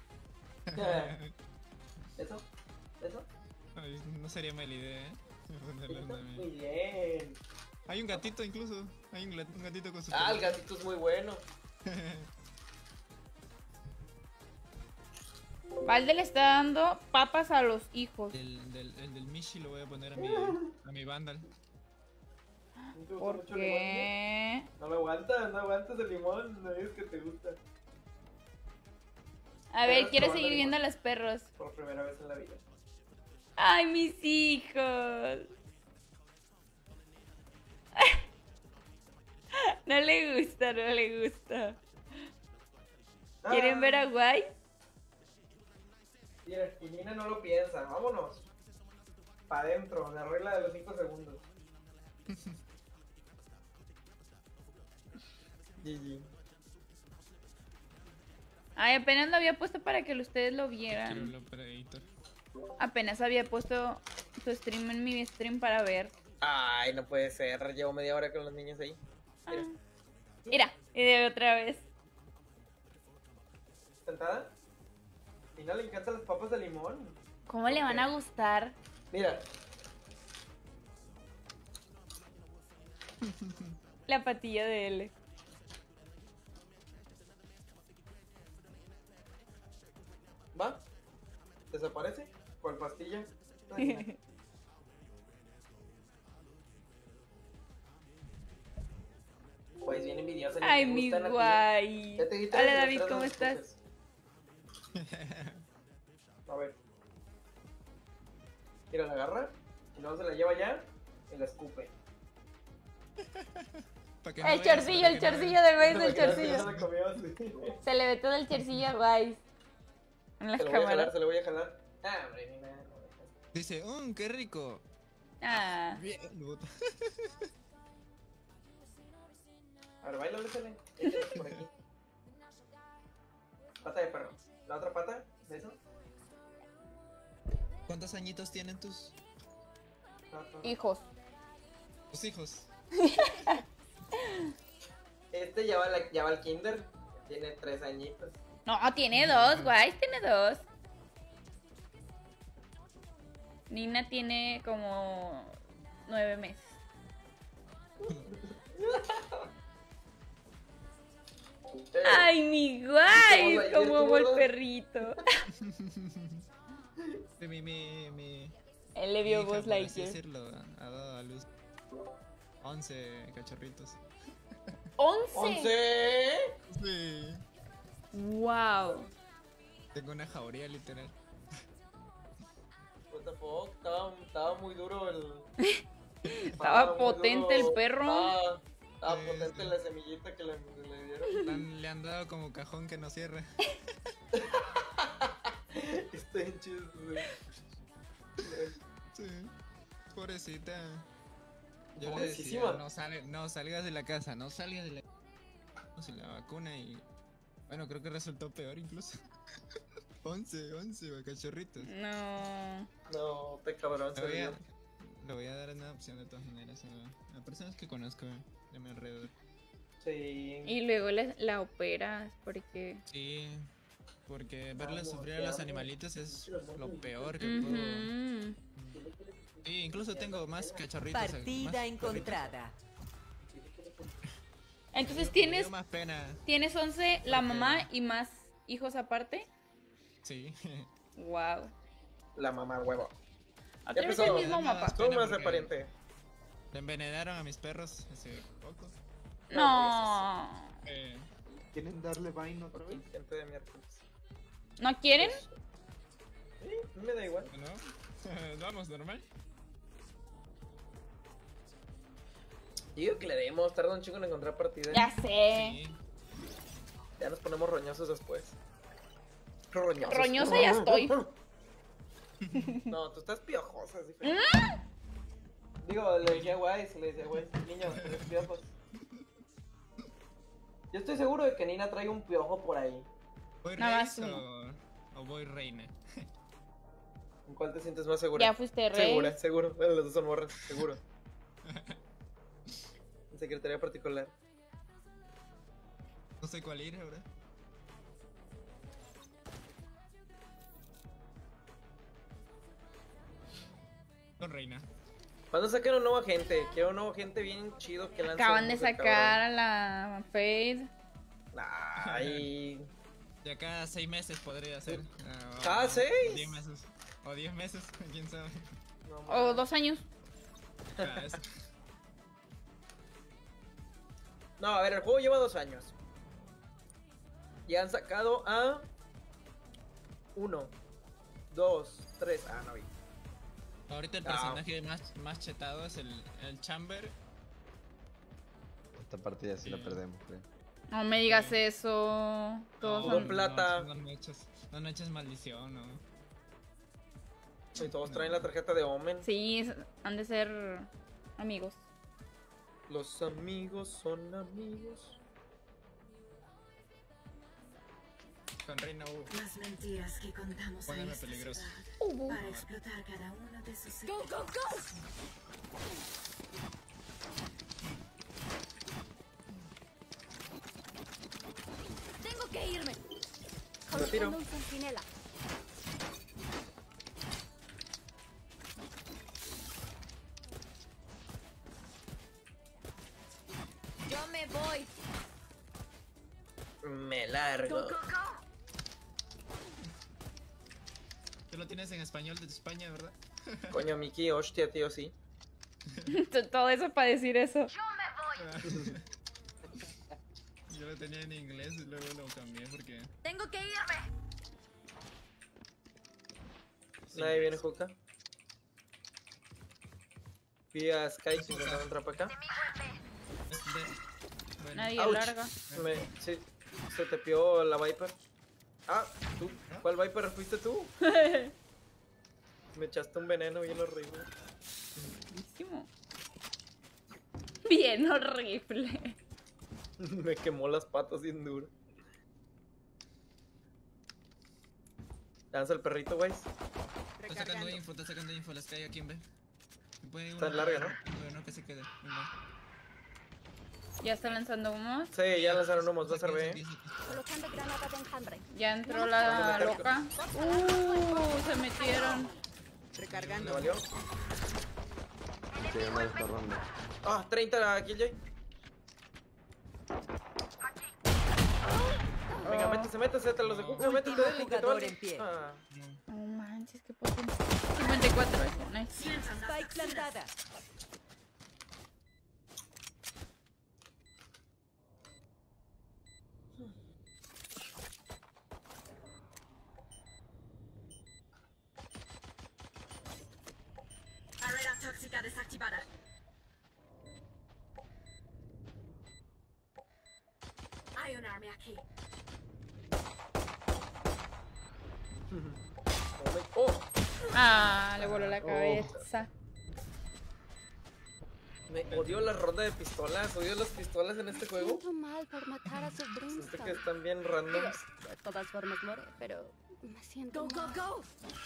¿Eso? ¿Eso? Ay, no sería mala idea, ¿eh? Ponerle una Muy mini- bien. Hay un gatito incluso. Hay un gatito con su Ah, el pelito. gatito es muy bueno. Valde le está dando papas a los hijos. El del Mishi lo voy a poner a mi Vandal. ¿No te gusta ¿Por mucho el limón? qué? No lo aguantas, no aguantas el limón, no digas que te gusta. A ver, Pero quiero probando seguir limón. viendo a los perros. Por primera vez en la vida. ¡Ay, mis hijos! No le gusta, no le gusta. ¿Quieren ver a Guay? Mira, y Nina no lo piensa, vámonos. Pa' adentro, la regla de los 5 segundos. GG. Ay, apenas lo había puesto para que ustedes lo Quiero vieran. el Operator. Apenas había puesto su stream en mi stream para ver. Ay, no puede ser, llevo media hora con los niños ahí. Mira. Mira, y de otra vez. ¿Sentada? Nina le encantan las papas de limón. ¿Cómo le van a gustar? Mira, La patilla de L. ¿va? ¿Desaparece? ¿Cuál pastilla? Ay, Nina. Pues bien envidiosa. ni Ay, te mi gustan a ti. Guay. Ya te di tres Hola y las David, tres ¿cómo las estás? escoges. A ver. Mira, la agarra y luego se la lleva ya y la escupe. Pa' que no El veas, chorcillo, para el que no chorcillo del Guay, No, el que no chorcillo. se la comió así. Se le ve todo el chorcillo a Guay. En la Se lo voy a jalar, cámara. se lo voy a jalar. Ah, hombre, Nina, no dejas. veas. Dice, qué rico. Ah. Bien, puta. A ver, baila, échale. Échale por aquí. Pata de perro. La otra pata, ¿de eso? ¿Cuántos añitos tienen tus Hijos. hijos? Este ya va al kinder. Tiene 3 añitos. No, tiene dos, Guay, tiene dos. Nina tiene como 9 meses. Ay, mi Guay, Somos ayer, como amo el ¿tú? perrito. Mi Él le mi vio hija, Buzz por así Lightyear. decirlo, ha dado a luz 11 cachorritos. ¿11? ¡11! Sí. Wow. Tengo una jauría literal. What the fuck, estaba muy duro el... Estaba muy potente el perro. Estaba Sí, potente sí. la semillita que le dieron. Le han dado como cajón que no cierra. Está en chido, güey. Sí. Pobrecita. Yo le Pobrecísima. decía, no salgas de la casa, no salgas de la casa. Se la vacuna y... Bueno, creo que resultó peor incluso. 11 cachorritos. No. No, te cabrón, Le voy, serio. le voy a dar una opción de todas maneras a personas que conozco de mi alrededor. Sí. Y luego la operas porque... Sí, porque verles Vamos, sufrir a te los amo. animalitos es lo peor que puedo. Ujú. Sí, incluso tengo más cachorritos. Partida más perritos. encontrada. Entonces Me dio más pena. tienes 11, la mamá y más hijos aparte. Sí. Wow. La mamá huevo. Otra vez empezó. el mismo Nada mapa. más. ¿Cómo me hace porque- pariente? Le envenenaron a mis perros hace poco. No. ¿Quieren darle vaina otra vez? Gente de miércoles. ¿No quieren? Sí, me da igual. ¿No? Vamos, normal. Yo digo que le demos, tarda un chingo en encontrar partida. Ya sé. Sí. Ya nos ponemos roñosos después. Roñosos. Roñosa ya estoy. No, tú estás piojosa, es diferente. Digo, le decía guay, niño, tienes piojos. Yo estoy seguro de que Nina trae un piojo por ahí. ¿Voy Nada Reis más o voy reina? ¿En cuál te sientes más segura? Ya fuiste rey. Segura, seguro. Bueno, los dos son morras, seguro. En secretaría particular. No sé cuál ir ahora. Con reina. ¿Cuándo sacan un nuevo agente? Quiero un nuevo agente bien chido que lance. Acaban de música, sacar a la Fade. cabrón. Ay. De acá a 6 meses podría ser. ¿Cada 6? 10 meses. O 10 meses, quién sabe. No, O 2 años. Ah, eso. No, a ver, el juego lleva 2 años. Y han sacado a 1, 2, 3. Ah, no vi. Ahorita el personaje más chetado es el Chamber. Esta partida sí la perdemos, creo. No me digas eso. Todos No, son... plata. No eches maldición, no. Y todos traen la tarjeta de Omen. Sí, han de ser amigos. Los amigos son amigos. Con Reina U. Las mentiras que contamos a Póngame esta peligroso. ciudad para explotar cada uno de sus Go, go, go. Tengo que irme. Retiro. Colocando un centinela. Yo me voy. Me largo. Tú lo tienes en español de España, ¿verdad? Coño, Miki, hostia, tío, sí. Todo eso para decir eso. Yo lo tenía en inglés y luego lo cambié porque... Tengo que irme. Nadie viene, Juca. Vi a Sky intentando entrar para acá. Bueno, Nadie Ouch. larga. Sí, se te pió la Viper. Ah, tú. ¿Cuál Viper fuiste tú? Me echaste un veneno bien horrible. Buenísimo. Bien horrible. Me quemó las patas bien duro. Lanza el perrito, güey. está sacando info, las cae a quien ve. Está larga, ¿no? Bueno, que se quede. Venga. Ya está lanzando humos. Sí, ya lanzaron humos, va a ser B. Colocando granada de enjambre. Ya entró la loca. Se metieron. ¿Me Recargando. valió? Hay que ganar esta ronda. Ah, 30 a Killjoy. Venga, métese, te los de Juca, métete, Último dale, que te jugador vale. en pie. Ah, No manches, qué potencia. 54. Nice. Spike plantada. Barrera tóxica desactivada. Hay un arma aquí. oh, Ah, le voló la cabeza. me odio la ronda de pistolas, odio las pistolas en este juego. Siento mal por matar a su Siento que Brimstone. están bien randoms. De todas formas lo haré, pero me siento Go, go, mal. go.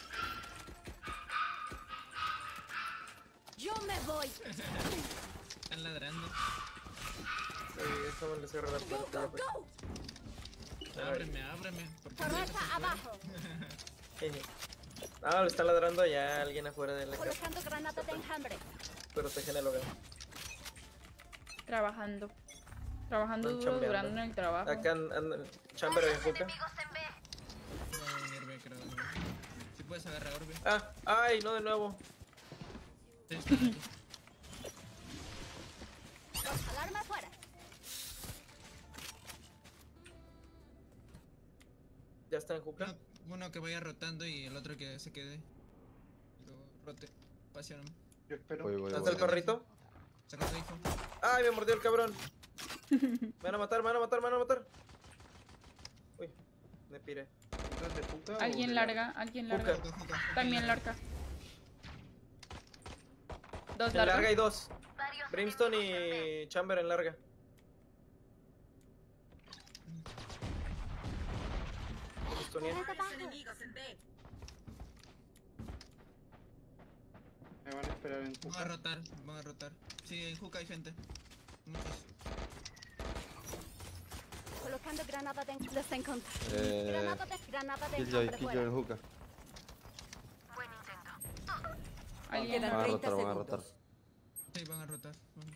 Yo me voy. Están ladrando. Sí, eso me le cierra la Go, puerta. go, go. Ábreme. ¿Por qué me Torreta dejas afuera? abajo. Ah, lo está ladrando ya alguien afuera de la casa. Colocando granada de enjambre. Protegen el hogar. Trabajando. Trabajando Están duro, chambeando. durando en el trabajo. Acá anda Chamber en Juca. Va a venir B, creo. Si puedes agarrar Orbe. Ah, ay, no de nuevo. Sí, está aquí. Alarma afuera. Ya está en Juca. Uno que vaya rotando y el otro que se quede. Luego rote. Pasión. Yo espero. Voy. ¿Está el perrito? Sacando info. Ay, me mordió el cabrón. Me van a matar. Uy, me piré. ¿Entras de puta o Alguien de larga. Juca. También larga. Dos En larga largas. hay 2. Brimstone y Chamber en larga. Brimstone. Torreta abajo. Enemigos en B. Me van a esperar en Van a rotar. Sí, en Hook hay gente. Muchos. Colocando granada de enjambre. Los encontré. Granada de Killjoy enjambre fuera. en hookah. Alguien Quedan Van a 30 rotar, segundos. Sí, van a rotar. Vamos.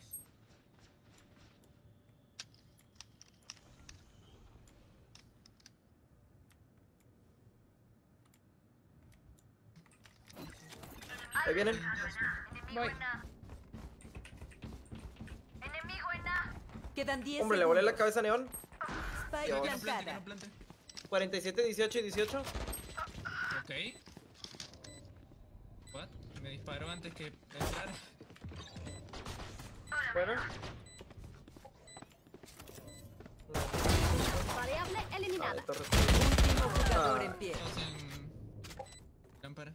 Ahí vienen. Voy. Quedan 10 Hombre, le volé la cabeza a Neón. Spike Dios. Que no plantada. plante. 47, 18 y 18. Ok. What? Me disparó antes que entrar. Bueno. Variable eliminada. Torre. Último jugador Ah. en pie. Todos en lámparas.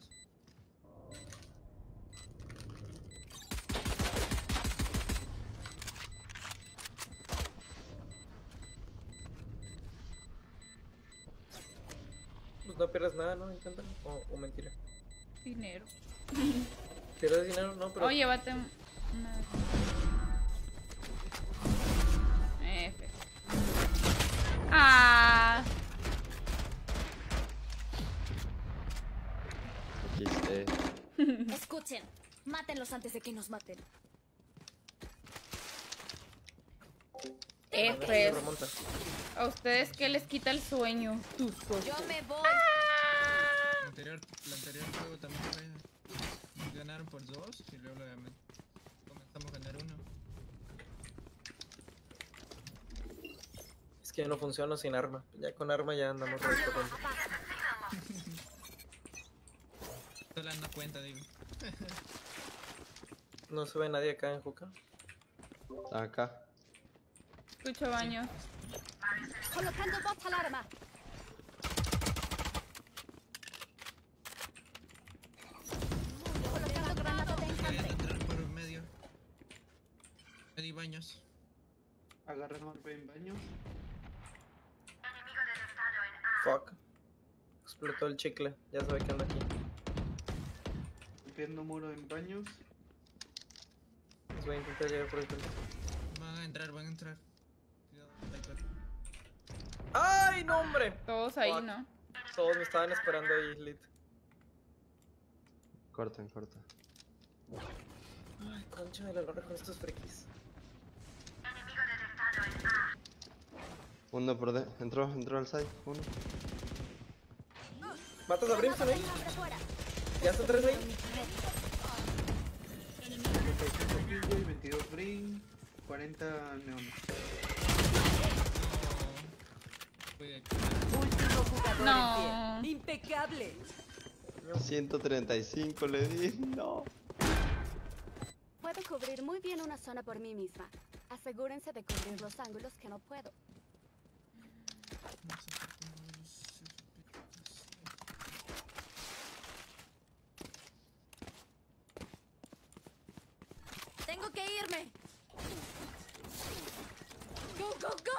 Pues no pierdes nada, ¿no? Inténtalo. O mentira. Dinero. Pierdes dinero, no, pero. Oh, llévate una. F. Ah. XD. Escuchen. Mátenlos antes de que nos maten. F. Remonta. ¿A ustedes qué les quita el sueño? Yo me voy. La anterior juego también fue. Ganaron por 2 y luego comenzamos a ganar 1. Es que ya no funciona sin arma. Ya con arma ya andamos corriendo. Solo dando cuenta, digo. No se ve nadie acá en Juca. Están acá. Escucho baños. Colocando bot alarma. Colocando granada de Querían enjambre. entrar por medio. Medio baños. Agarran orbe en baño. Fuck. Explotó el chicle. Ya sabe que anda aquí. Rompiendo muro en baños. Les voy a intentar llegar por el frente. Van a entrar. Cuidado, Viper. ¡Ay, no, hombre! Todos ahí, Fuck. ¿no? Todos me estaban esperando ahí, Lit. Corta. Ay, concha de la lora con estos frikis. Uno por dentro. Entró al side. Uno. ¿Matas a Brimstone ahí? Enjambre fuera. ¿Ya están 3 ahí? 35 Killjoy, 22 Brin, 40 Neon. Puede Último jugador No. en pie. Impecable. 135 le di. No. Puedo cubrir muy bien una zona por mí misma. Asegúrense de cubrir los ángulos que no puedo. Tengo que irme. Go, go, go.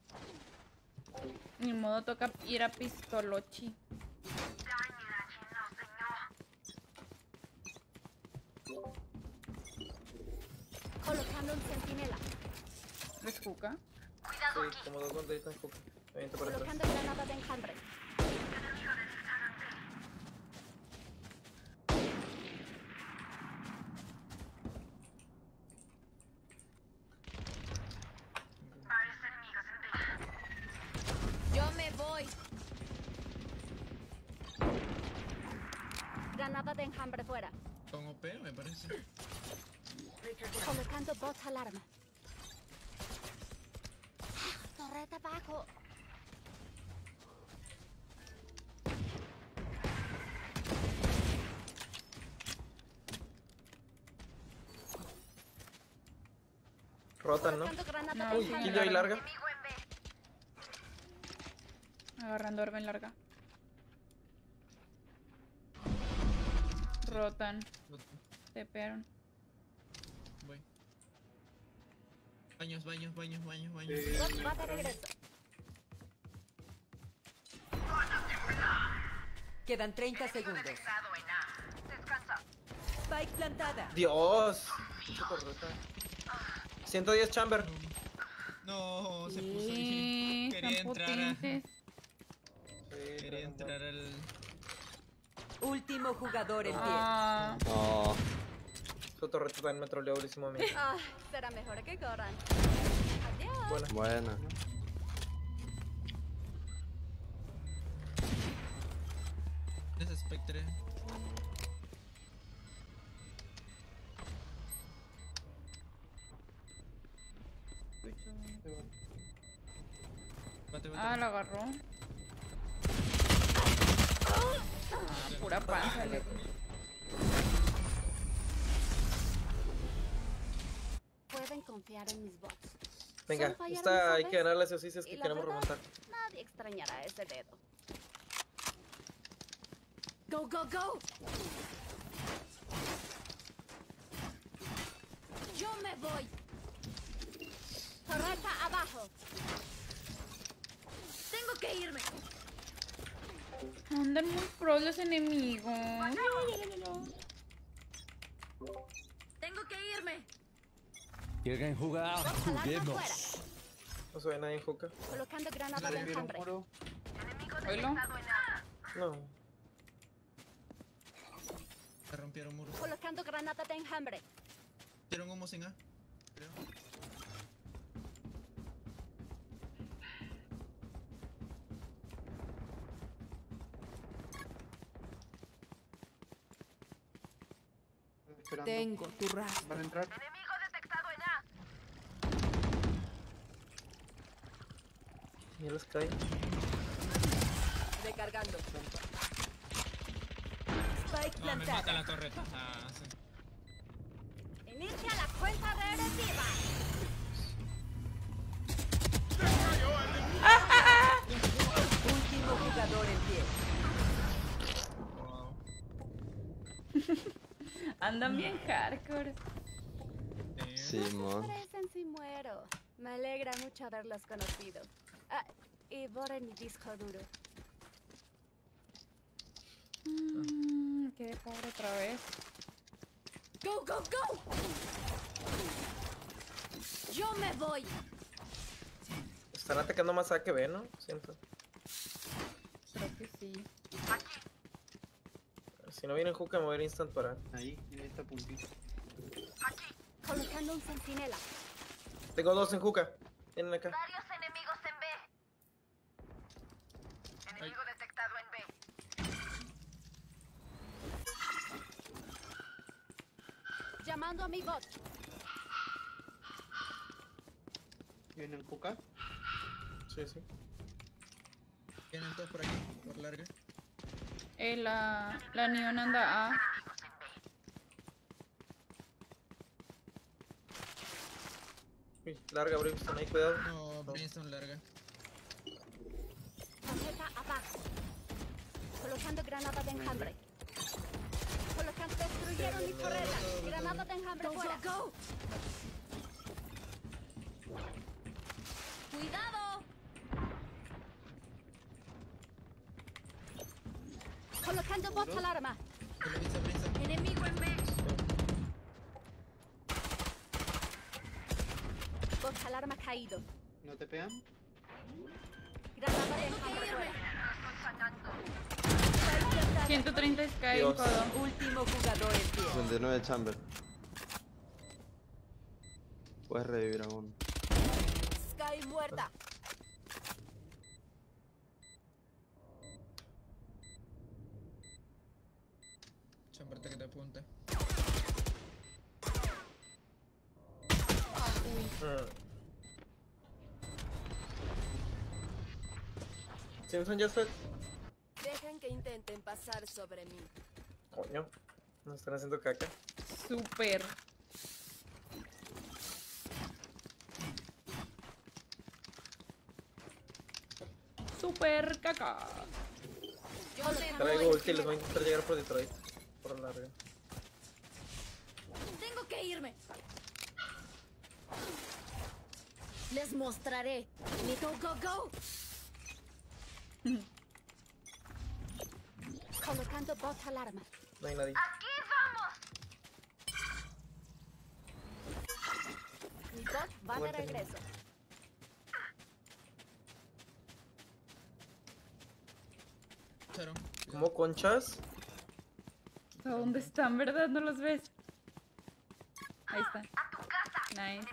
Ni modo, toca ir a Pistolochi. Colocando un centinela. ¿Les juca? Sí, como 2 banderitas en Juca. Me aviento para atrás. Colocando granada de enjambre. Yo me voy. Granada de enjambre fuera. Con OP, me parece. Colocando bot alarma. Torreta abajo. Rotan, ¿no? Colocando granada No, de sí, enjambre. Killjoy larga. Agarrando orbe en larga. Rotan. Tepearon. Voy. Baños. Bot va de regreso. Quedan 30 segundos. Spike plantada. Dios. Pinche torreta. 110 chamber. No, se puso Sí, ahí. Quería están entrar potentes. Quería entrar al... Último jugador en pie. Ah, No. Su torreta también me troleó durísimo a mí. Ah, será mejor que corran. Adiós. Buena. Buena. Ese Spectre. Bate, Ah, bate. lo agarró. Pura panza. le- Pueden confiar en mis bots. Venga, Solo fallaron esta esa hay vez, que ganarla, sí, si es y que la queremos verdad, remontar. Nadie extrañará ese dedo. Go, go, go. Yo me voy. Torreta abajo. Tengo que irme. Andan muy pros los enemigos. Tengo que irme. ¿Quieren jugar? Juguemos. No se ve nadie en Juca. Colocando granada de Vieron enjambre. muro. Oílo. No. Se rompieron muros. Colocando granada de enjambre. Hicieron humo sin A. Creo. Esperando. Tengo tu rastro. Van a entrar. Ya los cae. Recargando. Spike No, me mata plantada. la torreta. Ah, sí. Inicia la cuenta regresiva. Último jugador en pie. Wow. Andan bien hardcore. Simón. Parecen si muero. Me alegra mucho haberlos conocido. Ah, y borren mi disco duro. Qué pobre otra vez. Go, go, go. Yo me voy. Están atacando más A que B, ¿no? Siento. Creo que sí. Si no vienen Juca, me voy a ir instant para. Ahí, en esta puntita. Colocando un centinela. Tengo dos en Juca. Vienen acá. Varios enemigos en B. Enemigo detectado en B. Llamando a mi bot. Vienen Juca. Sí, sí. Vienen todos por aquí, por larga. La Neon anda A. Uy, larga, Brimstone, ahí, cuidado. No, Brimstone larga. Tarjeta abajo. Colocando granada de enjambre. Colocando, destruyeron mi torreta. Granada de enjambre fuera. Go, ¡Cuidado! Colocando bot alarma. ¿Qué le dice Brimstone? Enemigo en B. Bot alarma caído. ¿No te pegan? Granada de enjambre fuera. 130 Sky en Dios. codo. Último jugador en pie. 69 Chamber. Puedes revivir a uno. Sky muerta. Chamberta que te apunta. Simpson ya está. Dejen que intenten pasar sobre mí. Coño. Nos están haciendo caca. Súper. Súper caca. Traigo ulti y les voy a intentar llegar por Detroit. Por larga. Tengo que irme. Les mostraré. Mi go, go, go. Colocando bot alarma. No hay nadie. ¡Aquí vamos! Mi bot va de Fuerte. regreso. Echaron. ¿Cómo conchas? ¿A dónde están, verdad? ¿No los ves? Ahí están. Nice.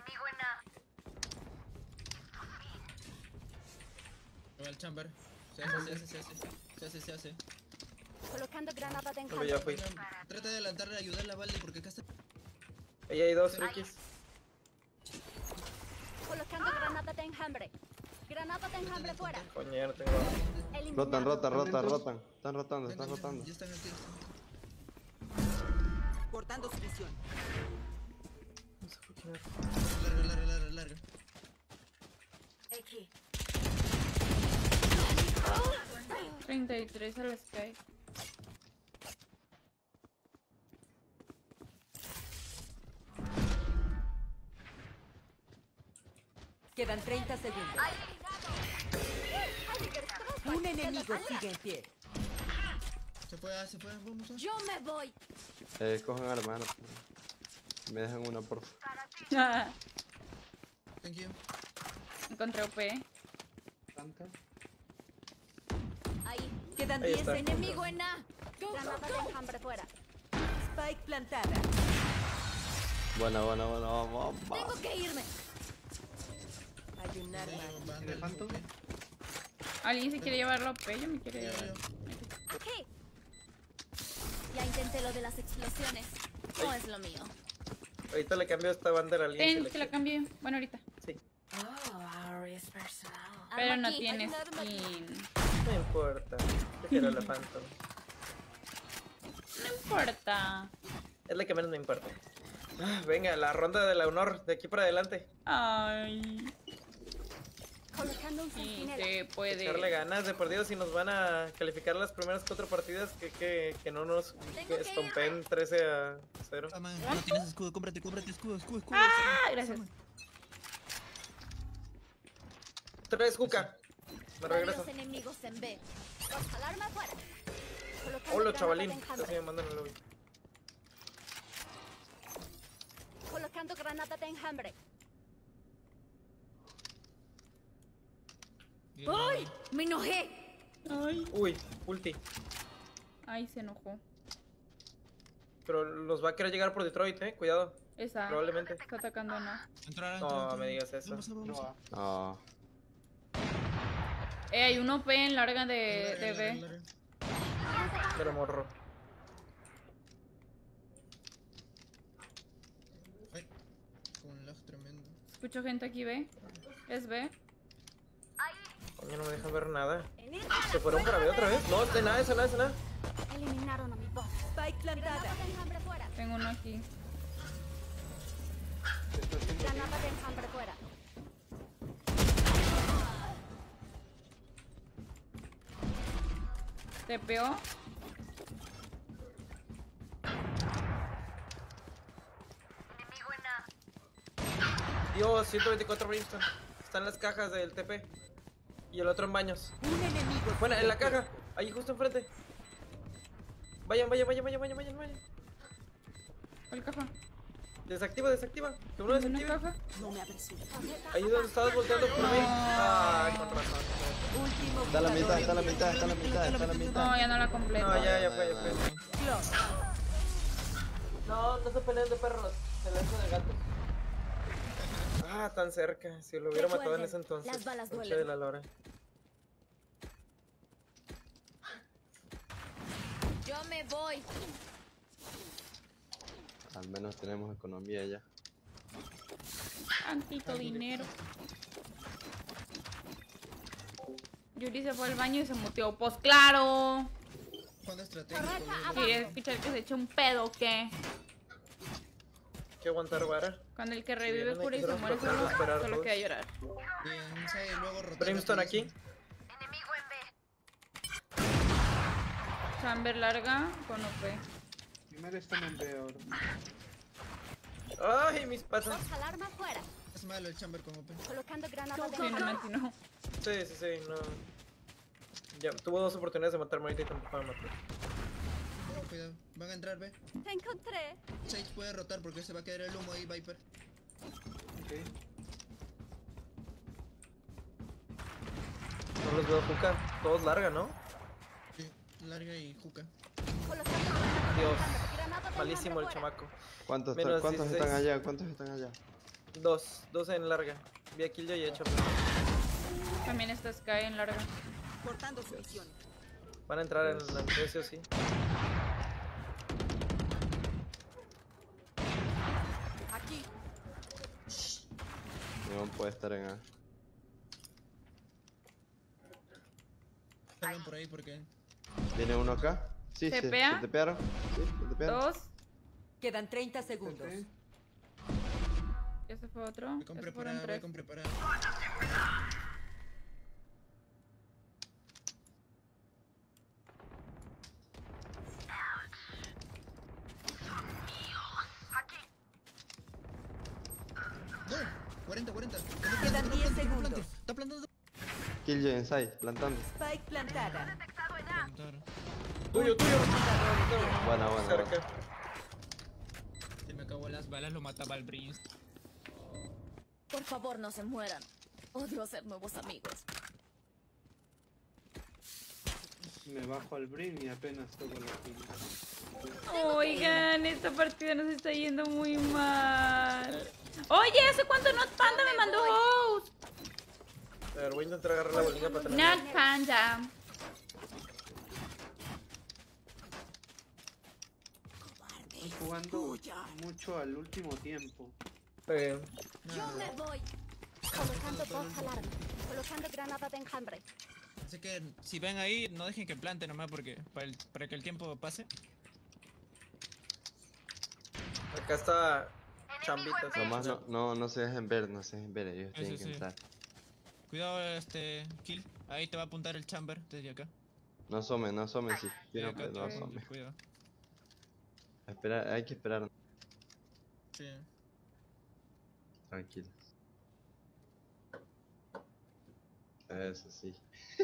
Va el chamber. Se hace. Se hace. Colocando granada de No, ya enjambre. fui. Trata de adelantarle, ayudarle a Valde porque acá está. Ahí hay dos frikis. Colocando granada de enjambre. Granada de enjambre fuera. Coño, ya no tengo. Rotan, rotan, rotan, Dentro. rotan. Están rotando, están rotando. Ya están aquí. Cortando su visión. Larga. Aquí. 33 a la Sky. Quedan 30 segundos. Un enemigo sigue en pie. Se fue, vamos a. Yo me voy. Cojan arma, no. Me dejan una, por favor. Thank you. Encontré OP. Planta. Ahí. Quedan Ahí 10 está. enemigos en A. Granada de enjambre fuera. Spike plantada. Buena, vamos. Tengo que irme. Hay un arma. ¿Tiene Phantom? ¿Alguien se quiere llevar la OP? Yo me quiero llevar. Aquí. Ya intenté lo de las explosiones. No es lo mío. Ahorita le cambio esta bandera a alguien. Ten, que la cambié. Bueno, ahorita. Sí. Oh, our is personal. Pero no Aquí, tiene hay un arma aquí. skin. No importa. Yo quiero la Phantom. No importa. Es la que menos me importa. Venga, la ronda de la honor, de aquí para adelante. Ay. Colocando un Sí, centinela. se Echarle puede. ganas de perdido si nos van a calificar las primeras 4 partidas que no nos Tengo que estompen 13-0. Ah, man, no tienes escudo, cómprate escudo. Ah, gracias. 3 Juca. Me regreso. Varios enemigos en B. Dos alarma fuera. Colocando Hola, granada chavalín. de enjambre. Así me mandan el lobby. Colocando granada de enjambre. ¡Ay! ¡Me enojé! Ay. Uy, ulti. Ay, se enojó. Pero los va a querer llegar por Detroit, cuidado. Esa. Probablemente. Está atacando, ¿no? No me digas eso. Vamos. No va. No. Hay un OP en larga de B. Pero morro. Ay, con lag tremendo. Escucho gente aquí B. ¿Es B? Coño, no me dejan ver nada. Enemigo. ¿Se fueron para B otra vez? No, de nada, de nada. Eliminaron a mi boss. Spike plantada. Granada de enjambre fuera. Tengo uno aquí. Está haciendo Granada de enjambre fuera. TPO. Dios, 124 Brimstone. Está en las cajas del TP. Y el otro en baños. Un enemigo. Bueno, en la sigue en caja. Ahí justo enfrente. Vayan. ¿Cuál caja? Desactiva. Que uno ¿Una desactive. caja? pie. No me apresuro. Ahí donde estabas volteando por mí. Ay, con razón. Último Está a la jugador. mitad, está a la mitad. No, ya no la completo. No, ya fue. Close. No se peleen de perros. Se lanzan de gatos. Ah, tan cerca. Si lo hubiera matado en ese entonces. Las balas Concha duelen. de la lora. Yo me voy. Al menos tenemos economía ya. Tantito dinero. Yuri se fue al baño y se muteó. Pues claro. Jugando estratégico. ¿Quieres escuchar que se eche un pedo o qué? Hay que aguantar vara. Cuando el que revive vienen cura y se aquí, muere nos podemos solo, esperar solo todos. queda llorar. Bien, sí, luego rotar Brimstone aquí. Enemigo en B. Chamber larga con OP. Primero están en peor. Ay, mis patas. Dos alarma fuera. Es malo el chamber como open. Colocando granada de Sí, no me enjambre. atinó. Sí, no. Ya, tuvo 2 oportunidades de matarme ahorita y tampoco me mató. Oh, cuidado. Van a entrar, ve. Te encontré. Sage puede rotar porque se va a quedar el humo ahí, Viper. Ok. No los veo Juca. Todos larga, ¿no? Sí, larga y juca. Colocando granada de Dios. enjambre. Granada de Malísimo el enjambre fuera. chamaco. ¿Cuántos Menos están 16. allá? ¿Cuántos están allá? 2 en larga. Vi a Killjoy y hecho. También está Sky en larga. Cortando su visión. Van a entrar en el precio, sí. Aquí. No puede estar en A. Salgan por ahí porque... ¿Viene uno acá? Sí, sí, ¿Tepea? se tepearon. Sí, se tepearon. 2. Quedan 30 segundos. Ya se fue otro. Voy Ya con se fueron preparada, voy 3. con preparada. ¡No! 40. Quedan 10 segundos. Está plantando. Killjoy inside, plantando. Spike plantada. Plantaron. Tuyo. Buena, buena. Cerca. Se me acabó las balas, lo mataba el Brinz. Por favor, no se mueran. Odio hacer nuevos amigos. Me bajo al brin y apenas toco la pila. Oigan, esta partida nos está yendo muy mal. Oye, ¿hace cuánto Not Panda me mandó host? A ver, voy a intentar agarrar la bolita para atrás. Not Panda. Estoy jugando mucho al último tiempo. Yo me voy. Colocando dos alarmas. Colocando granada de enjambre. Así que si ven ahí, no dejen que plante nomás porque para que el tiempo pase. Acá está Chambita. Nomás no se dejen ver, no se dejen ver, ellos Eso tienen que sí. entrar. Cuidado, Kill. Ahí te va a apuntar el chamber desde acá. No asomen, si Desde quieren, acá pues te no va a apuntar, asomen. cuidado. Espera, hay que esperar. Sí. Tranquilos. Eso sí.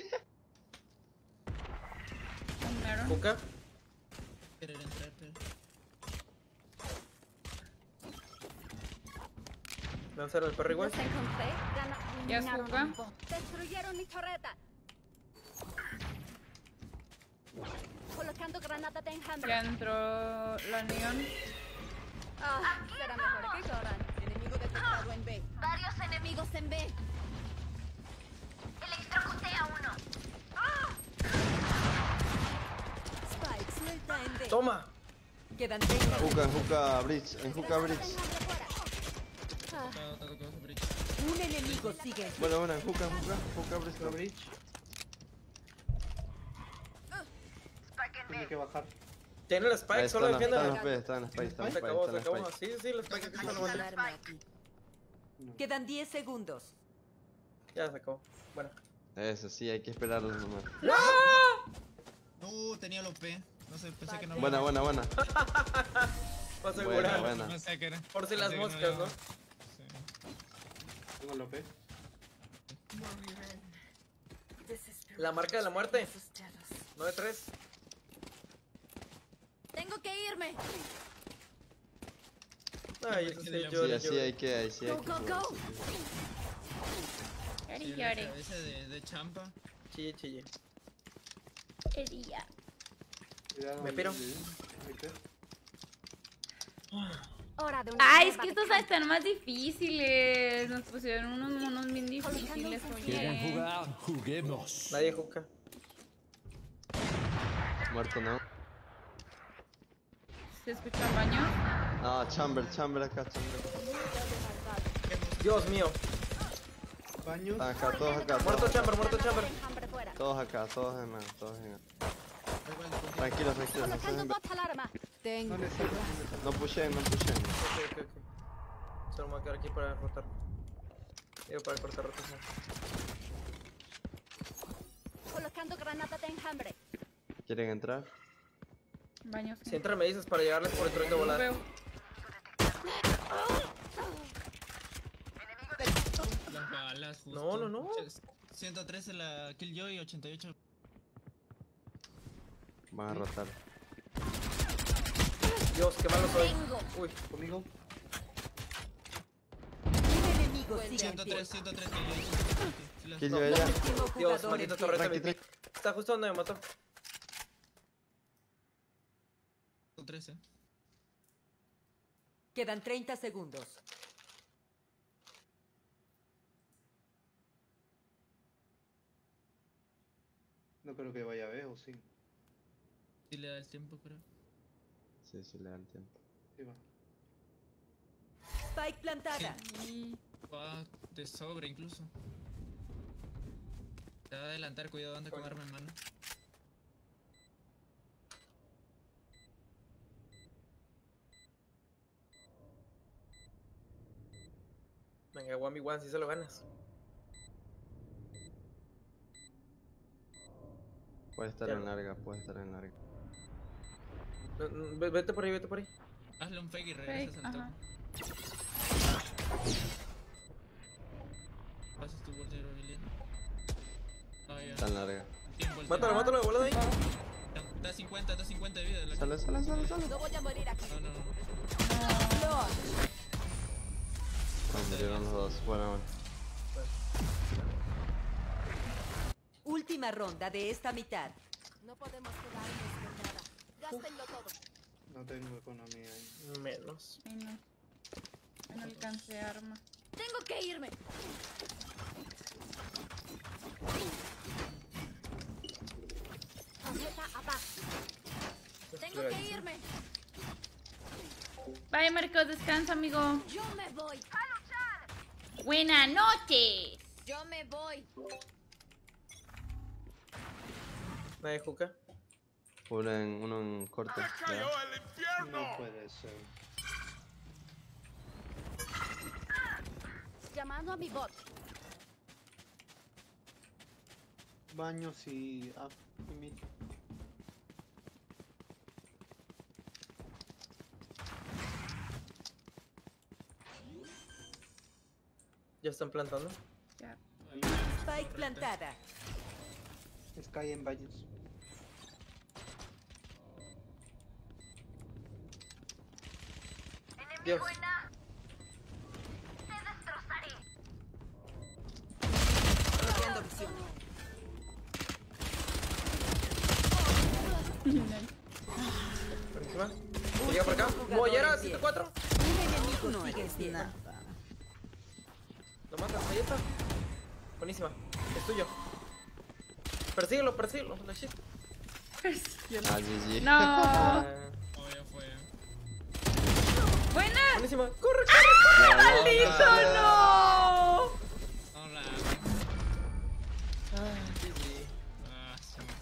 Juca. Querer entrar, pero... Lanzar el perro igual. Los encontré. Ya Ganaron suba. ambos. Destruyeron mi torreta. Colocando granada de enjambre. Ya entró la Neon. Será mejor que corran. Enemigo detectado en B. Varios enemigos en B. Electrocuté a uno. Spike suelta en B. Toma. Quedan 30 Hookah bridge, en hookah bridge. Un enemigo sigue. Bueno, en hookah bridge. La bridge. Tiene que bajar. Tiene el Ahí spike, está, solo defiende. está en la spike, está en Se la acabó. spike. Sí, el spike aquí está nomás. Alarma aquí. Quedan 10 segundos. Ya se acabó. Bueno. Eso sí, hay que esperarlo nomás. No, tenía el OP. No sé, pensé que no. Buena. Para asegurar. Buena. No sé qué era. Por si las Pensé que moscas, ¿no? Sí. Tengo el OP. La marca de la muerte. 9-3. Tengo que irme. Ay, eso sí, Sí, llore. así hay que Go, go, jugar. go. Llore, Sí, llore. ese de champa. Chille. Quería. Cuidado. Me piro. Hora de una Ay, es prueba que de estos campo. están más difíciles. Nos pusieron unos monos bien difíciles. ¿Quieren Oye. jugar? Juguemos. Nadie juca. Muerto no. ¿Se escucha el baño? No, chamber acá, chamber. Dios mío. Baños. Están acá, todos acá. Muerto Chamber. Granada de enjambre fuera. Todos acá, todos en A. Tranquilos, no se Colocando dejen ver. dos alarmas. Tengo. No pushen. Ok. Solo me voy a quedar aquí para rotar. Digo, para cortar rotación. Colocando granada de enjambre. ¿Quieren entrar? Baño. Si entra me dices para llegarles por el tren de No volar. veo. Las balas, justo. No. 113 la Killjoy y 88. Van a rotar. Dios, qué malo soy. Tengo. Uy, Conmigo. Un enemigo sigue en pie. 103 Killjoy. Killjoy allá. Último Dios, jugador en maldita pie. torreta. Tranqui. Está justo donde me mató. 113. Quedan 30 segundos. No creo que vaya a ver, o sí. Si le da el tiempo, creo. Sí, le dan tiempo. Sí va. Spike plantada. Y Va de sobre incluso. Te va a adelantar, cuidado, anda con arma en mano. 1v1 si se lo ganas. Puede estar Ya. en larga, puede estar en larga. Vete por ahí, vete por ahí. Hazle un fake y regresas Fake, al ajá. toque. Pasas tu voltero, Lilian. No, ya. Está en larga. Tiempo, el Mátalo, tiempo. mátalo, de volada ahí. Está 50 de vida. De la Sale, sale, sale, sale. No voy a morir aquí. No. No. Ah, murieron los dos. Bueno, bueno. Última ronda de esta mitad. No podemos quedarnos con nada. Gástenlo todo. No tengo economía ahí. Menos. Ay, no. No alcancé arma. Tengo que irme. Tarjeta abajo. Tengo que irme. Bye, Marcos, descansa, amigo. Yo me voy. Buenas noches. Yo me voy. Nadie juca. Uno en corte. Ya. No puede ser. Llamando a mi bot. Baños y mid. Ya están plantando. Ya. Spike plantada. Sky en baños. Dios. Bloqueando visión. Por encima. ¿Se llega por acá? Mollera, 7-4. Un enemigo sigue en pie. Lo matas, ahí está. Buenísima. Es tuyo. Persíguelo, persíguelo. La shit. Ah, GG. No. Ah, Oh, ya fue. Buena. buenísima. Corre, corre. ¡Maldito no! Hola. GG. Ah,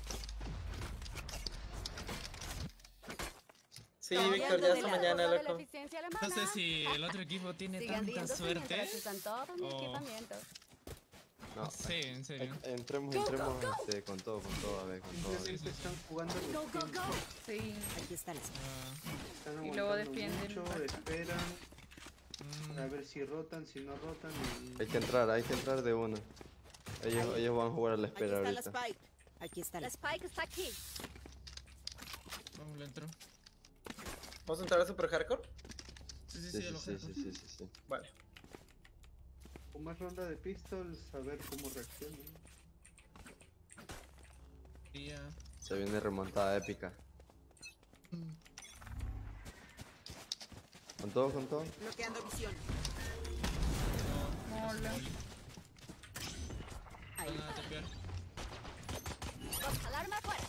sí. Sí, Víctor, ya hasta mañana, De la loco. eficiencia No alemana. sé si el otro equipo tiene Sigan tanta riéndose suerte. mientras usan todos mis o- equipamientos. No, Sí, en serio. entremos con todo, a ver, con todo. Simplemente están jugando los Go, go, tiempos. go. Sí. Aquí está la Ah, Están Y luego aguantando defienden mucho, bastante. esperan mm, a ver si rotan, si no rotan y... Hay que entrar de una. Ellos van a jugar a la Aquí espera está la ahorita. Spike. Aquí está La la Spike está aquí. vamos, le entro. ¿Vamos a entrar a Super Hardcore? Sí, Sí, sí, lo sí, jalo. sí. Vale. Con más ronda de pistols, a ver cómo reaccionan. Y ya. Se viene remontada épica. Con todo, con todo. bloqueando visión. Hola. Ahí. Van a tapear. Dos alarma afuera.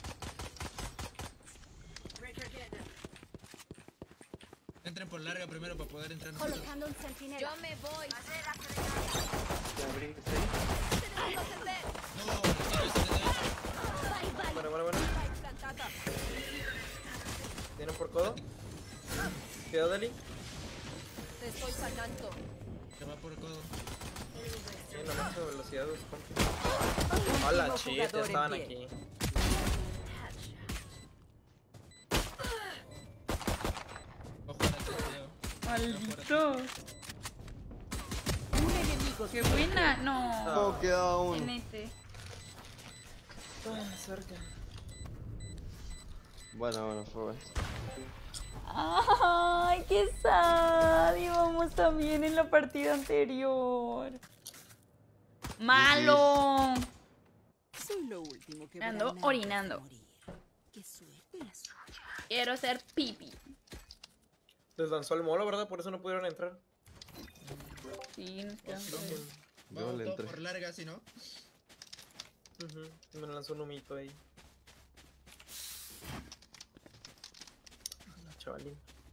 Entren por larga primero para poder entrar nosotros. Colocando un centinela. Yo me voy. Ya brincas ahí. No, tiro ese desde ahí. Bye, bye. Bueno. Spike plantada. Vienen por codo. Cuidado, Deli. Te estoy sacando. Se va por el codo. Sí, no mucha velocidad de los compas. Hola, Último chit, ya jugador en estaban pie. aquí. Va a jugar al testeo. Maldito. Un enemigo Qué sigue. buena. No. No, queda uno. NT. Ah, cerca. Bueno, fue. Ay, qué sad. Íbamos también en la partida anterior. Malo. Soy lo último que Ando verán antes de orinando. morir. Qué suerte la suya. Quiero ser pipi. Les lanzó el molo, ¿verdad? Por eso no pudieron entrar. Sí, nos quedamos Vamos, ahí. Yo vamos le todo entré. por larga, si no. Me lanzó un humito ahí. Chavalín.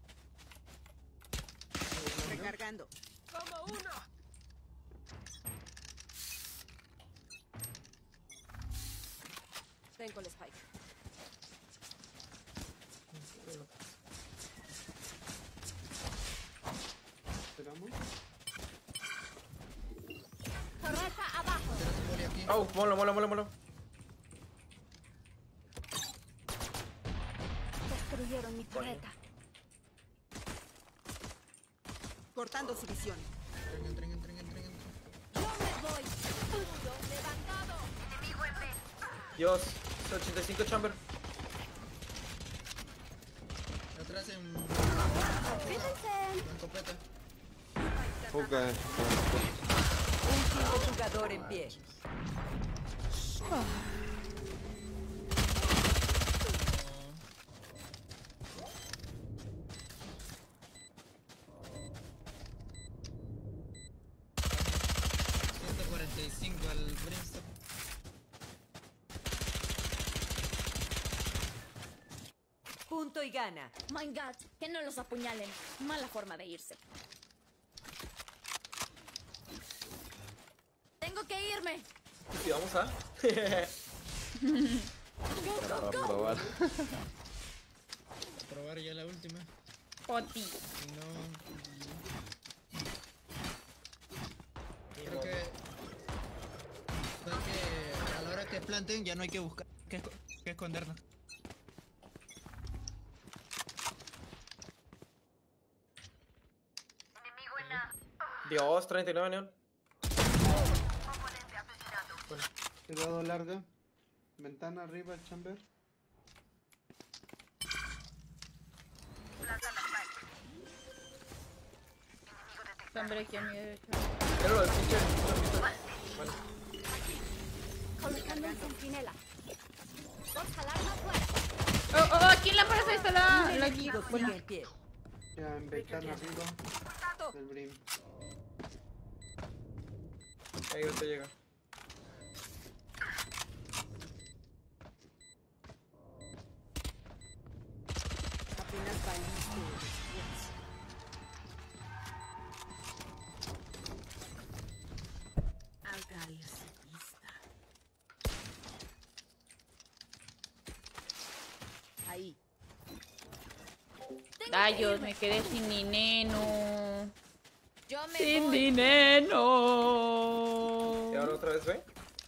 Recargando. Como uno. Tengo el Spike. Esperamos. Oh, molo. Destruyeron mi torreta. Cortando su visión. Entren. Yo me voy. Escudo levantado. Enemigo en B. Dios, 85 chamber. Atrás en Fíjense. escopeta. Fuga. Último jugador en pie. Al Brimstone. Punto y gana. My God, que no los apuñalen. Mala forma de irse. Tengo que irme. Y vamos a. Para probar. Probar ya la última. Poti. Si no. Creo que. Hay que. A la hora que planten ya no hay que buscar. Que escondernos. Enemigo en A. Dios, 39 neón. Oponente asesinado. Cuidado larga. Ventana arriba, chamber. Lanza la spike. Hombre, aquí a mi derecha. Pero el pinche. Vale. Colocando un centinela. Dos alarmas fuera. Oh, aquí en la pared está la guía. Sigue Bueno, en pie. Ya en ventana arriba. Del Brim. Ahí ahorita llega. Apenas valiste. Algaria vista. Ahí. rayos, me quedé sin dinero. Yo me Sin voy. dinero. ¿Y ahora otra vez ve?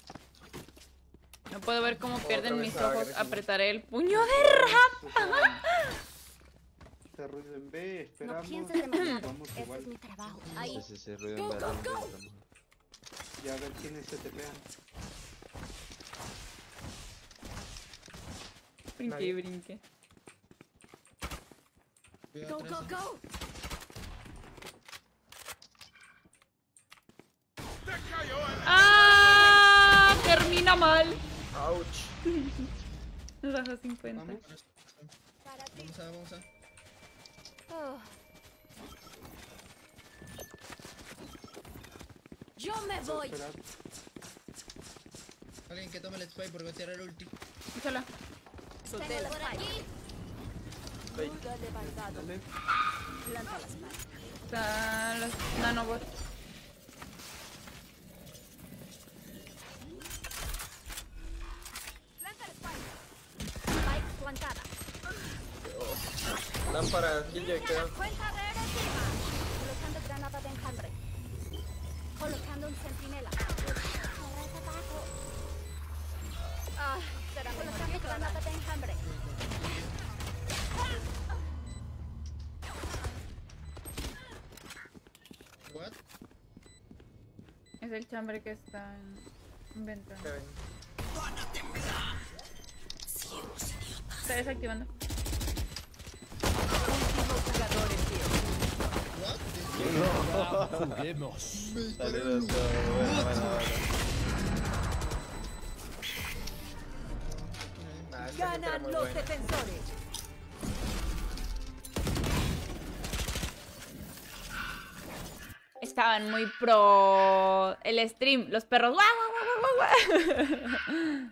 No puedo ver cómo Otra pierden vez mis ojos. agresivo. Apretaré el puño de rap. Está ruido en B, No esperamos. pienses demasiado. Vamos Ese igual. es mi trabajo. Ahí. Sí, ruido en verano. Ya a ver quiénes se te vean. Brinque, brinque. Cuidado Go, atrás. go, go. ¡Ah! Termina mal. Ouch. Baja 50. Vamos. Para ti. Vamos a. Oh. Yo me voy. Esperar. Alguien que tome el spy porque voy a tirar el ulti. Échala. Solté la Por spike. aquí. Ahí. Nunca levantado. Dale. Lanza la spike. Están los nanobots. Lanza el spike. Spike plantada. Lámpara, Killjoy, queda. Cuenta regresiva. Colocando granada de enjambre. Colocando un centinela. Torreta abajo. Ah, será colocando granada de enjambre. What? Es el chambre que está en ventana. Está desactivando. Último jugador en pie. Juguemos. Dale, bueno. Nah, esta gente era Ganan muy los buena. defensores. Estaban muy pro el stream. Los perros. ¡Guau, guau, guau, guau, guau!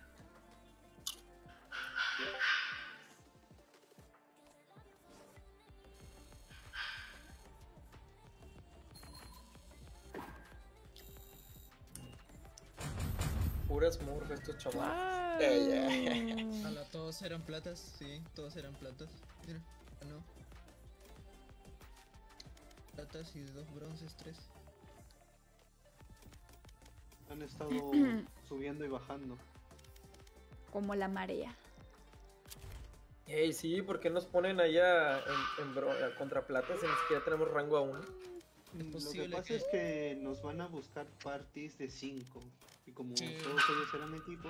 Puras murgas estos chavos. Guau. Ala, todos eran platas, sí, todos eran platas. Mira, no. Platas y 2 bronces, 3. Han estado subiendo y bajando. Como la marea. Ey, sí, ¿por qué nos ponen allá a contraplata si ni siquiera tenemos rango aún? Lo que posible pasa que- es que nos van a buscar parties de 5. Y como Sí. todos ellos eran equipo,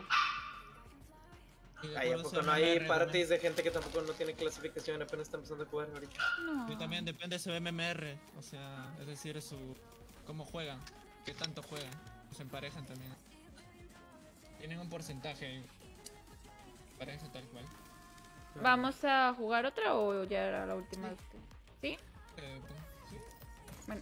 Y de Ay, ¿a acuerdo a poco su no hay MMR parties de gente que tampoco no tiene clasificación, apenas está empezando a jugar ahorita? No. Y también depende de su MMR, o sea, es decir, cómo juegan, qué tanto juegan, se emparejan también. Tienen un porcentaje, pareja tal cual. ¿Vamos a jugar otra o ya era la última? ¿Sí? Sí. Bueno.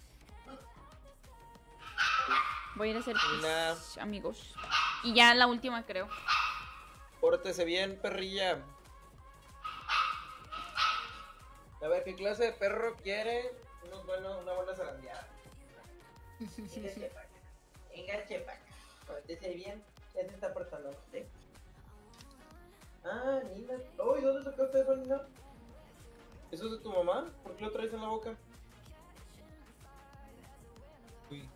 Voy a ir a hacer Una. pis, amigos. Y ya la última, creo. Pórtese bien, perrilla. A ver, ¿qué clase de perro quiere? Una buena zarandeada. Venga, chepaca. Venga, chepaca. Pórtese bien. Ya se está portando. ¿Sí? Ah, Nina. Uy, ¿dónde sacaste eso, Nina? ¿Eso es de tu mamá? ¿Por qué lo traes en la boca? Uy,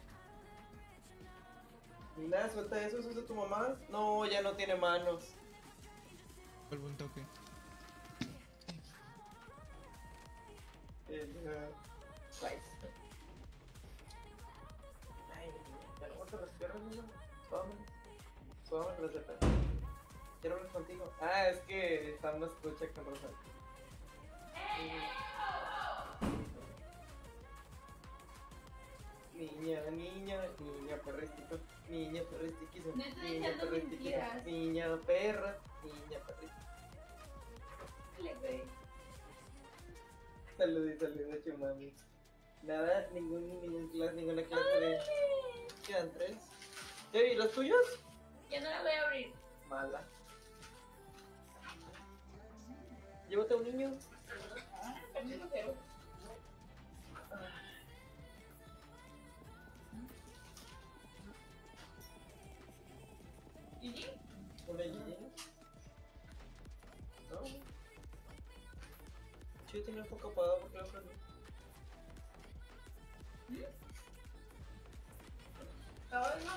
Nina, suelta eso, ¿eso es de tu mamá? No, ya no tiene manos. vuelvo un toque. Ay, ya no te respiras, Nina. Suave. Suave, receta. Quiero hablar contigo. Ah, es que Sam no escucha con Rosario. Niña, perristico. Niña, perristiquizo. No estoy Niña, echando perristiquizo. mentiras. Niña, perra. Niña, perristiquizo. Saludos, chumami. Nada, ninguna clase de. Quedan 3. ¿Y los tuyos? Ya no la voy a abrir. Mala. Llévate a un niño. ¿Gigi? ¿Una Gigi? No. Yo tenía el foco apagado porque lo prendí. Ahora no.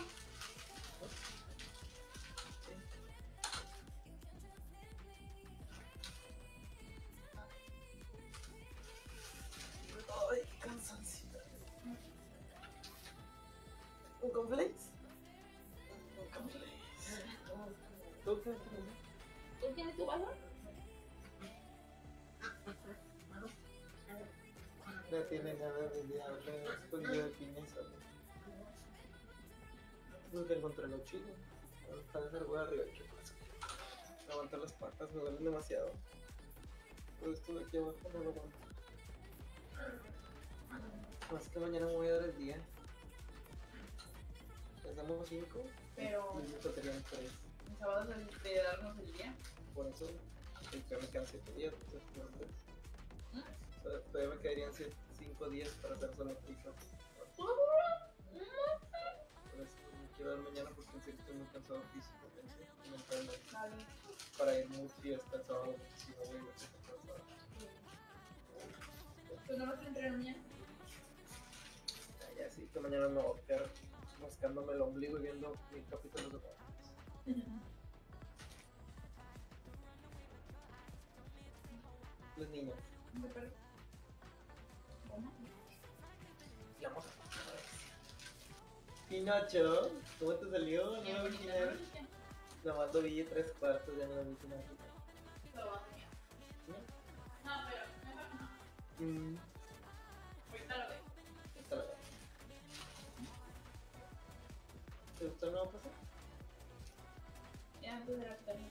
Ay, qué cansancio. ¿Un complex? Un complex. ¿Tú qué tienes? ¿Tú tienes tu vaso? No tiene nada de diablo, escondido de fineza. Nunca encontré lo chido. Está de voy arriba, chicos. Aguantar las patas, me duelen demasiado. Todo esto de aquí abajo no lo aguanto. Más que mañana me voy a dar el día. Les damos 5, Pero y me tocarían 3. el sábado es de darnos el día. Por eso, ya me quedan 7 días, entonces no 3. O sea, todavía me quedarían 5 días para hacer solo prisa. Por eso me quiero dar mañana porque en serio estoy muy cansado físicamente y mentalmente. Para ir muy hasta el sábado, porque si no voy a ir hasta el sábado. ¿Tú no vas a entrenar mañana? Ya sí, que mañana me voy a quedar rascándome el ombligo y viendo mi capítulo de los niños. La moza. Pinocho, ¿cómo te salió? No me vi quién era. La mando vi 3/4, ya no la vi quién era. No, pero Mm, ahorita lo veo. está la verdad. ¿Te gustó el nuevo paso? Ya antes de la tarea.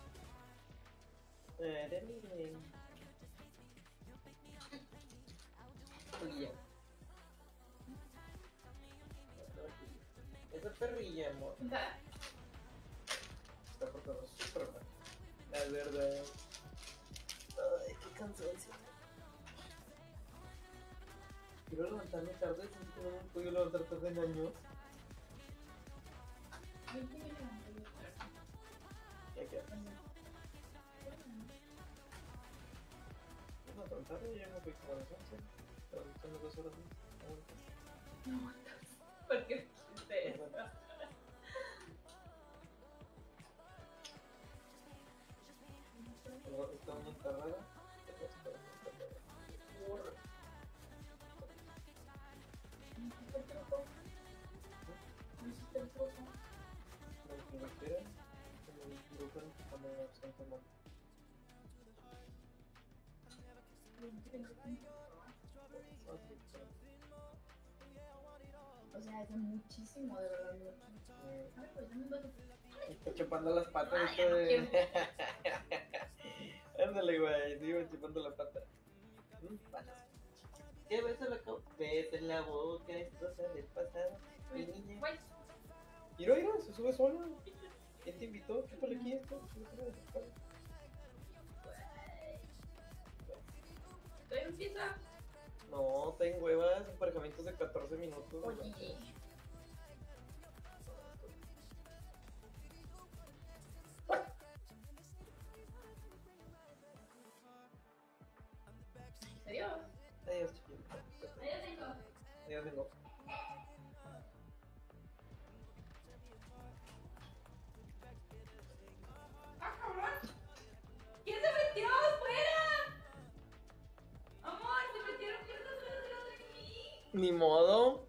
Perrilla. Esa perrilla, amor. Sentada. Está portando súper mal. Es verdad. Ay, qué cansancio. Quiero levantarme tarde, siento que no me he podido levantar tarde en años. Ya que no tan tarde, ya me fui como a las 11. Pero tengo 2 horas más. ¿Por qué hiciste eso? O sea, es muchísimo, de verdad. Ay, pues, dame un beso. Está chupando las patas. Ay, esto no de... Ándale, güey, digo, chupando la pata. Patas. ¿Qué beso la copa? Beso en la boca, es cosa del pasado. Mi niña. Mira, mira, se sube solo. ¿Quién te invitó? Chúpale aquí esto. ¿Estoy en fiesta? No, ten huevas, emparejamientos de 14 minutos. Oye. Adiós. Adiós, chiquito. Adiós, hijo. Adiós, hijo. ¡Ah, cabrón! ¿Quién se metió afuera? Amor, se metieron piernas atrás de mí. Ni modo.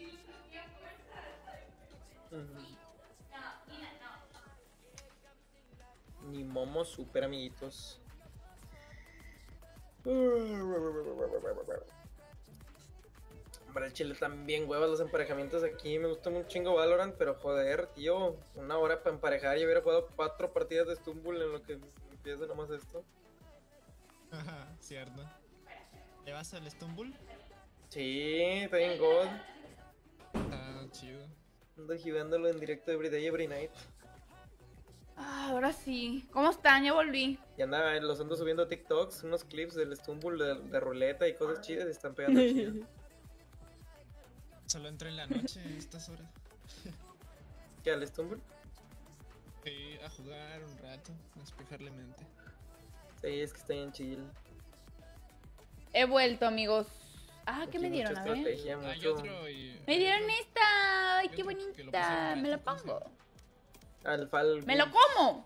Ni momo super amiguitos. Hombre, el chile también huevas los emparejamientos aquí. Me gusta un chingo Valorant, pero joder, tío. 1 hora para emparejar y hubiera jugado 4 partidas de Stumble en lo que empieza nomás esto. Ajá, cierto. ¿Le vas al Stumble? Sí, está bien God. Ah, chido. Ando jugándolo en directo every day, every night. Ah, ahora sí. ¿Cómo están? Ya volví. Y anda, los ando subiendo a TikToks, unos clips del Stumble de ruleta y cosas chidas y están pegando chido. Solo entro en la noche a estas horas. ¿Qué, al Stumble? Sí, a jugar un rato, a despejar la mente. Sí, es que está bien chill. He vuelto, amigos. Ah, ¿qué Aquí me dieron? mucha A ver. estrategia, Hay mucho... otro y... Me dieron esta. Ay, qué otro que lo bonita. pusieron Me la gratis, ¿cómo se pongo. Alfal. ¡Me lo como!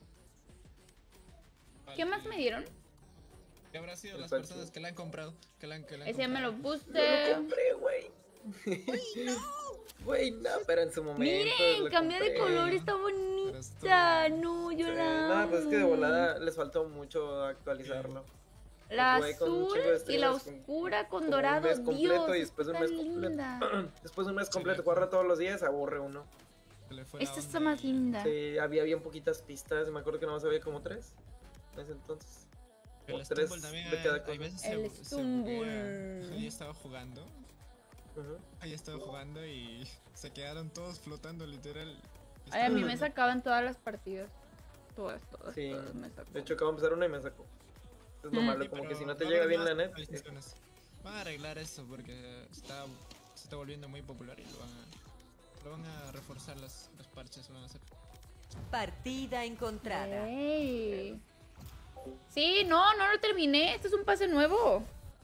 Vale, ¿Qué más me dieron? ¿Qué habrá sido El las falso. personas que la han comprado? Que la han Ese ya me lo comprado? Yo puse. lo compré, güey. Güey, no, pero en su momento. Miren, lo cambia de compré. color, está bonita. No, yo la Nada, pues es que de amo. volada les faltó mucho actualizarlo. La Jugué con un azul chingo de y la streamers con- oscura con como dorado. un mes completo Dios, y después de un está mes completo. linda. Después de un mes Sí, completo, le- jugarla todos los días, aburre uno. Se le fue la Esta está onda más y- linda. Sí, había bien poquitas pistas, me acuerdo que nomás había como 3 en ese entonces. El O 3 Stumble también de cada hay cosa. veces El se buguea. Stumble. Ahí estaba jugando. Ujú. Ahí estaba jugando y se quedaron todos flotando literal. Ay, a mí Estaba- me sacaban todas las partidas. Todas Sí, me sacó. de hecho acabo de empezar una y me sacó. Es lo malo, Sí, como que pero si no te va a llega haber bien más la net. actualizaciones. Van a arreglar eso porque se está volviendo muy popular y lo van a reforzar los parches, lo van a hacer. Partida encontrada. Ey. Sí, no lo terminé. Este es un pase nuevo.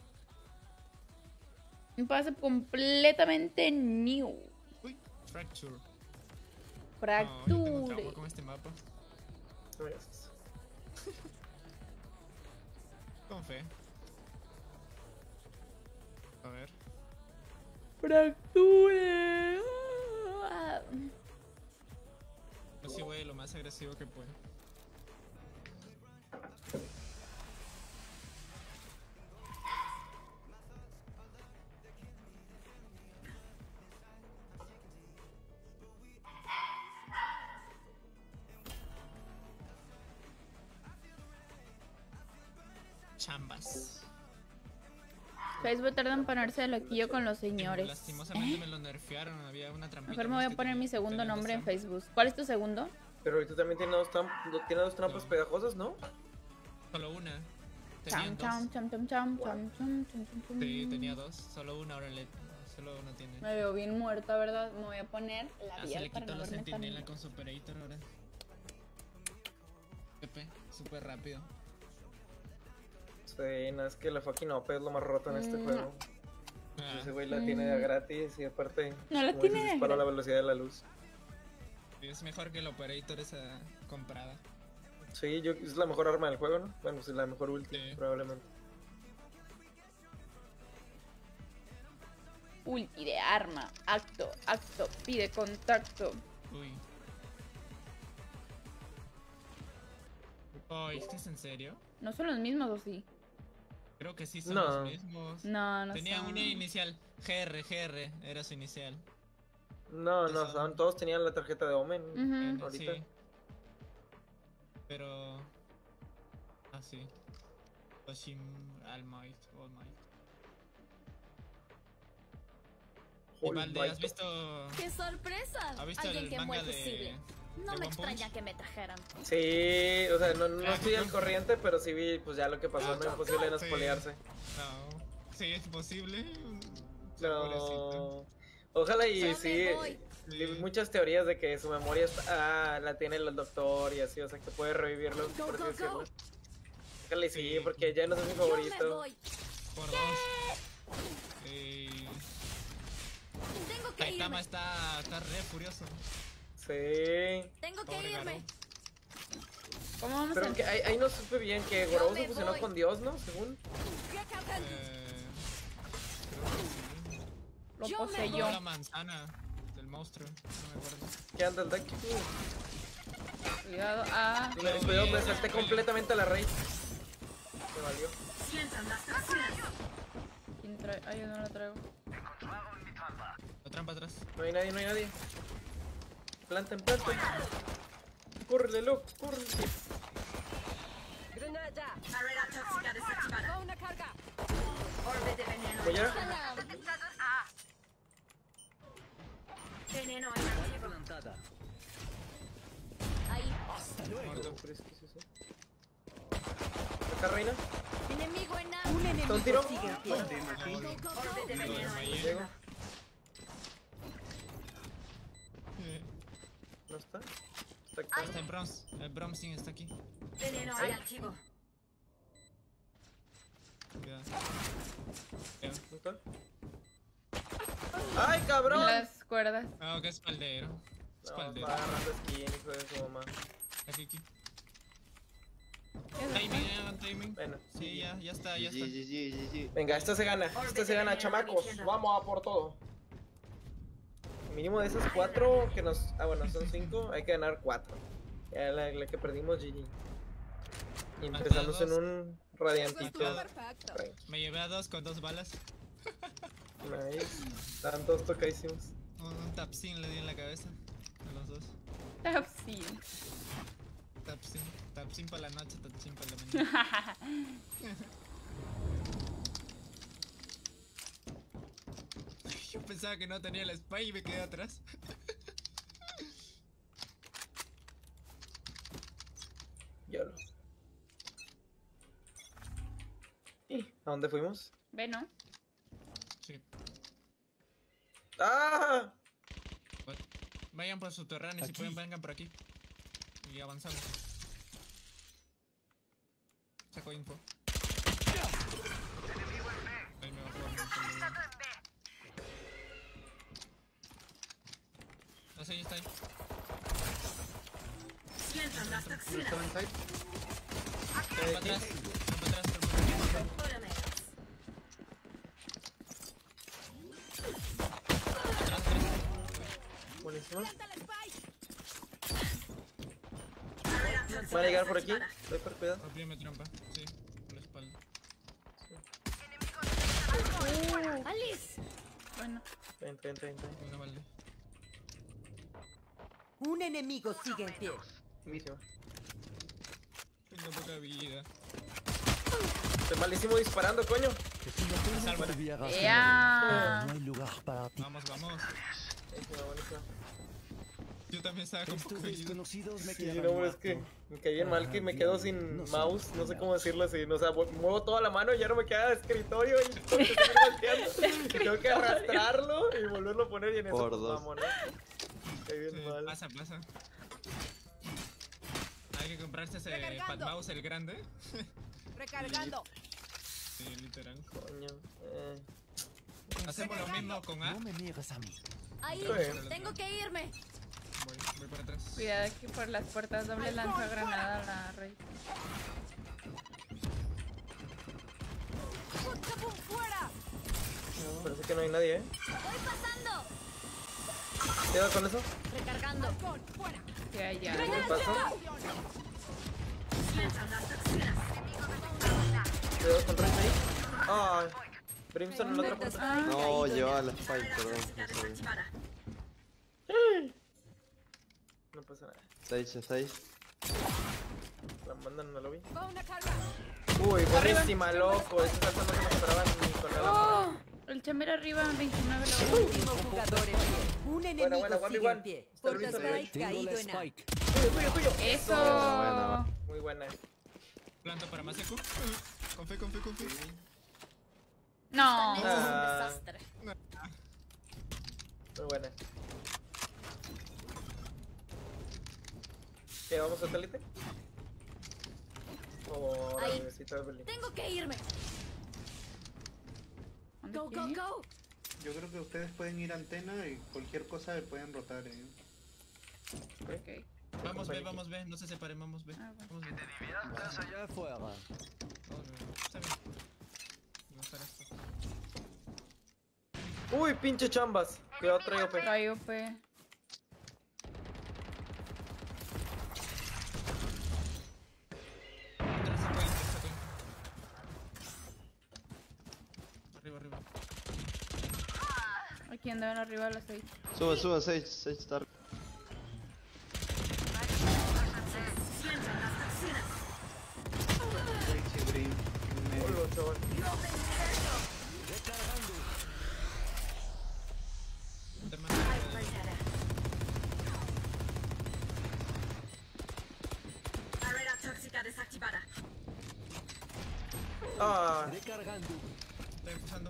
Un pase completamente new. Uy, Fracture. No, yo tengo Fracture. trauma con este mapa. No me haces. Con fe. A ver. Fracture. Ah. Yo sí voy lo más agresivo que puedo. Chambas. Facebook tarda en ponerse de loquillo con los señores. Lastimosamente me lo nerfearon, había una trampita. Mejor me voy más a que poner mi tenía- segundo tenía nombre en razón. Facebook. ¿Cuál es tu segundo? Pero ahorita también tiene tiene dos trampas No. pegajosas, ¿no? Solo una. Cham, Tenían cham, dos. cham, cham, cham, cham, cham, cham, cham. Sí, tenía dos. Solo una ahora solo una tiene. Me veo bien muerta, ¿verdad? Me voy a poner la Ah, se piel le para quitó no la verme tan... sentinela con su operator ahora. Pepe, súper rápido. Sí, no, es que la fucking OP es lo más roto en este Mm. juego. Ah, Ese güey la tiene de gratis y aparte No la como tiene dices, de dispara a la gratis. velocidad de la luz. es mejor que el operator esa comprada. Sí, es la mejor arma del juego, ¿no? Bueno, es la mejor ulti, Sí. probablemente. Ulti de arma. Acto, pide contacto. Uy. Oh, ¿es que es en serio? ¿No son los mismos o sí? Creo que sí son No. los mismos. No, no Tenía son. una inicial. GR, era su inicial. No, todos tenían la tarjeta de Omen. Ujú. Ahorita. Sí. Pero... Ah, sí. Oshim All Might. Y Valde, ¿has visto...? ¡Qué sorpresa! ¿Has visto Alguien el que manga mueve fusible. No de me One extraña Punch? que me trajeran. Sí, o sea, no estoy al corriente, pero sí vi pues ya lo que pasó, no es imposible no Sí. spoilearse. No. Sí, es posible. No. Pobrecito. Ojalá y Yo me sí. voy. Vi muchas teorías de que su memoria la tiene el doctor y así, o sea, que puede revivirlo, por así decirlo. Ojalá y sí, porque ya no es mi Yo me favorito. voy. Por dos. Tengo que Saitama irme. está re furioso. Sí. Tengo que Pobre irme. Garou. ¿Cómo vamos Pero a que ahí no supe bien que Yo Gorou me se fusionó voy. con Dios, ¿no? Según. Recargando. Creo que sí. Lo Yo me poseyó. No, la manzana del monstruo. No me acuerdo. ¿Qué anda el deck? Cuidado. Ah, Cuidado, me salté completamente a la raíz. Me valió. ¿quién trae? Ay, yo no lo traigo. La trampa atrás. No hay nadie. Planten. Córrele, loco, córrele. Granada. Barrera tóxica desactivada. Va una carga. Orbe de veneno. ¿Mollera? Salam. Detectado A. Veneno inactivo. Plantada. Ahí. Muerto. ¿Pero es que es eso? ¿Acá, reina? Enemigo en A. Un enemigo ¿Un tiro? sigue en pie. Go, go, go. Orbe de Lo de veneno. Mayen. Llego. ¿No está? Está acá. Está el Bronze. El Bromsing está aquí. Veneno inactivo. Cuidado. ¿No está? ¡Ay, cabrón! Las cuerdas. No, que es espaldero. No, Espaldero. va agarrando skin, hijo de su mamá. Aquí. ¿Qué es Timing, esto? timing. Bueno. Sí, ya está. GG. Venga, esta se gana, chamacos. Vamos a por todo. Mínimo de esos 4 que nos... Ah, bueno, son 5, hay que ganar 4. Ya la que perdimos, GG. Y empezamos en un radiantito. Perfecto. Me llevé a 2 con 2 balas. Nice. Están todos tocadísimos. Un tapsin le di en la cabeza. A los 2. Sí. Tapsin para la noche, tapsin para la mañana. Yo pensaba que no tenía la spy y me quedé atrás. YOLO. ¿Y a dónde fuimos? Ve, ¿no? Sí. ¡Ah! Vayan por subterráneos, si Aquí. pueden vengan por aquí. Y avanzamos. Saco info. Ahí me bajó. No sé, ya está ahí. Sientan las toxinas. Trampa atrás. Trampa atrás. Buenísimo. ¿Van a llegar por aquí? Viper, cuidado. Rompíme trampa. Sí, por la espalda. Alice. Bueno. Entra. Una balde. Un enemigo sigue en pie. Buenísimo. Tengo poca vida. Estoy malísimo disparando, coño. Que si no tienes Salva. olvidaras ¡Ea! no hay lugar para ti. Vamos. Buenísimo. Yo también estaba con Estos poca vida. desconocidos me Sí, quedan no, es que me caí bien mal que me quedo sin No sé. mouse, no sé cómo decirlo así, o sea, muevo toda la mano y ya no me queda de escritorio y tengo que seguir volteando. Y tengo que arrastrarlo y volverlo a poner y en eso Por pues, dos. vamos, ¿no? Caí bien Sí, mal. pasa. Hay que comprarse ese Recargando. Fat Mouse, el grande. Recargando. Sí, literal. Coño. Hacemos lo mismo con A. No me niegues a mí. Ahí. Sí. Tengo que irme. Voy por atrás. Cuidado que por las puertas doble lanza granada a la rey. ¡Pum, fuera! Parece que no hay nadie, ¿eh? Voy pasando. Cuidado con eso. Recargando. Sí, allá. ¿Qué pasó? Sientan las toxinas. Enemigo de Cuidado con Reyes ahí. Ay. Brimstone en la otra Metas puerta. han No, caído lleva ya. la spike, perdón. Tóxica No sabía. desactivada. No pasa nada. Stage. La mandan a la lobby. Va una carga. Uy, buenísima, loco. Esa salsa no se me esperaba ni con nada. Oh, el chamber arriba, 29 la Último jugador en pie. Un enemigo buena, one sigue v en one. pie. Está Luis Porta ahí. Spike caído en A. Tuyo. Eso. Buena. Muy buena. Planta para más eco. Con fe. No. Es un desastre. Muy buena. ¿Qué, vamos satélite? Oh, Ahí. bebecito de Berlín. Tengo que irme. ¿Dónde Go, go, quiere ir? go. Yo creo que ustedes pueden ir a antena y cualquier cosa le pueden rotar, Ok. Vamos B, no se separen, vamos B. Ah, bueno. Vamos B. Allá afuera. Vamos B. Está bien. Voy a usar esto. Uy, pinche chambas. Cuidado, traigo OP. Trae OP. Entra ese point. Arriba. Aquí andaban arriba de las 6. Sube, Sage está. Sage y Brim. Hola, chaval. Barrera tóxica desactivada. Ah, Recargando. Estoy empujando.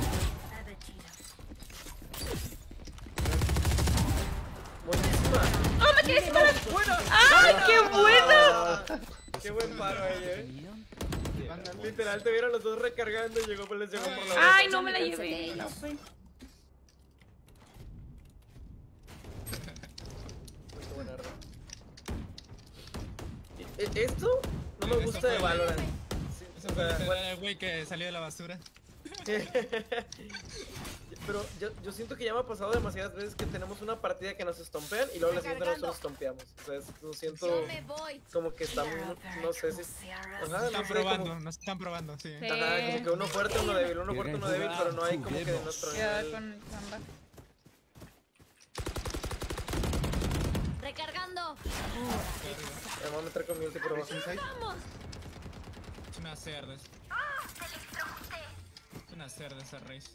buenísima. ¡Oh, me quedé sin balas! ¡Ay, qué bueno! Qué buen paro ahí, Mándalo. Literal, te vieron los dos recargando y les llegó por la ¡Ay, no me la llevé! La OP. Muy buena arma. Esto no me gusta de Valorant. Sí, Eso o fue sea, bueno, el güey que salió de la basura. pero yo siento que ya me ha pasado demasiadas veces que tenemos una partida que nos estompean y luego la siguiente nosotros estompeamos. O sea, lo siento Yo me voy. como que está muy, no sé si... Ajá, no Están sé, probando, como, nos están probando, sí. Sí. ajá, como que uno fuerte, uno débil, pero no hay como que de nuestro Cuidado nivel. con el chamba. Recargando. Me voy a meter con mi ulti por abajo. Es una cerda. Es una cerda esa race.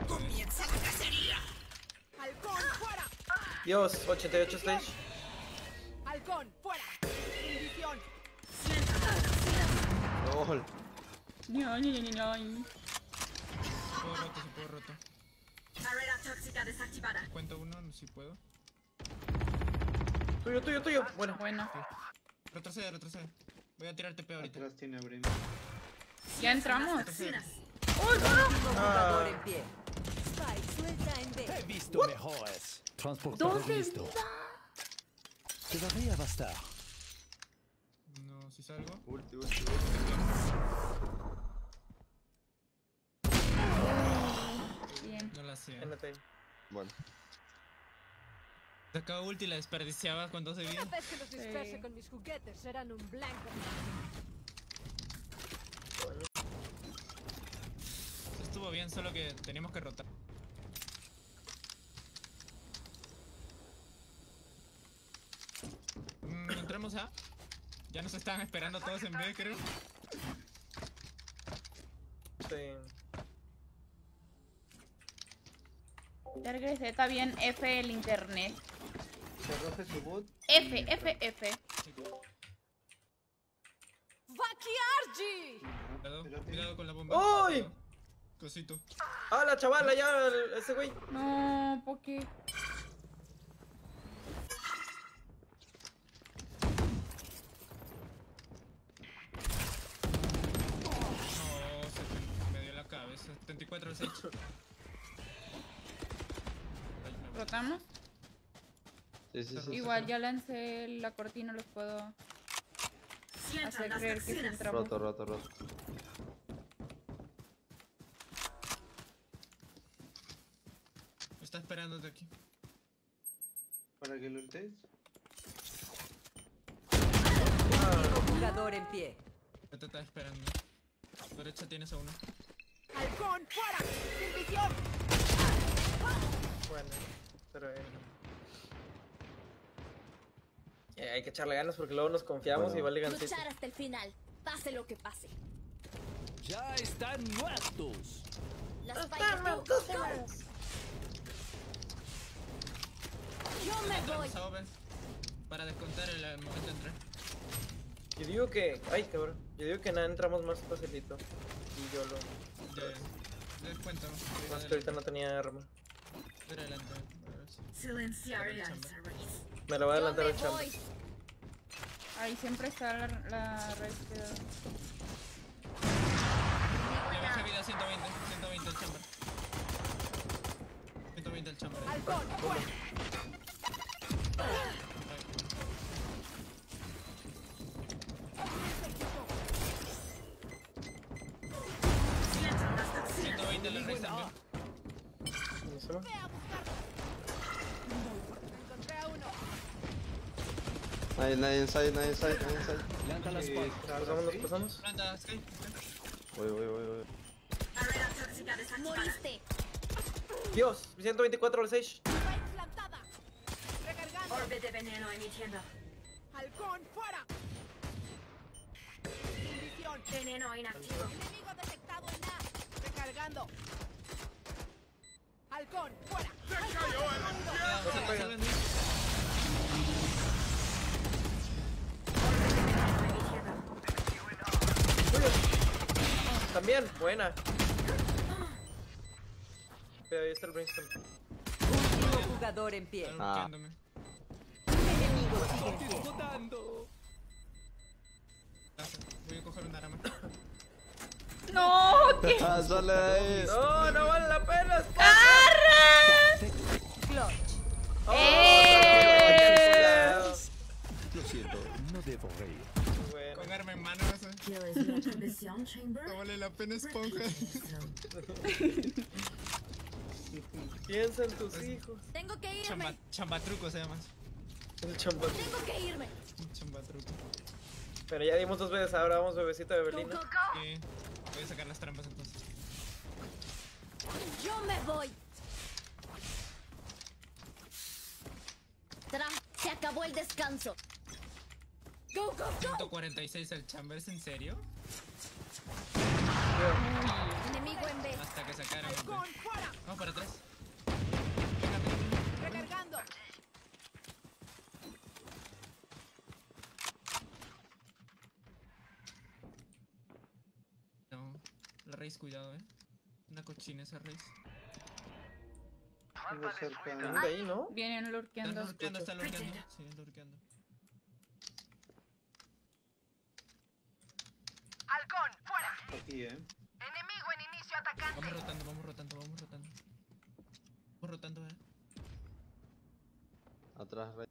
Halcón fuera. Dios, 88 stage. Halcón fuera. Bendición. LOL. Se puedo roto. Barrera tóxica desactivada. Cuento uno, no si puedo. Tuyo. Bueno. Bueno. Retrocede. Voy a tirar TP ahorita. Atrás tiene Brim. ¿Ya entramos? Toxinas. Último jugador en pie. Spike suelta en He B. visto mejores. Transportador ¿Dónde listo. Debería bastar. No, si salgo. Ulti. Bien. No la hacía. NT. Bueno. Sacaba ulti y la desperdiciaba cuando se Una bien. vez que los disperse Sí. con mis juguetes serán un blanco. Estuvo bien, solo que teníamos que rotar. Entramos a. Ya nos estaban esperando todos en B, creo. Sí. Ya regresé, está bien. F el internet. Se roce su bot. F. ¡Vaquiargi! Cuidado con la bomba. ¡Uy! Cosito. Ah, la chavala, ya, ese güey. No, ¿por qué? No, me dio la cabeza. 74 6. ¿Rotamos? Sí. Igual ya lancé la cortina, los puedo Sientan hacer las creer que sí toxinas. entramos. Roto. Está esperándote aquí. Para que lo ultes. Último jugador en pie. Yo te estaba esperando. derecha tienes a uno. ¡Halcón, fuera! ¡Sin visión! Bueno, pero hay que echarle ganas porque luego nos confiamos y vale gancito. Luchar hasta el final, pase lo que pase. Ya están muertos. Las fallas tú. Yo me voy. Para descontar el momento de entrar. Yo digo que... Ay, cabrón. Yo digo que nada, entramos más facilito. Y yo lo... Descuento. Más que ahorita no tenía arma. Adelante. Silenciar y Me lo voy a adelantar Yo al me champ. voy. Ahí siempre está la red. Le bajé vida 120 el chamber. 120 el chamber. ¡Halcón, fuera! La raíz también. ¿Buenísimo? Encontré a uno. Nadie inside. Planta las spike. Pasamos. Planta, Sky. Voy. Barrera tóxica desactivada. Moriste. Dios, 124 al 6. Spike plantada. Recargando. Orbe de veneno emitiendo. ¡Halcón, fuera! Sin visión. Veneno inactivo. Enemigo detectado en A. Recargando. ¡Halcón, fuera! No se pega. También, buena. Pero ahí está el Brimstone. Último jugador en pie. Están Ah. bloqueándome. Enemigo sigue en pie. Votando. Voy a coger un arma. ¡No! ¿Qué? Ah, sale de ahí. No, no vale la pena. Clutch. Lo siento, no debo reír. Bueno. Con arma en mano, no sé. Kill is not condition chamber. No vale la pena, esponja. Piensa en tus hijos. Tengo que irme. Chambatruco se llama. El champán. Tengo que irme. Chambatruco. Pero ya dimos 2 veces, ahora vamos bebecito de Belina. Sí. Voy a sacar las trampas entonces. Yo me voy. Se acabó el descanso. Go, go, go. 146 el chamber, ¿es en serio? Enemigo en B. Hasta que sacaron. ¡Halcón, fuera! Vamos para atrás. Recargando. No. La raíz, cuidado, Una cochina esa raíz. Tengo cerca. Vienen de ahí, ¿no? Vienen Están lurkeando. lurkeando, están lurkeando. Sí, lurkeando. ¡Halcón, fuera! Aquí, Enemigo en inicio atacante. Vamos rotando. Vamos rotando, Atrás, rey.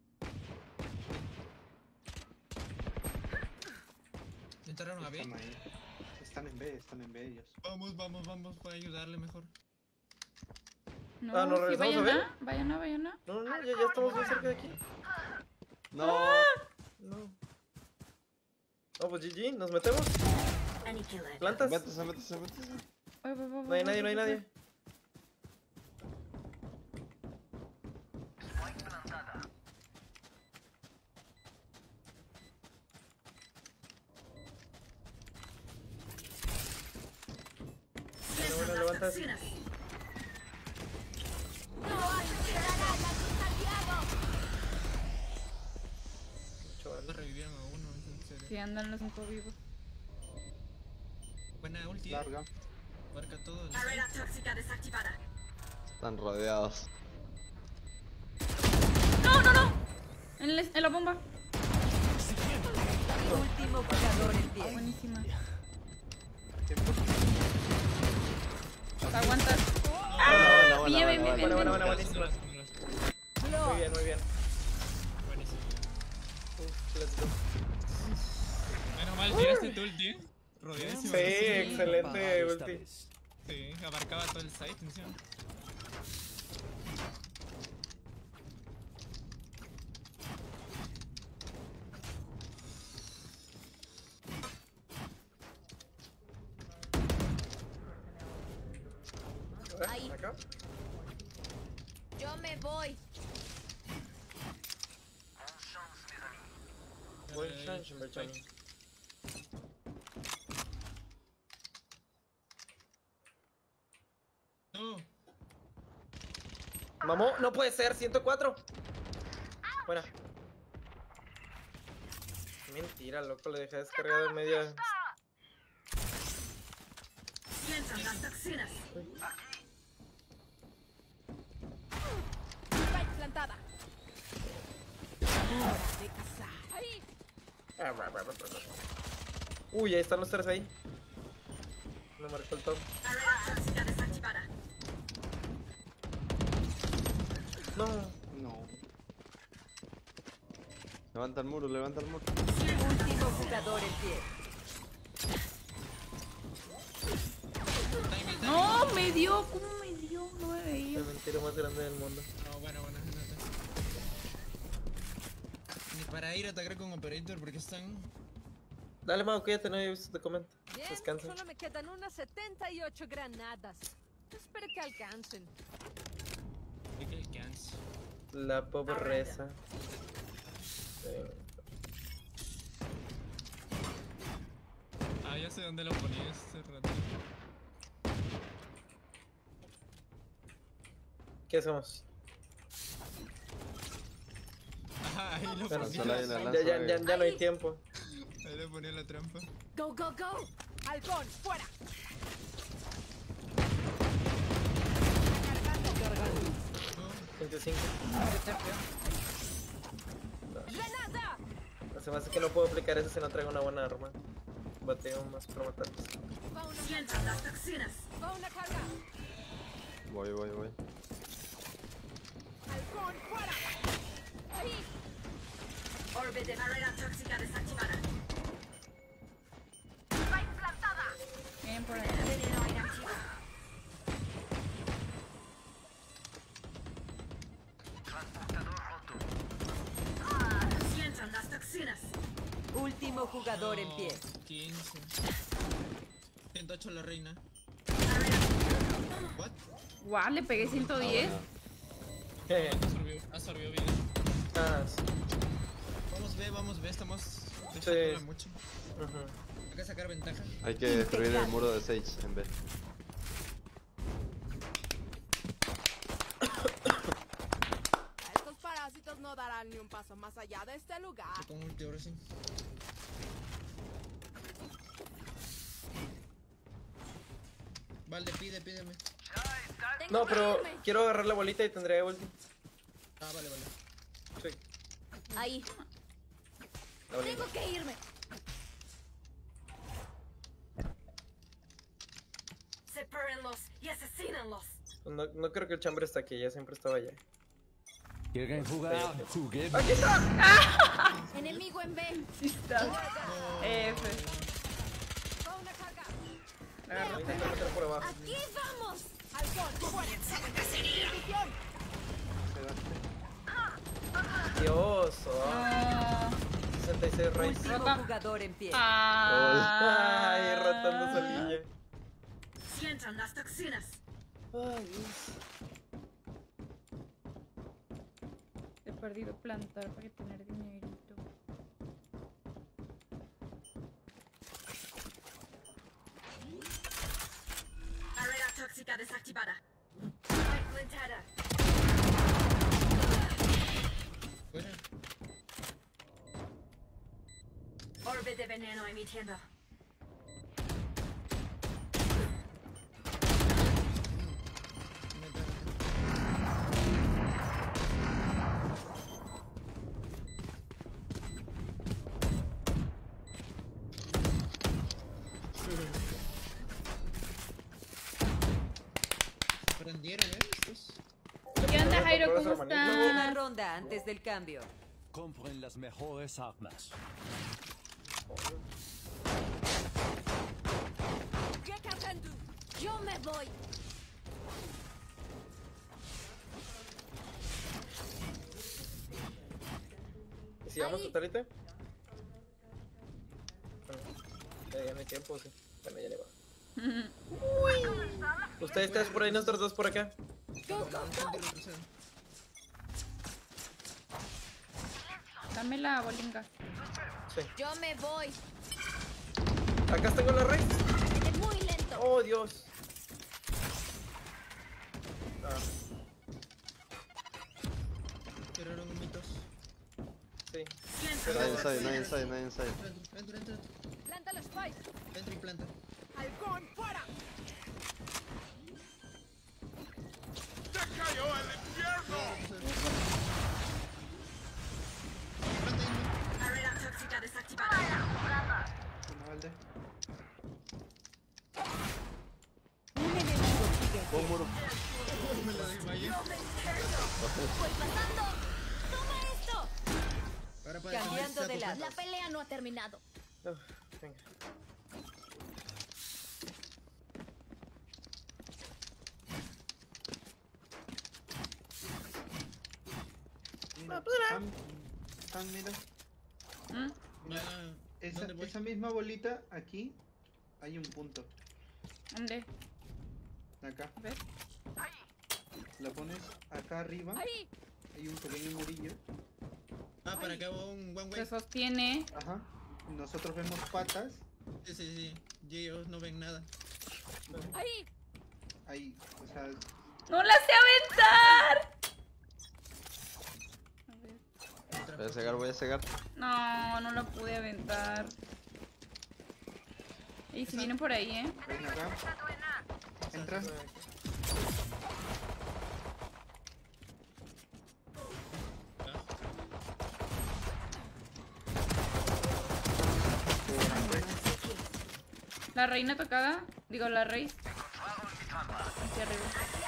¿Entraron a B? Están ahí. Están en B ellos. Vamos, para ayudarle mejor. No, Ah, ¿nos sí, regresamos a vayan ver? vayan a. No, ya estamos muy cerca de aquí. No. No. No, pues GG, nos metemos. Aniquilated. Plantas. Métese. No hay nadie. Bueno, levanta así. Toxinas. No revivieron a uno, en serio. Sí, andan los 5 vivos. Buena ulti. Larga. Marca todo. Barrera tóxica desactivada. Están rodeados. ¡No! En la bomba. Último jugador en pie. Buenísima. Tiempo. Aguantas. Bien. Buena, buenísima. Muy bien. Buenísimo. Let's go. Menos mal, tiraste tu ulti, rodeadísimo. Sí, excelente Esta ulti. vez. Sí, abarcaba todo el site encima. acá. Yo me voy. Buen chance, Berchani. No. Mamó, no puede ser, 104. Buena. Mentira, loco, le dejé descargado en media. Sientan las toxinas. Spike plantada. Hora de cazar. Ahí. Uy, ahí están los tres ahí. Me marcó el top. Barrera tóxica desactivada. No. No. Levanta el muro, levanta el muro. Último jugador en pie. No, me dio. ¿Cómo me dio? No me veía. La mentira más grande del mundo. No, bueno. Ni para ir a atacar con Operator porque están... Dale, Mau, quédate, no he visto te comento. Bien, Descansa. solo me quedan unas 78 granadas. Espero que alcancen. ¿Qué que alcance? La pobreza. Ah, ya sé dónde lo ponía este rato. ¿Qué hacemos? Ajá, ahí lo Bueno, ponía. solo hay la ya no hay tiempo. Ahí le ponía la trampa. Go, go, go. Halcón, fuera. Cargando. 25. ¡Granada! Se me hace que no puedo aplicar eso si no traigo una buena arma. Bateo más para matarlos. Va una Sientan las toxinas. Va una carga. Voy. Halcón, fuera. Ahí. Orbe de barrera tóxica desactivada. Bien por ahí. Veneno inactivo. Sientan las toxinas. Último jugador en pie. 15. 108 la reina. What? Guau, le pegué 110. Absorbió bien. Ah, sí. Vamos B, estamos... Sí. mucho. Ujú. Hay que sacar ventaja. Hay que destruir el muro de Sage en vez. Estos parásitos no darán ni un paso más allá de este lugar. Con ulti ahora sí. Vale, pídeme. No, pero quiero agarrar la bolita y tendré ulti. Ah, vale. Sí, Ahí. la bolita. Tengo que irme. Sepárenlos y asesínenlos. No creo que el chambre está aquí, ya siempre estaba allá. ¿Quieren jugar? Jugué. ¡Aquí está! Enemigo en B. Sí está. F. Va una carga. Ah, intenta meter por abajo. Aquí vamos. Halcón, fuera. División. Dios, oh. No. 66 raíz. Último Rota. jugador en pie. Ay, rotando solilla. Sientan las toxinas. Ay, Dios. He perdido plantar para tener dinerito. Barrera tóxica desactivada. Spike plantada. Fuera. Orbe de veneno emitiendo. Prendieron, estos. ¿Qué onda, Jairo? ¿Cómo Última estás? ronda antes del cambio. Compren las mejores armas. Yo me voy. ¿Y si vamos a satélite? Bueno, ya no hay tiempo, sí. Bueno, ya le va. Ustedes tres por ahí, nosotros dos por acá. Dame la bolinga. Sí. Yo me voy. Acá tengo la raíz. Es muy lento. Oh, Dios. Ah, Tiraron humitos. sí. Nadie inside. Entra. Planta los spikes. Entra y planta. ¡Halcón, fuera! Barrera tóxica desactivada. Una balde. Un enemigo sigue en Oh, pie. muro. Me la desmayé. ¡Voy pasando! ¡Toma esto! Para Cambiando de lado. La pelea no ha terminado. Venga. Mira, mira. ¿Mm? Esa misma bolita aquí hay un punto. ¿Dónde? Acá. A ver. La pones acá arriba. ¡Ahí! Hay un pequeño murillo. Ah, para acá va un one Se way. sostiene. Ajá. Nosotros vemos patas. Sí. Y ellos no ven nada. ¡Ahí! Ahí. O sea, ¡No la sé aventar! A ver. Voy a cegar. No, no la pude aventar. Y si vienen por ahí, ¿eh? ven acá. Entra. La reina tocada. Digo, la raíz. Hacia arriba.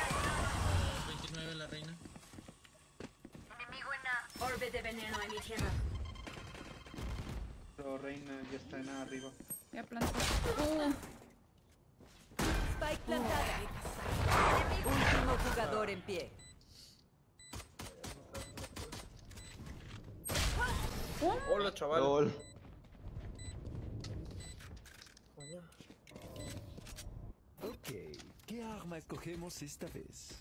29 la reina. Enemigo en A. Orbe de veneno en mi tierra. Pero Reina ya está en arriba. Ya plantó. Spike plantada. Último jugador en pie. Hola, chaval. LOL. Coño. Ok, ¿qué arma escogemos esta vez?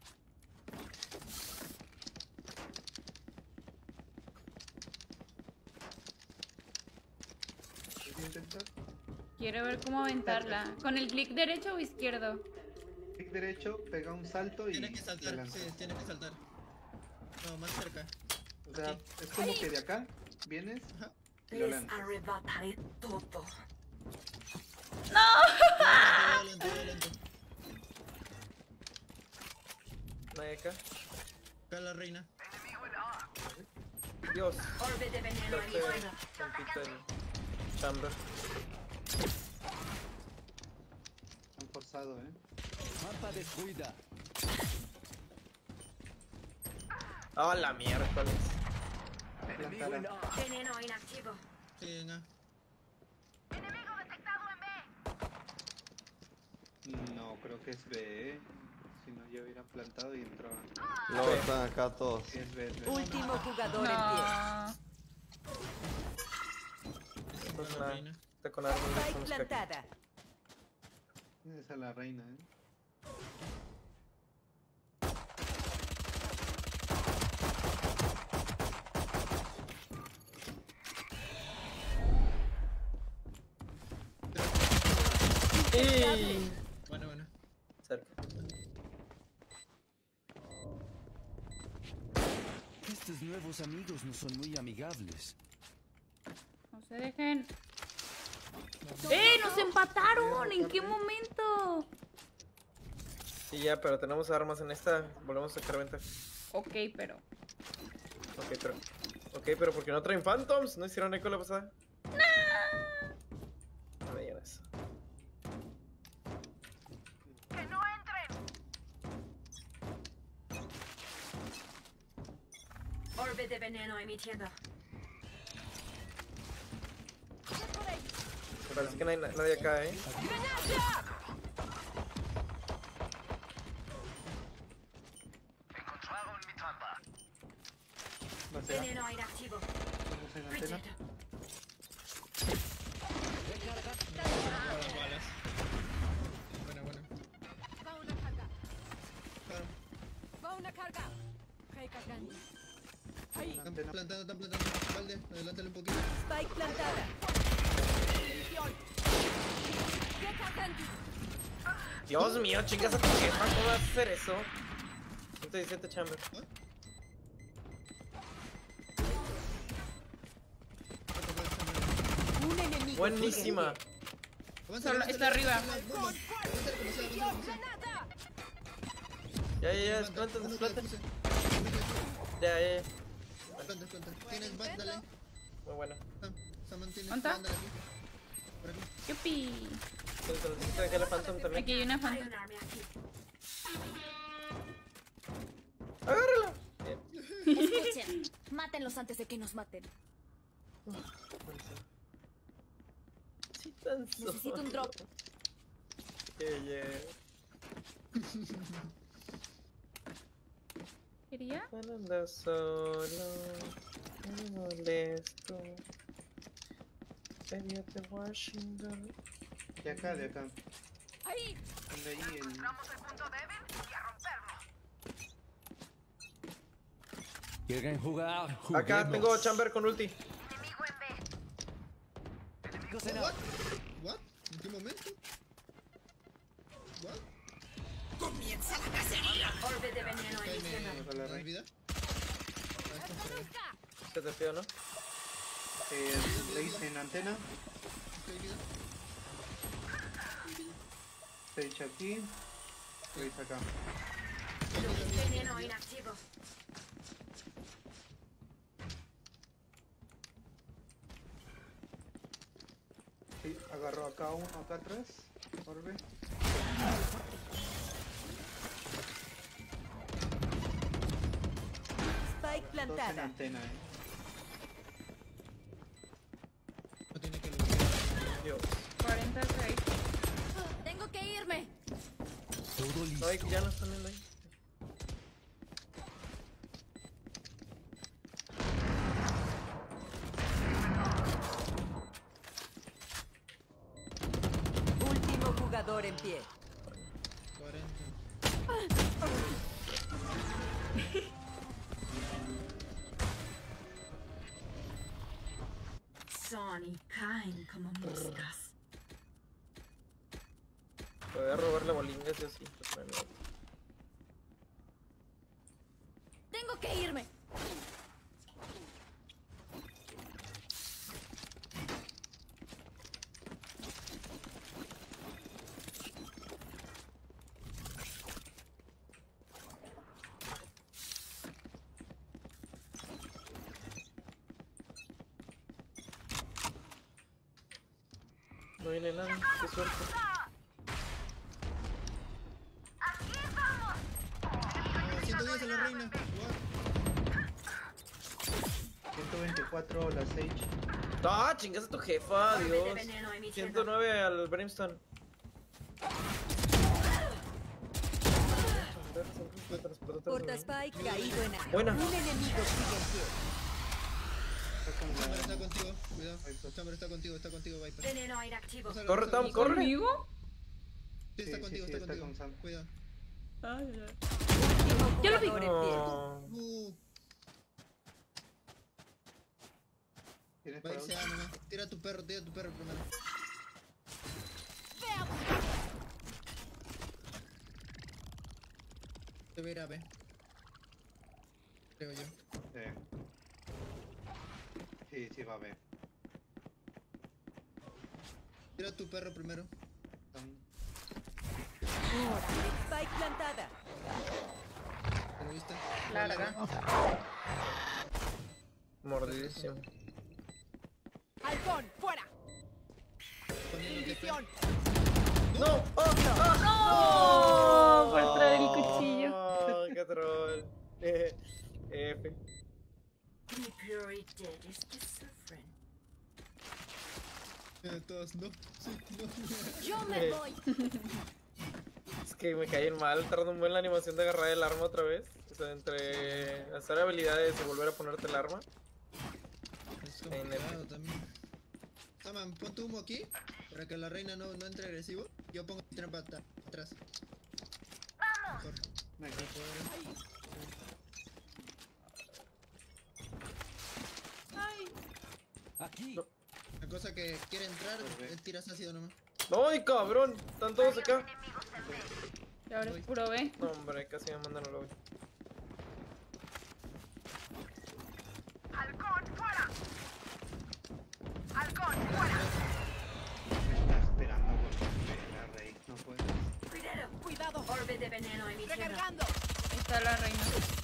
¿Quieres intentar? Quiero ver cómo aventarla. ¿Con el clic derecho o izquierdo? Clic derecho, pega un salto y Tiene que saltar, te lanza. sí, tiene que saltar. No, más cerca. O sea, Aquí. es como que de acá vienes y lo Les lanzas. arrebataré todo. Lento. Nadie acá. Acá la reina. Dios. Orbe de veneno en mi Traté tierra. tantito el chamber. Han forzado, Mapa destruida. Ah, la miércoles. Enemigo en A. Veneno inactivo. Sí, venga. No, creo que es B, Si no, ya hubieran plantado y entraban. No, están acá todos. Sí, es B, es B. Último jugador en pie. Pues La nada, reina. está con árboles. Spike somos caca. plantada. Esa es la reina, ¡Ey! Bueno. Cerca. Estos nuevos amigos no son muy amigables. No se dejen. ¡Nos empataron! ¿En qué momento? Sí, ya, pero tenemos armas en esta. Volvemos a sacar ventaja. Ok, pero. Ok, pero ¿por qué no traen Phantoms? ¿No hicieron eco la pasada? No me digan eso. Orbe de veneno emitiendo. Parece que no hay nadie acá, Veneno inactivo. Estamos en antena. Las balas. están plantando. Valde, adelántale un poquito. Spike plantada. Dios mío, chingas a tu jefa, ¿cómo vas a hacer eso? 117 chamber. Un enemigo. Buenísima. Está arriba. Ya, desplanta. Ya. Planta. Tienes bat, dale. Muy buena. Saman tienes. ¿Dónde está? Mándala aquí. Por aquí. Yupi. Entonces dejé la Phantom también. Aquí hay una Phantom. ¡Agárrala! Bien. Escuchen, mátenlos antes de que nos maten. Sí, tan Necesito un drop. ¿Quería? Anda solo, no me molesto. Sería de Washington. De acá. Ahí. Anda ahí el... ¿Quieren jugar? Acá Juguemos. tengo chamber con ulti. What? ¿En qué momento? What? ¡Comienza la cacería! Orbe de veneno adicional. Vamos a la reina. ¿Olvida? Se te fío, ¿no? Le hice en antena. Stage aquí. Stage acá. Veneno inactivo. Sí, agarró acá uno, acá atrás. Orbe. Spike Dos en plantada. antena, No tiene que luchar. Dios. 46. Tengo que irme. Todo listo. No, ya no están en ahí. Último jugador en pie. 40. Sony caen como moscas. Te voy a robar la bolinga, sí o sí. Pues, bueno. Tengo que irme. No viene nada, qué suerte. 110 a la reina. What? 124 la Sage. ¡Ah, chingas a tu jefa! Orbe de Dios. veneno emitiendo. 109 al Brimstone. Porta Spike caído en A. Buena. Un enemigo sigue en pie. Chamber está contigo. Cuidado. Chamber está contigo, Viper. Veneno inactivo. Corre, Tom, corre. ¿Conmigo? Sí, está Sí, contigo, sí, está está contigo. con Sam. Cuidado. Último Ya lo vi. jugador en pie. No. ¿Tienes Va a para irse A nomás. Tira tu perro primero. Te voy a ir a B. Creo yo. Sí, va a ver. Tira tu perro primero. Spike plantada. ¿Lo viste? Larga. Mordidísimo. Halcón, fuera. Inhibición. ¡No! ¡Oh! ¡Oh! Por traer el cuchillo. ¡Oh! ¡Qué troll! F. Mi prioridad es que sufren. Todos no. Sí, no. Yo me voy. Es que me caen mal, tarda un buen la animación de agarrar el arma otra vez. O sea, entre hacer habilidades y volver a ponerte el arma. Es complicado también. Saman, pon tu humo aquí para que la reina no entre agresivo. Yo pongo mi trampa atrás. Mejor. Aquí. La cosa que quiere entrar, tiras ácido nomás. ¡Ay, cabrón! Están todos acá. Y ahora es puro B. No, hombre, casi me mandan al lobby. ¡Halcón, fuera! ¡Halcón, fuera! Me está esperando con la Rey. No puede. Cuidado. Orbe de veneno emitiendo. Recargando. Ahí está la reina.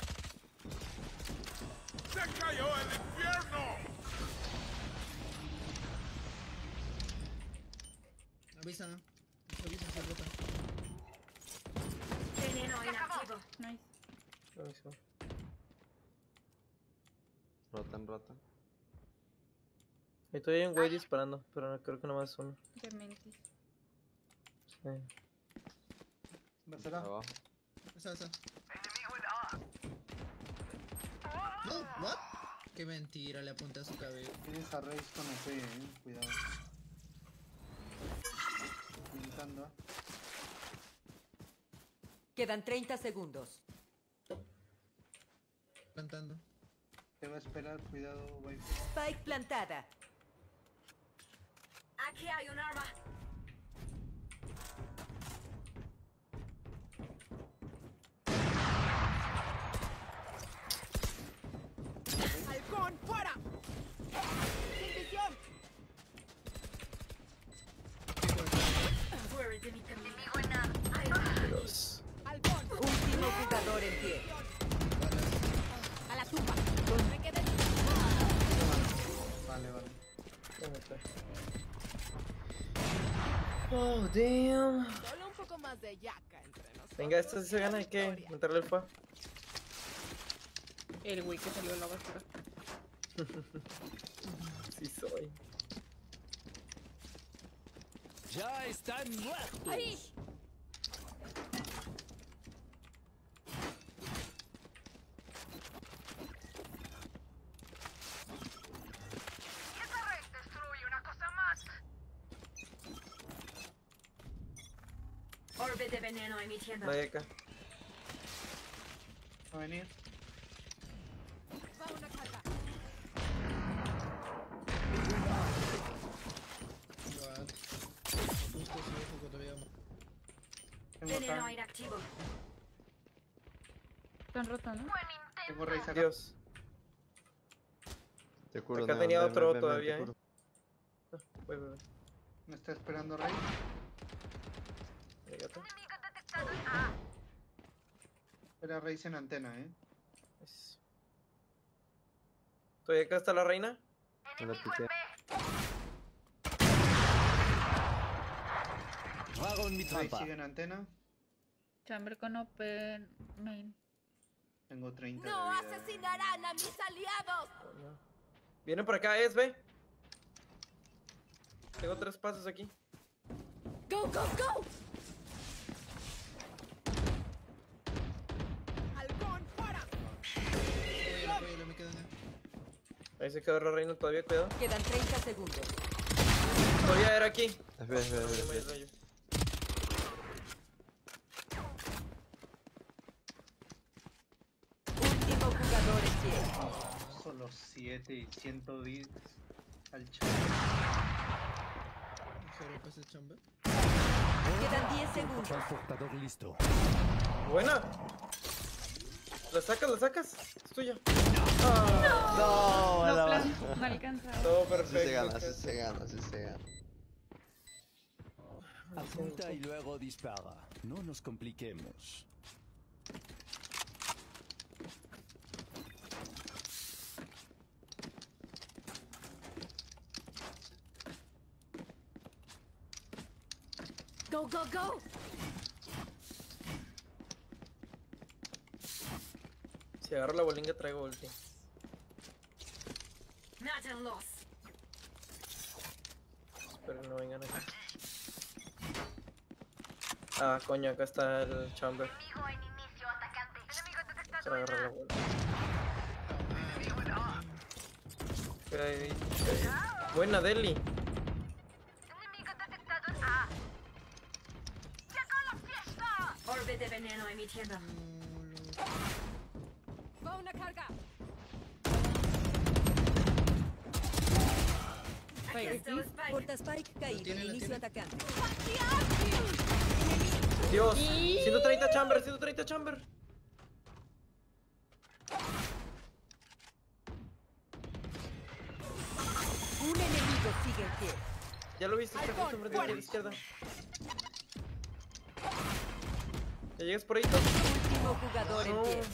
¡Se cayó el infierno! Avisa, avisa, se rota. Veneno inactivo. Nice. Buenísimo. Rotan. Ahí todavía hay un güey disparando, pero no, creo que nomás es uno. Qué mentis. Sí. ¿Basará? Abajo. Esa. No, what? Qué mentira, le apunté a su cabeza. Tienes a Rey con OP, cuidado. Pintando. Quedan 30 segundos. Plantando. Te va a esperar, cuidado, wifi. Spike plantada. Aquí hay un arma. Halcón, fuera. Sin visión. Fuera de mi enemigo en A. Dios. Halcón. Último jugador en pie. A la tumba. Me quedé. Vale. ¿Dónde está? Oh, damn. Solo un poco más de yaca entre nosotros. Venga, esta sí se gana, hay que meterle el fuego. El güey que salió de la basura. Sí soy. Ya están muertos. Ahí. Esa red destruye una cosa más. Orbe de veneno emitiendo. Nadie acá. Va a venir. Va una carga. What? Justo se ve poco todavía. Tengo Veneno acá. inactivo. Están rotando. Buen intento. Tengo Rey acá. Dios. Te curo, Acá Neon, tenía ven, otro ven, ven, todavía, te curo. Voy. Me está esperando Rey. Llegate. Enemigo detectado en A. Era Rey en antena, Eso. ¿Todavía acá está la reina? Me la Enemigo piqué. en B. Hago mi Rey trampa. sigue en antena. Chamber con open main. Tengo 30 No de vida. asesinarán a mis aliados. Vienen por acá, ve. Tengo 3 pasos aquí. Go, go, go. Halcón, fuera. Oye, me quedan. Ahí se quedó la reina todavía, cuidado. Quedan 30 segundos. Todavía era aquí. Espera. Último jugador en pie. Solo 7 y 110 al chat. ¿Se rompe ese chamber? Quedan 10 segundos. Transportador listo. Buena. ¿La sacas? Es tuya. No, No, plan, no alcanza. Todo Sí perfecto. se gana, sí se gana. Apunta y luego dispara. No nos compliquemos. Go, go, go. Si agarro la bolinga traigo ulti. Not a loss. Espero que no vengan aquí. Ah, coño, acá está el chamber. Enemigo en inicio atacante. Enemigo detectado Para en agarrar la A. bola. Enemigo en A. Queda ahí. Buena, Deli. Enemigo detectado en A. ¡Llegó la fiesta! Orbe de veneno emitiendo. Va una carga. Porta Spike caído. Inicio atacante. Dios, 130 chamber, 130 chamber. Un enemigo sigue en pie. Ya lo viste, está justo enfrente de la izquierda. ¿Ya llegas por ahí, Tom? Último jugador en pie.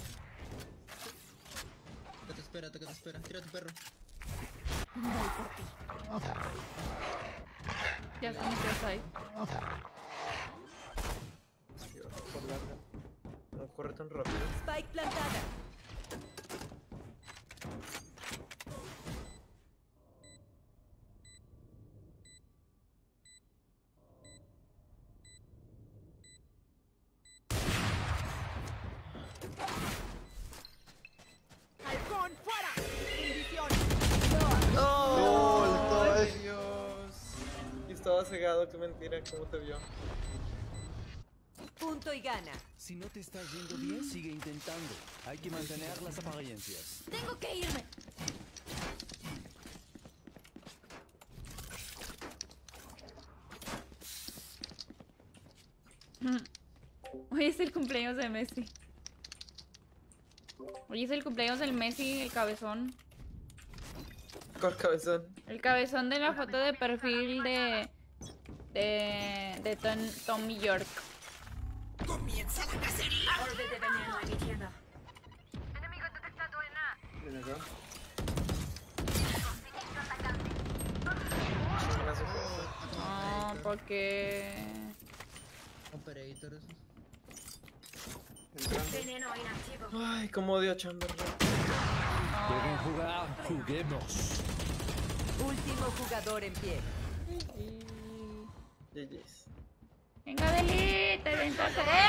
Que te espera, que te espera. Tira tu perro. Ya está mi casa ahí. No corre tan rápido. Spike plantada. ¡Halcón, fuera! ¡Bendición! ¡No! ¡Ay, Dios! Y estaba cegado, qué mentira, ¿cómo te vio? Punto y gana. Si no te está yendo bien, sigue intentando. Hay que mantener las apariencias. ¡Tengo que irme! Hoy es el cumpleaños de Messi. Hoy es el cumpleaños del Messi, el cabezón. ¿Cuál cabezón? El cabezón de la foto de perfil de Tommy York. ¡Comienza la cacería! Orbe de veneno emitiendo. Enemigo detectado en A. Ven acá. No, porque... Operators. Veneno inactivo. Ay, cómo odio a chamber. ¿Quieren jugar? Juguemos. Último jugador en pie. GG's. Venga, Delite, vente a hacer. ¡Ay!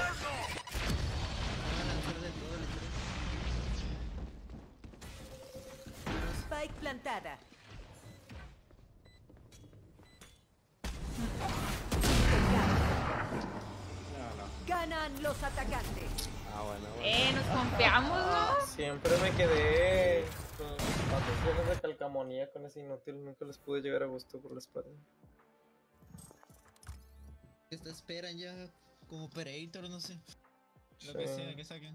Spike plantada. Ganan los atacantes. Ah, bueno. Nos confiamos, ¿no? Siempre me quedé con patrocinio de calcamonía con ese inútil. Nunca les pude llegar a gusto por la espalda. Esto esperan ya como operator, no sé. Lo que sea que saquen.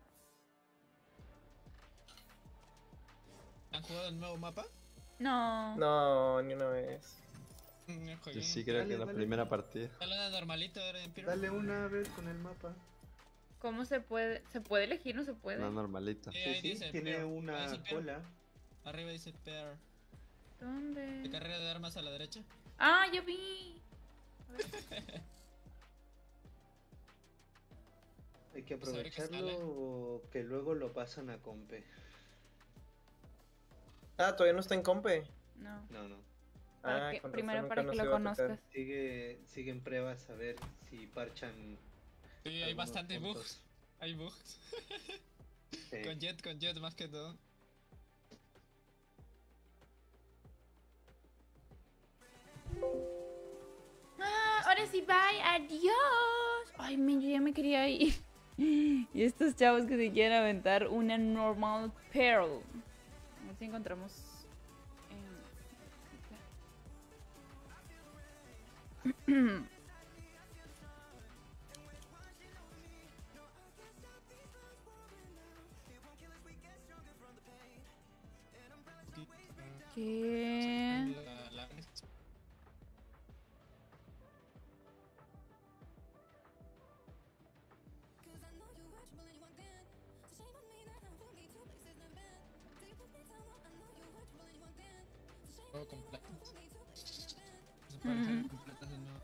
¿Han jugado el nuevo mapa? No. No, ni una vez. Yo sí creo que en la primera partida. Dale una normalita ahora en Dale una vez con el mapa. ¿Cómo se puede? ¿Se puede elegir? ¿No se puede? Una normalita. Sí, Sí, ahí sí, dice tiene pair. una Ahí dice pair. cola. Arriba dice pair. ¿Dónde? De carrera de armas a la derecha. Ah, ya vi. Hay que Pues a ver qué aprovecharlo o que luego lo pasan a compe. Ah, todavía no está en compe. No. No. Para que, con primero razón, para nunca que nos lo iba a tocar. conozcas. Siguen pruebas a ver si parchan. Sí, hay algunos bastante puntos. bugs. Hay bugs. Sí. Con Jet más que todo. Ah, ahora sí, bye, adiós. Ay, yo ya me quería ir. Y estos chavos que se quieren aventar una normal pearl. A ver si encontramos. ¿Qué? Juego completo. Se puede hacer completas de nuevo.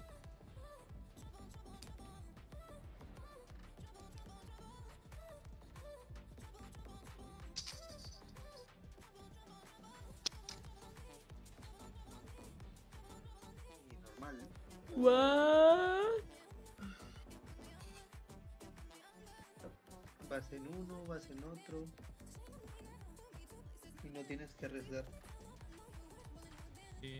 Normal. What? Vas en uno, vas en otro. Y no tienes que arriesgar. Sí.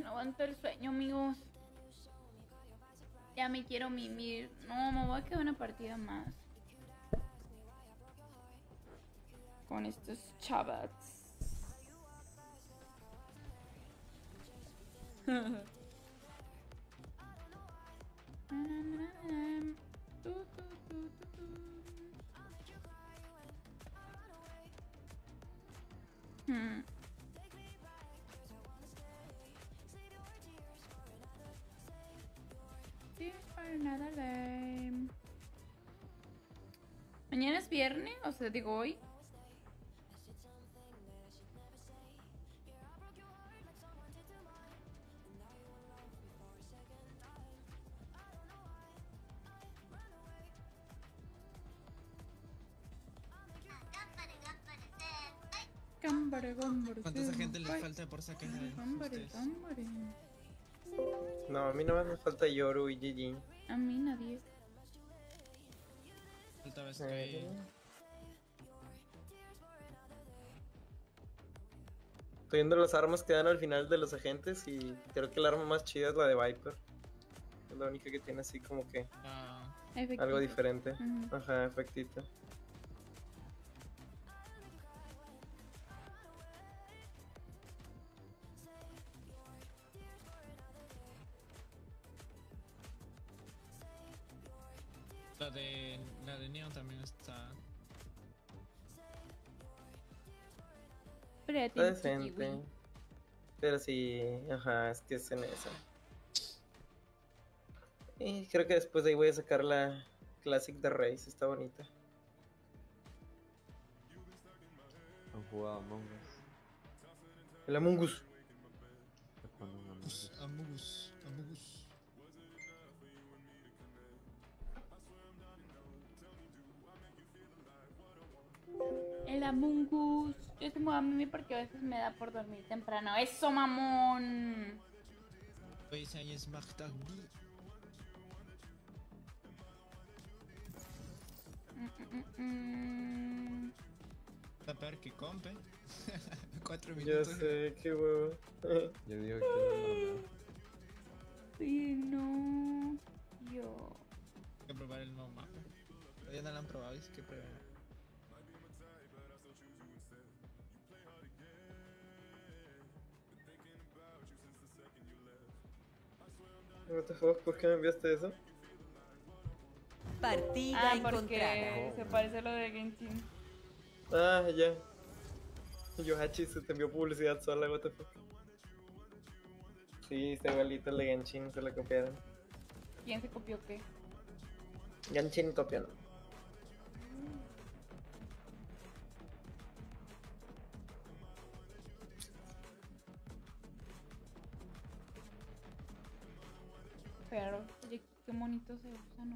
no aguanto el sueño, amigos. Ya me quiero mimir. No, me voy a quedar una partida más. Con estos chavas. Mañana es viernes, o sea, digo hoy. ¿Cuánta gente les falta por sacar a ustedes? No, a mí nomás me falta Yoru y Gigi. A mí nadie. Falta vez que... Estoy viendo las armas que dan al final de los agentes y creo que la arma más chida es la de Viper. Es la única que tiene así como que Efectito. algo diferente. Ujú. Ajá, efectito. La de Neon también está... Pero ya Está tiene decente. kiwi. Pero sí, ajá, es que es en esa. Y creo que después de ahí voy a sacar la Classic de Race, está bonita. Han jugado Among Us. El Among Us. Amugus. El Among Us. Yo tengo a mí porque a veces me da por dormir temprano. ¡Eso, mamón! Hoy se hay SmackDown. Está peor que compe. 4 Yo minutos. sé, qué huevo. Yo digo que no. Sí, no. Yo. Hay que probar el nuevo mapa. Todavía no lo han probado, es que prueben. What the fuck, ¿por qué me enviaste eso? Partida porque encontrada. se parece a lo de Genshin. Ah, ya. Yohachi se te envió publicidad sola, what the fuck. Sí, está igualito el de Genshin, se lo copiaron. ¿Quién se copió qué? Genshin copió, ¿no? Pero, oye, qué bonito se usan, ¿no?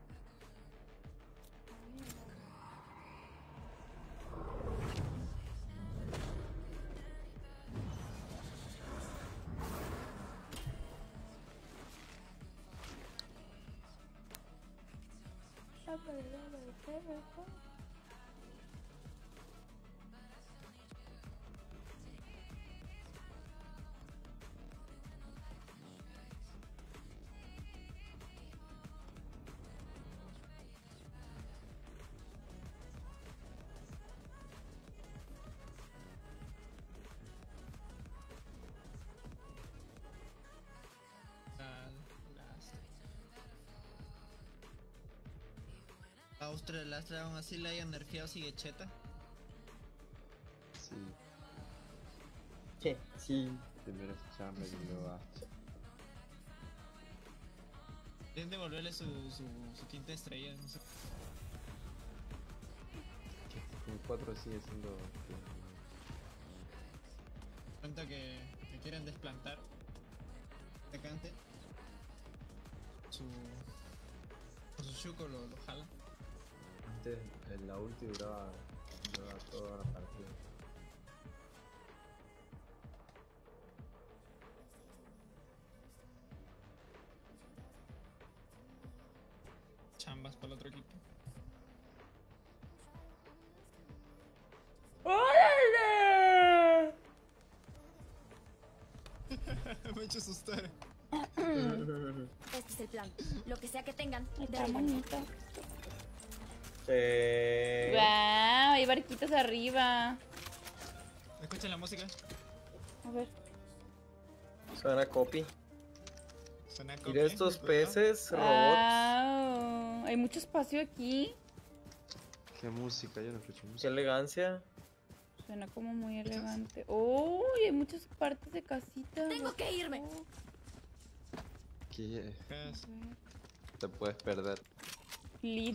Austria, el Astra aún así le hayan nerfeado, sigue cheta. Sí. ¿Qué? Sí. Primero es Chamber y luego Astra. Tienen devolverle su quinta estrella, no sé. El 4 sigue siendo... Cuenta que quieren desplantar. Atacante. Su Shuko lo jala. Antes la ulti duraba toda la partida. Chambas para el otro equipo. ¡Órale! me he hecho asustar. Este es el plan. Lo que sea que tengan, Está bonito. Sí. Wow, hay barquitos arriba. ¿Escuchan la música? A ver. Suena copy. Suena Mira estos peces, robots. Wow, hay mucho espacio aquí. Qué música, yo no escucho Qué música. elegancia. Suena como muy elegante. Oh, hay muchas partes de casita. Tengo que irme. Aquí ¿Qué es? te puedes perder. Lit.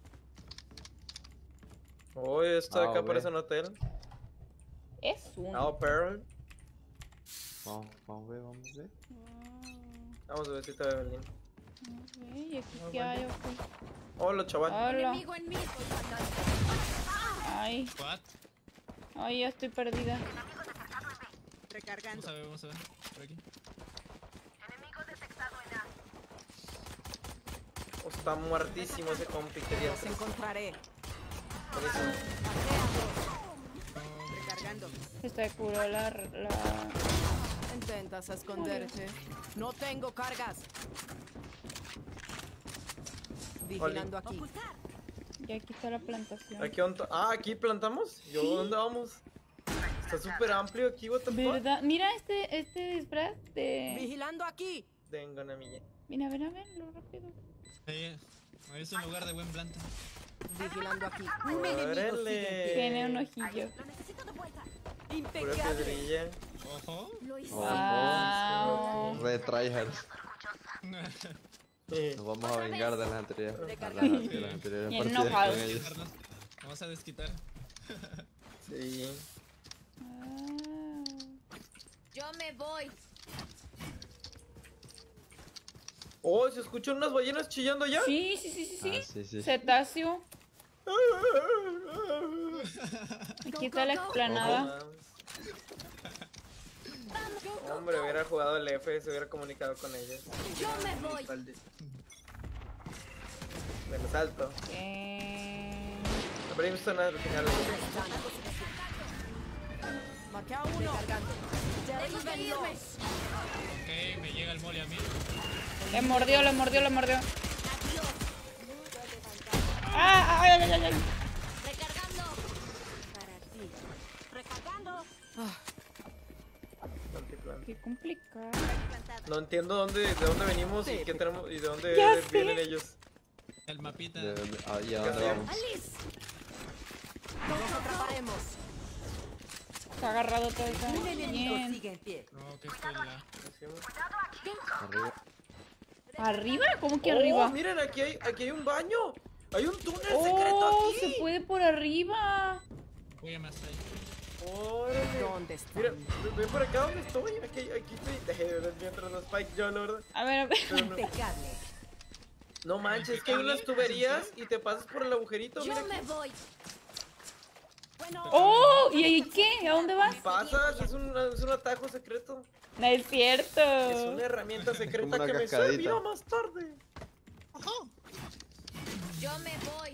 Oh, esto de acá Ah, parece ve. un hotel. Es un. Now Pearl. Vamos a ver, vamos a ver. Vamos a ver si te ve Berlín. Ok, ¿y aquí qué hay? Ok. Hola, chaval. Hola. Enemigo en mí. Ay, What? ay, ya estoy perdida. Recargando. Vamos a ver. Por aquí. Oh, está muertísimo ese compi que Los encontraré. Recargando. Está de culo la... Intentas esconderte. No tengo cargas. Vigilando aquí. Y aquí está la plantación. Aquí aquí plantamos. ¿Yo dónde vamos? Está súper amplio aquí, what the fuck. ¿Verdad? Mira este disfraz de... Vigilando aquí. Venga, una milla. Mira, a ver, lo rápido. Ahí es un lugar de buen planta. Vigilando aquí. Un enemigo Órale. Tiene un ojillo. Lo necesito de vuelta. Pura impecable. piedrilla. Ojo. Lo hice. Wow. Re tryhards. Eh, Nos vamos a vengar de las anteriores. Recargando. De las anteriores Bien partidas enojados. con ellos. Vamos a desquitar. Sí. Yo me voy. Oh, ¿se escuchan unas ballenas chillando ya? Sí. Ah, sí, sí. Cetáceo. Aquí está la explanada. Hombre, hubiera jugado el F, se hubiera comunicado con ellos. Yo me voy. Bueno, salto. Brimstone al final. Marqué a uno. Tengo que irme. Ok, me llega el mole a mí. Le mordió. ¡Ah! ¡Ay! Recargando. Para ti. Recargando. Qué complicado. No entiendo de dónde venimos y qué tenemos y de dónde Ya sé. vienen ellos. El mapita. ¿Y a dónde vamos? Alice. Nos atraparemos. Se ha agarrado todo eso. Un enemigo Bien. sigue en pie. No, que estoy la. Arriba. ¿Arriba? ¿Cómo que Oh, arriba? miren, aquí hay un baño. Hay un túnel Oh, secreto aquí. se puede por arriba. Voy a más ahí. Órale. ¿Dónde está? Mira, ven por acá donde estoy. Aquí estoy. Mientras los Spike yo, la verdad. A ver. Pero no, Impecable. no manches, que hay unas tuberías y te pasas por el agujerito. Yo Mira, me voy. Bueno. ¡Oh! ¿Y ahí qué? ¿A dónde vas? pasas, es un atajo secreto. No es cierto. Es una herramienta secreta una que me cascadita. servirá más tarde. Yo me voy.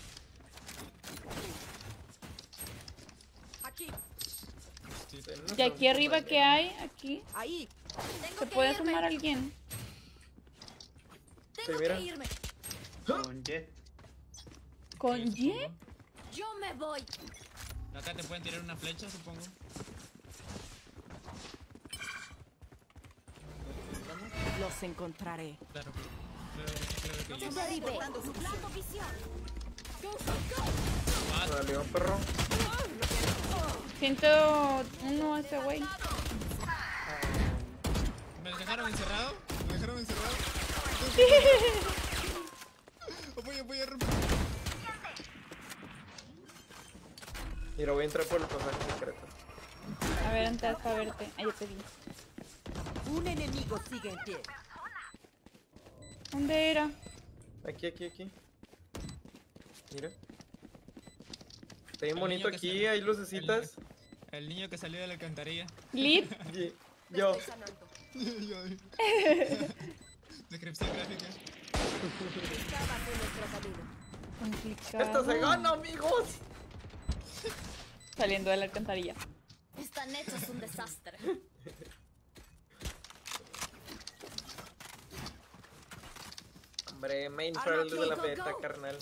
Aquí. ¿Y aquí arriba qué hay? Aquí. Ahí. Tengo ¿Se que puede irme. asomar alguien? Tengo Sí, mira. que irme. Con Jet. ¿Con Y? Yo me voy. Acá te pueden tirar una flecha, supongo. Los encontraré. Claro que yes. Derribé. Nublando visión. Dale, un perro. 101 a ese güey. ¿Me dejaron encerrado? Voy a romper. Mira, voy a entrar por el pasaje secreto. A ver, antes para verte. Ahí ya te vi. Un enemigo sigue en pie. ¿Dónde era? Aquí. Mira. Está bien El bonito niño que aquí, sale- hay lucecitas. El niño que salió de la alcantarilla. ¿Lit? Y yo. Descripción gráfica. Complicado. ¡Esto se gana, amigos! Saliendo de la alcantarilla. Esta neta es un desastre. Hombre, main Pearl de la beta, carnal.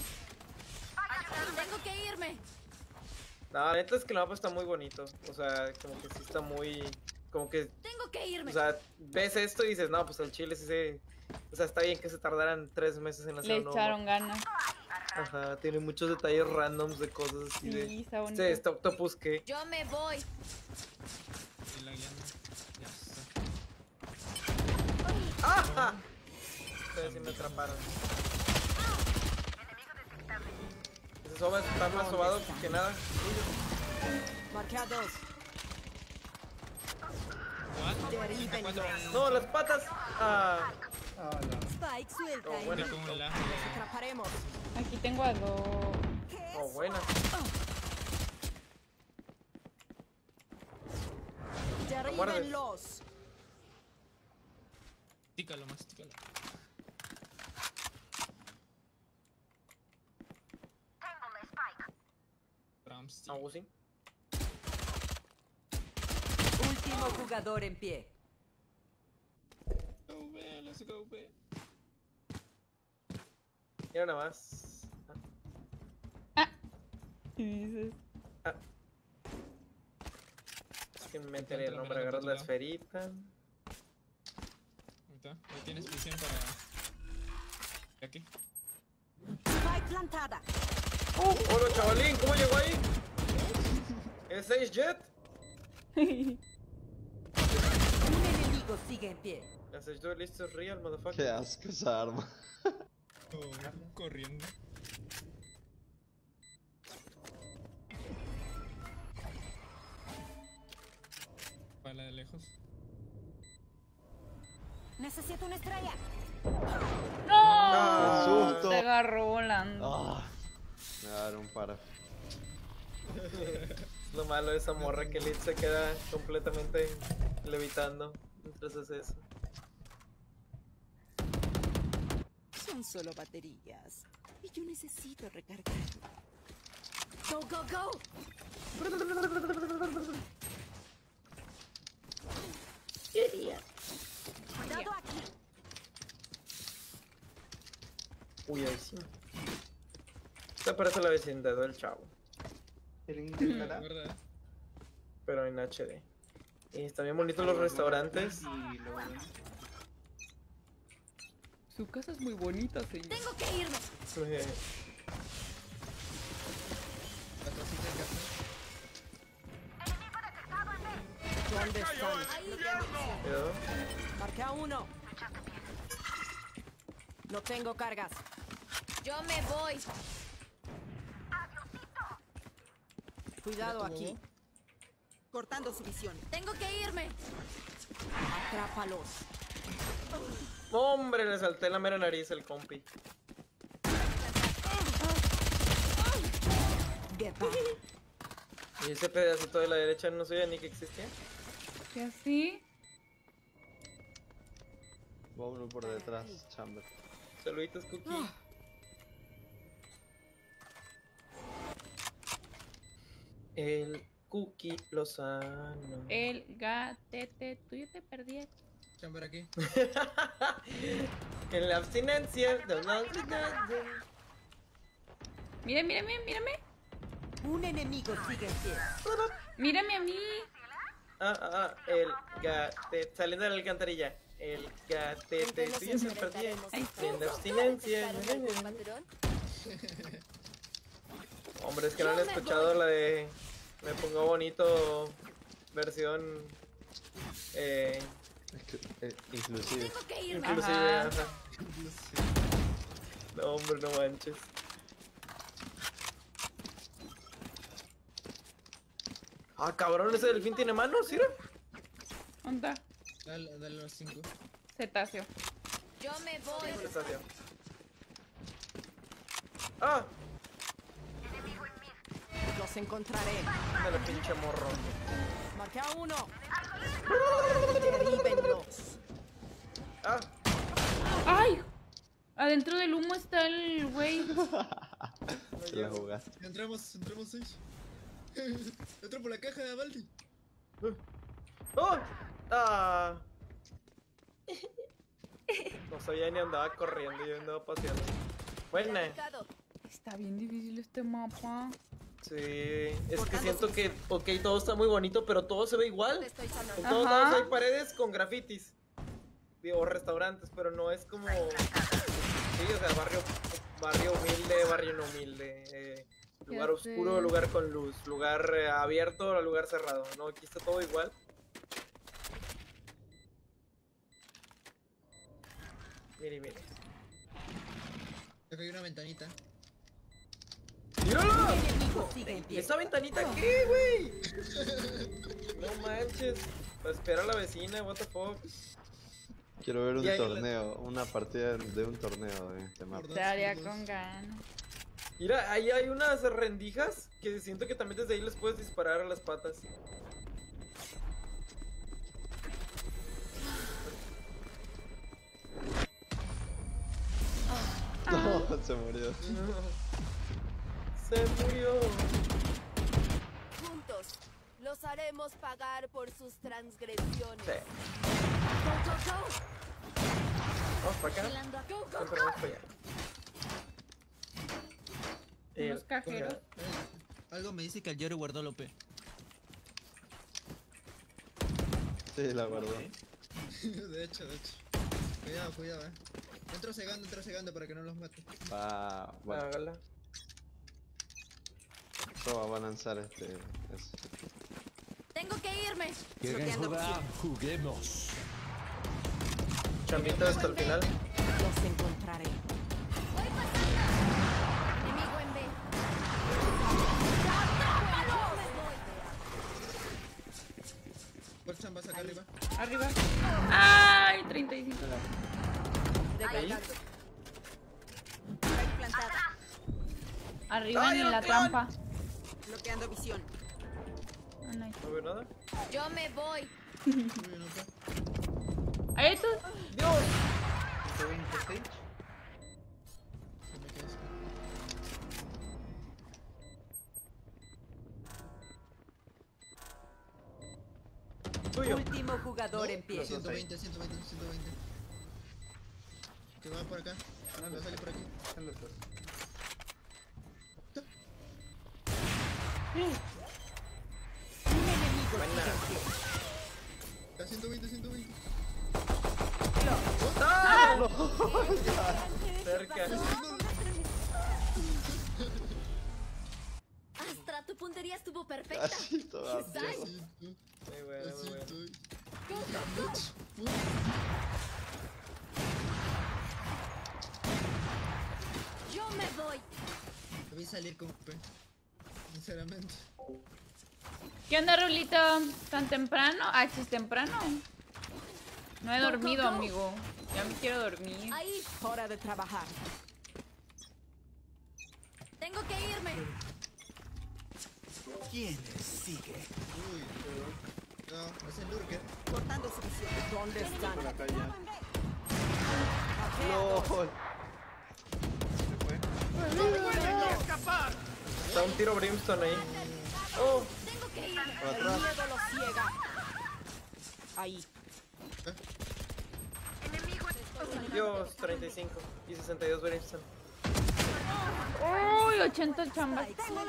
Tengo que irme. No, la neta es que el mapa está muy bonito. O sea, como que sí está muy... Como que... Tengo que irme. O sea, ves esto y dices, no, pues al chile sí se... O sea, está bien que se tardaran 3 meses en hacer Le un nuevo echaron mapa. ganas. Ajá, tiene muchos detalles randoms de cosas así Sí, de... está bonito. Este octopus que... Yo me voy. Y lagueando. Ya está. ¡Ah! Ustedes sí me atraparon. Ese soba está más sobado que nada. Marqué a 2. No, las patas. Ah. Spike suelta. Oh, buena. Los atraparemos. Aquí tengo a 2. Oh, buena. Derríbenlos. Tícalo más, tícalo. Agustín. Último jugador en pie. Go, B, let's go, B. Mira nada más. ¿Qué dices? Es que me meteré el nombre, agarras la esferita. Ahorita, ahí tienes visión para... Aquí. Spike plantada. Hola, chavalín, ¿cómo llegó ahí? ¿Es Ace Jet? Un enemigo sigue en pie. El Ace Duelist es real, motherfucker. Qué asco esa arma. Corriendo. Para la de lejos. Necesito una estrella. ¡No! ¡Qué susto! Se agarró volando. Me va a dar un paro. Es lo malo de esa morra que Lit se queda completamente levitando mientras hace eso. Son solo baterías. Y yo necesito recargar. Go, go, go. Cuidado aquí. Uy, ahí sí. Esta parece la vecindad del chavo. ¿El intentará? ¿Verdad? Pero en HD. Y están bien bonitos los restaurantes. Y lo... Su casa es muy bonita, señor. Tengo que irme. ¿Dónde están? Cuidado. Marqué a 1. No tengo cargas. Yo me voy. Cuidado aquí. Cortando su visión. Tengo que irme. Atrápalos. Hombre, le salté la mera nariz al compi. Get back. Y ese pedacito de la derecha no sabía ni que existía. ¿Qué así? Va uno por detrás, Chamber. Saluditos, Cookie. El Cookie Lozano. El gatete. Tú yo te perdí. Chamber aquí. En la abstinencia. De la abstinencia. Mírame, mírame. Un enemigo sigue en pie. Mírame a mí. El gatete. Saliendo de la alcantarilla. El gatete. Tú ya se perdí. En la abstinencia. Hombre, es que no han escuchado la de Me Pongo Bonito versión Inclusive. Tengo que irme. inclusive, Ajá. ajá. No, hombre, no manches. Ah, cabrón, ese delfín tiene manos, ¿sí? ¿Dónde? Dale los 5. Cetáceo. Yo me voy. Estación. Ah, Los encontraré. dale, pinche morro. Marqué a 1. Derríbenlos. Ah, ¡Ay! Adentro del humo está el güey. Se la jugaste. Entramos 6. Entro por la caja de Baldi. ¡Oh! ¡Ah! No sabía ni andaba corriendo, yo andaba paseando. Buena. Está bien difícil este mapa. Sí, es que siento que, ok, todo está muy bonito, pero todo se ve igual. En todos lados hay paredes con grafitis. O restaurantes, pero no es como... Sí, o sea, barrio humilde, barrio no humilde. Lugar oscuro, lugar con luz. Lugar abierto, lugar cerrado. No, aquí está todo igual. Mire, mire. Acá hay una ventanita. ¡Míralo! ¿Esa ventanita qué, güey? No manches. Espera a la vecina, what the fuck. Quiero ver un torneo, una partida de un torneo de este mapa. Estaría con ganas. Mira, ahí hay unas rendijas que siento que también desde ahí les puedes disparar a las patas. No, se murió. Se murió. Juntos los haremos pagar por sus transgresiones. Sí. Vamos para acá. Vamos para allá. Los cajeros. Algo me dice que el Yori guardó el OP. Sí, la guardó. de hecho. Cuidado, Entro cegando para que no los mate. Bueno. Hágala. Yo va a lanzar ese. Tengo que irme. ¿Quieren jugar? Juguemos. Chambita hasta el final. Los encontraré. Voy pasando. Enemigo en B. ¿Cuál chamba saca arriba? Arriba. Ay, 35. Arriba en la trampa. Bloqueando visión. ¿No veo nada? Yo me voy. ¿Ahí esto? ¡Dios! Tuyo. Último jugador en pie. 120. Que va por acá. Va a salir por aquí. Está 120. ¡Ah! No. Cerca. Astra, tu puntería estuvo perfecta. Así toda. Muy bueno. Yo me voy. Debí salir con P. Sinceramente. ¿Qué onda, Rulito? ¿Tan temprano? Ah, ¿es temprano? No he dormido, amigo. Ya me quiero dormir. Ahí. Hora de trabajar. Tengo que irme. ¿Quién sigue? No, es el Lurker. Cortando su visión. ¿Dónde están? Por acá ya. LOL. Está un tiro Brimstone ahí. Oh. Tengo que irme. Por El atrás. miedo los ciega. Ahí. Dios, 35 y 62 Brimstone. Uy, 80 chambas.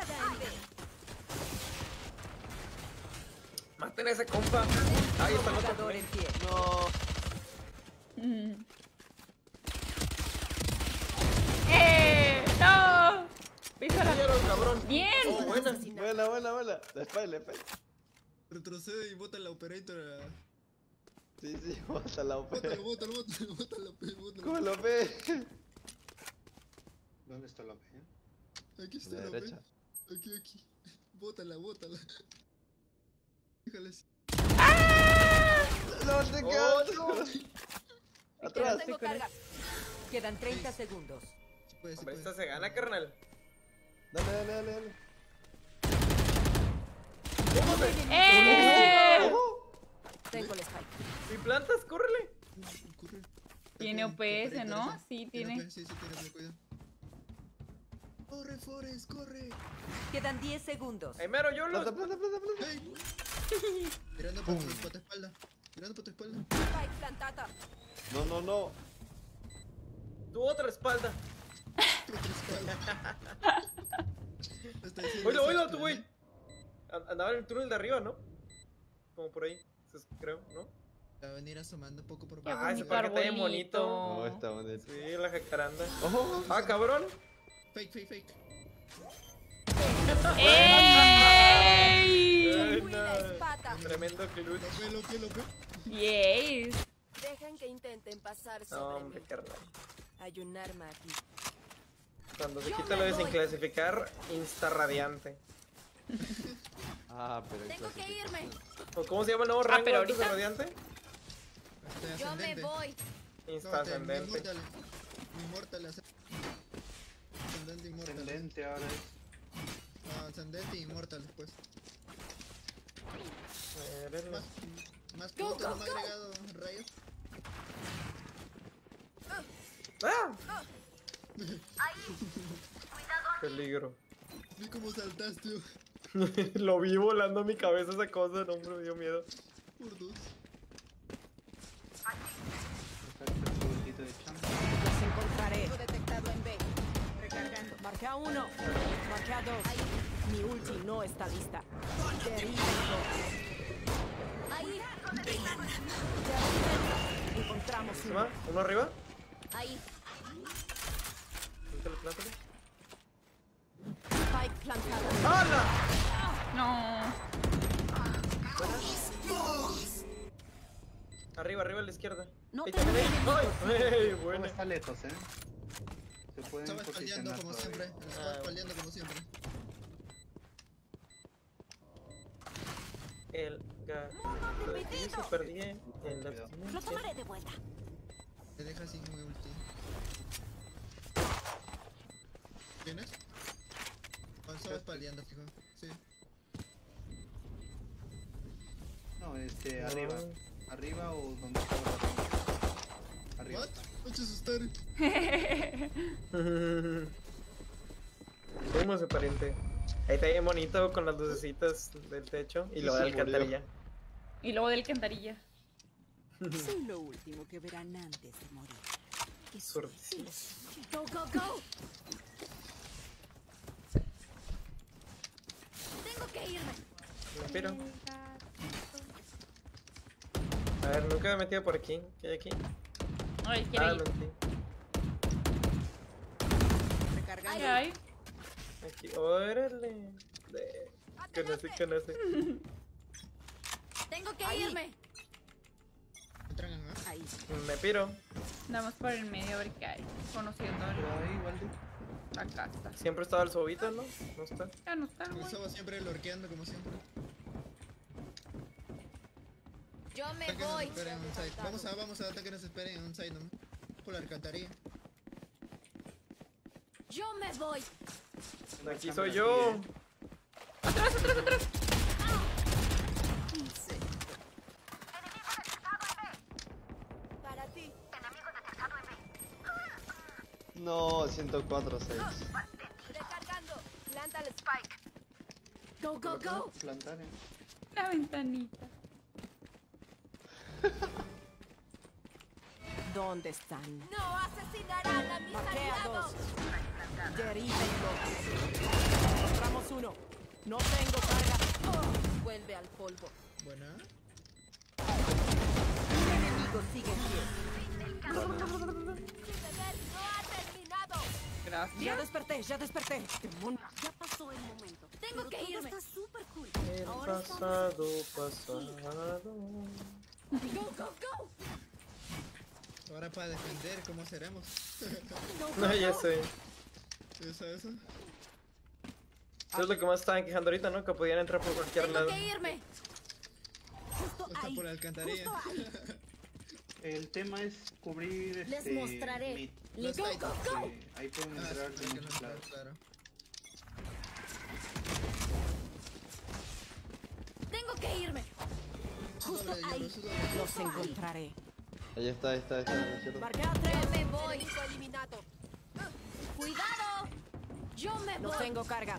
Maten a ese compa. Ahí está el otro. Jugador en pie. No. ¡No! Písala. Cabrón. Bien. Oh, buena. Buena. Después. Retrocede y bota la operator a... Sí, bota la OP. Bota la P. ¿Cómo lo ve? ¿Dónde está la P? Aquí está la derecha. P. Aquí. Bótala. Déjala así. No te quedas. Atrás. Tengo carga. Quedan 30 segundos. Sí puede. Hombre, esta se gana, carnal. Dale. Tengo el spike. Si plantas, córrele. Corre. Tiene OPS, ¿no? Sí, tiene. Sí, tiene, cuidado. Corre, Forest, corre. Quedan 10 segundos. Ay, mero, yo lo. Planta. Hey. Mirando por tu espalda. Spike plantata. No. Tu otra espalda. Está diciendo Oílo, eso, tú, güey. Andaba en el túnel de arriba, ¿no? Como por ahí, creo, ¿no? Va a venir asomando poco por Qué poco. Ah, ese parque está bien bonito. No, está bonito. Sí, la jacaranda. Oh, Ah, cabrón. Fake. ¡Ey! Buena. Tremendo clutch. Lo ve. Yes. Dejen que intenten pasar No, sobre hombre, mí. carnal. Hay un arma aquí. Cuando se quita lo de sin clasificar, insta radiante. Ah, pero Tengo que irme. ¿O cómo se llama el nuevo rango pero antes de ahorita- radiante? Yo me voy. Insta ascendente. Inmortal. Ascendente inmortal. Ascendente ahora es. No, ascendente y inmortal después. Más puntos no me ha agregado rayos. ¡Ah! Peligro. Vi cómo saltaste. Lo vi volando a mi cabeza esa cosa, no, hombre, me dio miedo. Por dos. Los encontraré. Tengo detectado en B. Recargando. Marqué a 1. Marqué a 2. Mi ulti no está lista. Derríbenlo. Ahí. Derríbenlo. Encontramos ¿Se uno. va? ¿Uno arriba? Ahí. Plántale. Spike plantado. ¡Hala! No. Arriba a la izquierda. No Ahí te también. mueves. ¡Ay! No Buena. está lejos, Se pueden Estaba espaldeando posicionar como todavía. siempre. Estaba espaldeando como siempre. El gato super bien en la Lo abstinencia. tomaré de vuelta. Te deja sin mi ulti. ¿Tienes? Estaba espaldeando, fijo. Sí. No, No. arriba. Arriba o donde estaba la ronda. Arriba. What? No te asustaré. Fuimos, pariente. Ahí está bien bonito con las lucecitas del techo y luego de Se murió. alcantarilla. Y luego del alcantarilla. Soy lo último que verán antes de morir. Qué Suertísimo. Go, go, go. Tengo que irme. Me piro. A ver, nunca me he metido por aquí. ¿Qué hay aquí? Ay, quiero ir. mentí. Recargando. ¿Qué hay? Aquí, órale. Conoce. Tengo que Ahí. irme. Entran, ¿no? Ahí. Me piro. Vamos por el medio a ver qué hay. Conociendo Ahí, Waldi. la casa. Siempre estaba el sobito, ¿no? No está. Ya no está, güey. Estaba siempre lorqueando como siempre. Yo me Hasta que nos voy. esperen en un side. Vamos a hasta que nos esperen en un side nomás. Por la alcantarilla. Yo me voy. Aquí soy yo. ¡Atrás! Para ti. No, 104-6. Recargando. Planta el spike. Go, go, go. Plantar, La ventanita. ¿Dónde están? No asesinarán a mis Marqué a aliados. 2. Derríbenlo. Encontramos uno. No tengo carga. Vuelve al polvo. Buena. Un enemigo sigue en pie. Mi deber no ha terminado. Ya desperté. Demonios. Ya pasó el momento. Tengo Pero que todo irme. está súper cool. El Ahora estamos... pasado. Go, go, go. Ahora para defender, ¿cómo seremos? No, ya sé. Eso. Eso es lo que más estaban quejando ahorita, ¿no? Que podían entrar por cualquier Tengo lado. que irme. Justo Hasta ahí. por la alcantarilla. Justo ahí. El tema es cubrir Les mostraré. mid. Los Go, side. go, go. Ahí pueden Ah, entrar sí, de que no muchos está lados. claro. Tengo que irme. Justo Doble, ahí. su doble. Los encontraré. Ahí está, a la izquierda. Marqué a Yo 3. me voy. Enemigo eliminado. Cuidado. Yo me No voy. tengo cargas.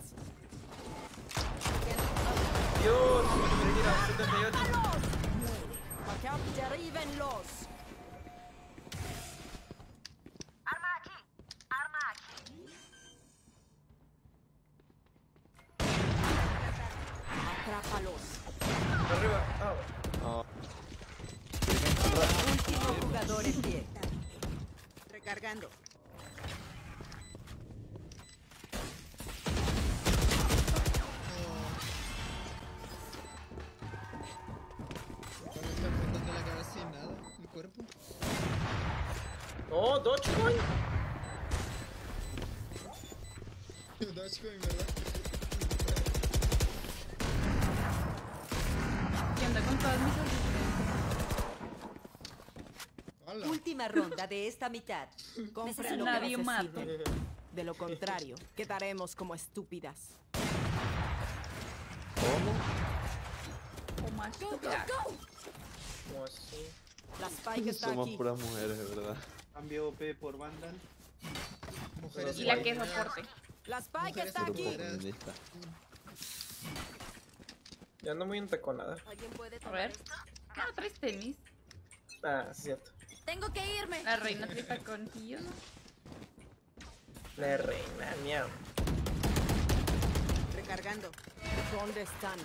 Dios, mira, 78. Marqué a... Derríbenlos. Arma aquí. en pie. Recargando. ¿Cómo está apuntando la cara sin nada? ¿El cuerpo? No, Dogecoin. Dogecoin, ¿verdad? ¿Qué onda con todas mis Hola. Última ronda de esta mitad. Compra a lo que nadie mato. necesite. De lo contrario, quedaremos como estúpidas. O más ¿Cómo así? La Spike está Somos aquí. puras mujeres, de verdad. Cambio OP por Vandal. Mujeres Y la que soporte. La Spike Mujeres está aquí. europeas. Feminista. Ya ando muy entaconada. ¿Alguien puede A tomar ver. esto? No, traes tenis. Ah, sí, cierto. Tengo que irme. La reina trae taconcillos, ¿no? La reina, miau. Recargando. ¿Dónde están?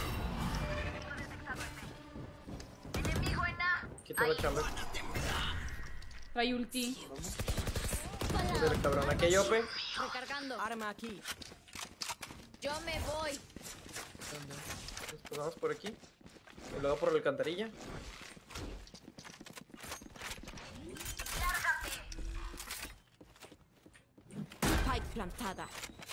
Quita la chamba. Trae ulti. Mira, cabrón, aquí hay OP. Recargando. Arma aquí. Yo me voy. Pues vamos por aquí. Y luego por la alcantarilla. Spike plantada.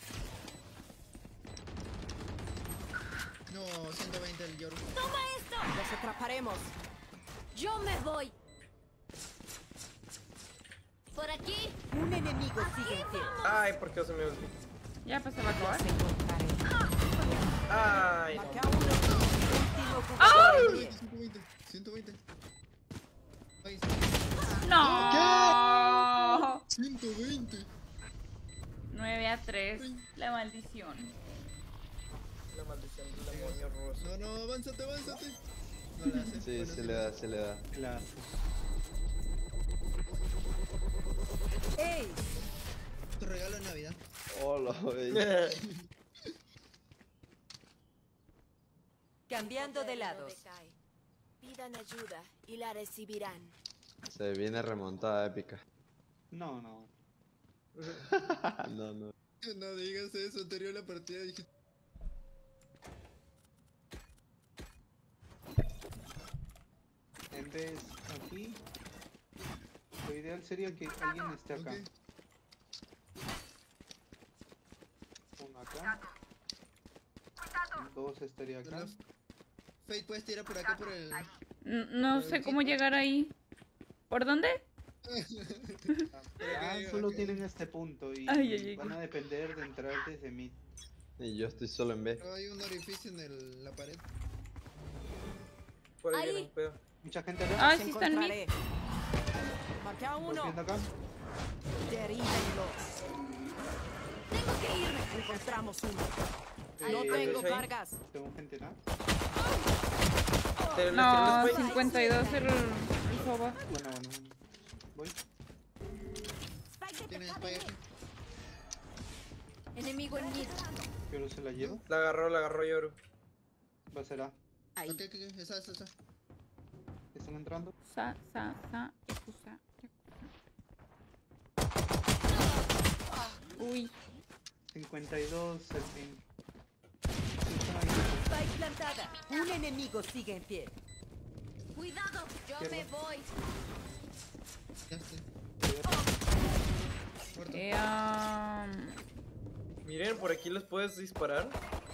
No, 120 el Yoru. ¡Toma esto! Los atraparemos. Yo me voy. Por aquí. Un enemigo sigue en pie. Ay, ¿por qué se me olvidó? Ya pues se va a acabar. Los encontraré. Ay, no. Marca uno. Último ¡Ay! jugador en pie. 120. 120. Ay, ¡No! 120. 9-3. La maldición. La maldición del demonio ruso. No, no, avánzate, avánzate. No la hace. Sí, Bueno, se le da, se le da. La ¡Ey! Tu regalo de Navidad. Hola, güey. Cambiando de lados. Pidan ayuda y la recibirán. Se viene remontada épica. No, no. No, no. No digas eso, anterior a la partida dije. En vez aquí, lo ideal sería que alguien esté acá. Ok. Uno acá. Dos estaría acá. Fate, puedes tirar por acá por el. No sé cómo llegar ahí. ¿Por dónde? Ah, solo tienen este punto y Ay, ay, ay. van a depender de entrar desde mid. Y yo estoy solo en B. Hay un orificio en la pared. Por ahí Ahí. viene un pedo. Mucha gente acá. Ah, Los sí está en mí. encontraré. Marca ¿Estás uno. viendo acá? Derívenlos. Tengo que irme. Encontramos uno. Eh, No tengo ahí. cargas. Tengo gente acá. ¿Les No, tiró el spike? 52 el soba. Bueno, bueno. Voy. Tienes spike aquí. Enemigo en mid. Pero se la llevo. La agarró Yoru. Va a ser A. Ahí. Ok, esa. ¿Están entrando? Sa, yakuza. Uy. 52, el fin. Spike plantada. Un enemigo sigue en pie. Cuidado. Yo me voy. Ya estoy. Muerto. Miren, por aquí los puedes disparar.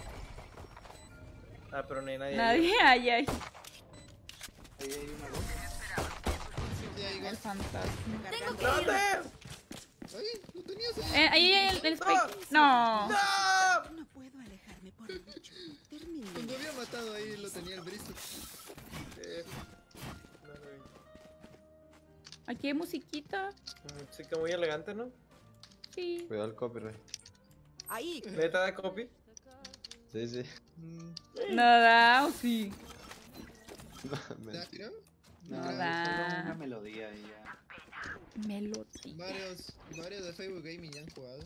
Ah, pero no hay nadie. Nadie hay ahí. Ahí hay una voz. Sí, ahí El vas. fantasma. Tengo que ¡Date! irme. Ay, lo tenías ahí. Ahí hay el spike. No. ¡No! No puedo alejarme por mucho. Termino. Cuando había matado ahí lo tenía el Bristol. No lo vi. Aquí hay musiquita. Música muy elegante, ¿no? Sí. Cuidado el copyright. Ahí. ¿Neta da copy? Sí, sí. Nada, o sí. ¿Te has tirado? No, Nada. es solo una melodía y ya. Melodía. Varios de Facebook Gaming ya han jugado.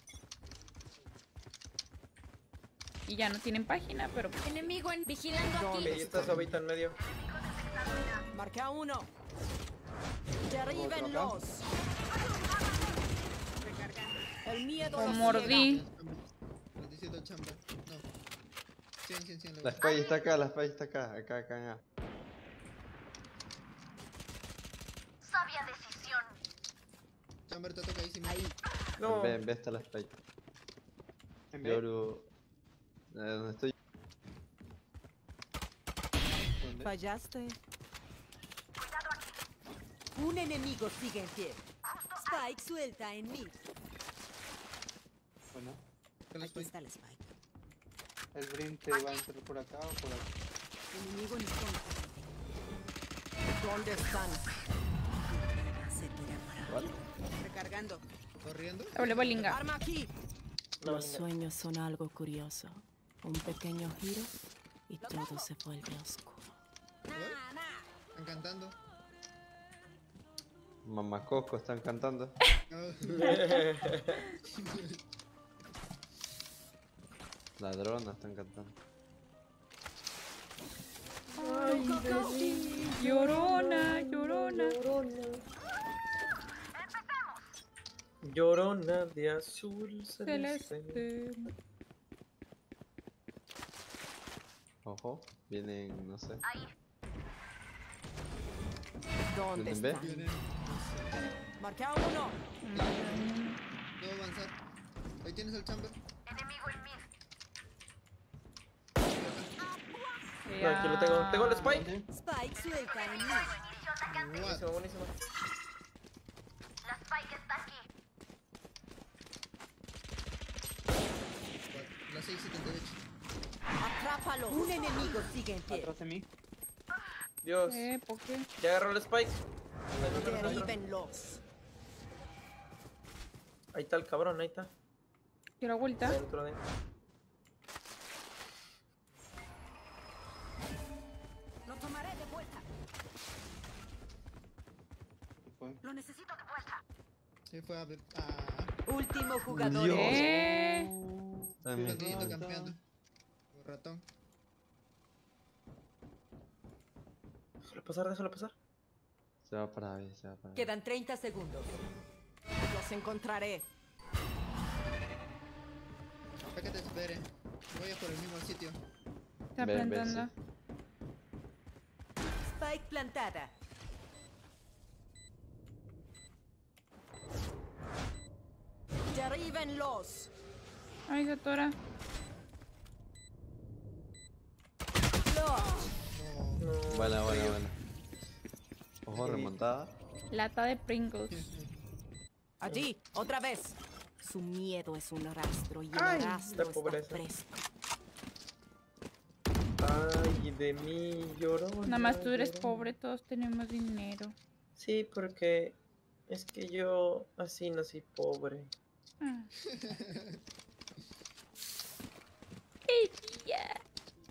Y ya no tienen página, pero Enemigo en vigilando Ok, aquí. está suavita en medio. Marca uno. Derríbenlos. El miedo Lo los mordí. Necesito chamba. No. 100. La Spy está acá, la Spy está acá. Acá. Sabia decisión. Chamber te toca ahí. Ahí. No. En B está la Spy. En B. Yoru. ¿Dónde estoy? ¿Dónde? Fallaste. Un enemigo sigue en pie. Spike suelta en mí. Bueno, Aquí está la Spike. el Brinte va a entrar por acá o por acá. Enemigo en zona. ¿Dónde están? Recargando. ¿Corriendo? Hable bolinga. Arma aquí. No, Los venga. sueños son algo curioso. Un pequeño giro y todo se vuelve oscuro. Están cantando. Mamacoco están cantando. Ladronas están cantando. Ay, llorona, llorona. Llorona de azul celeste. Celeste. Ojo, vienen, no sé. ¿Dónde ¿Vienen B? están? Vienen. Marqué a uno. Debo avanzar. Ahí tienes el chamber. Enemigo en mid. No, aquí lo tengo. Tengo el Spike. Spike suelta en mí. Inicio atacante. What? Buenísimo. La Spike está aquí. La 678. Atrápalo. Un enemigo sigue en pie. Atrás de mí. Dios. ¿Por qué? Ya agarró el Spike. Derríbenlos. Ahí está el cabrón, ahí está. Quiero vuelta. Dentro de. Lo tomaré de vuelta. Fue. Lo necesito de vuelta. Se fue a ver. Último jugador. Dios. Está También. campeando. Ratón. Déjalo pasar. Se va para B, se va para B. Quedan 30 segundos. Los encontraré. Para que te espere. Voy a por el mismo sitio. Está Ve, plantando. Spike plantada. Derríbenlos. Ay, se atora. Buena. Ojo, remontada. Lata de Pringles. Allí, otra vez. Su miedo es un rastro y el Ay, rastro la está pobreza. presto. Ay, de mí, llorona. Nada más tú eres llorona. pobre, todos tenemos dinero. Sí, porque es que yo así nací pobre. Ah. Ella.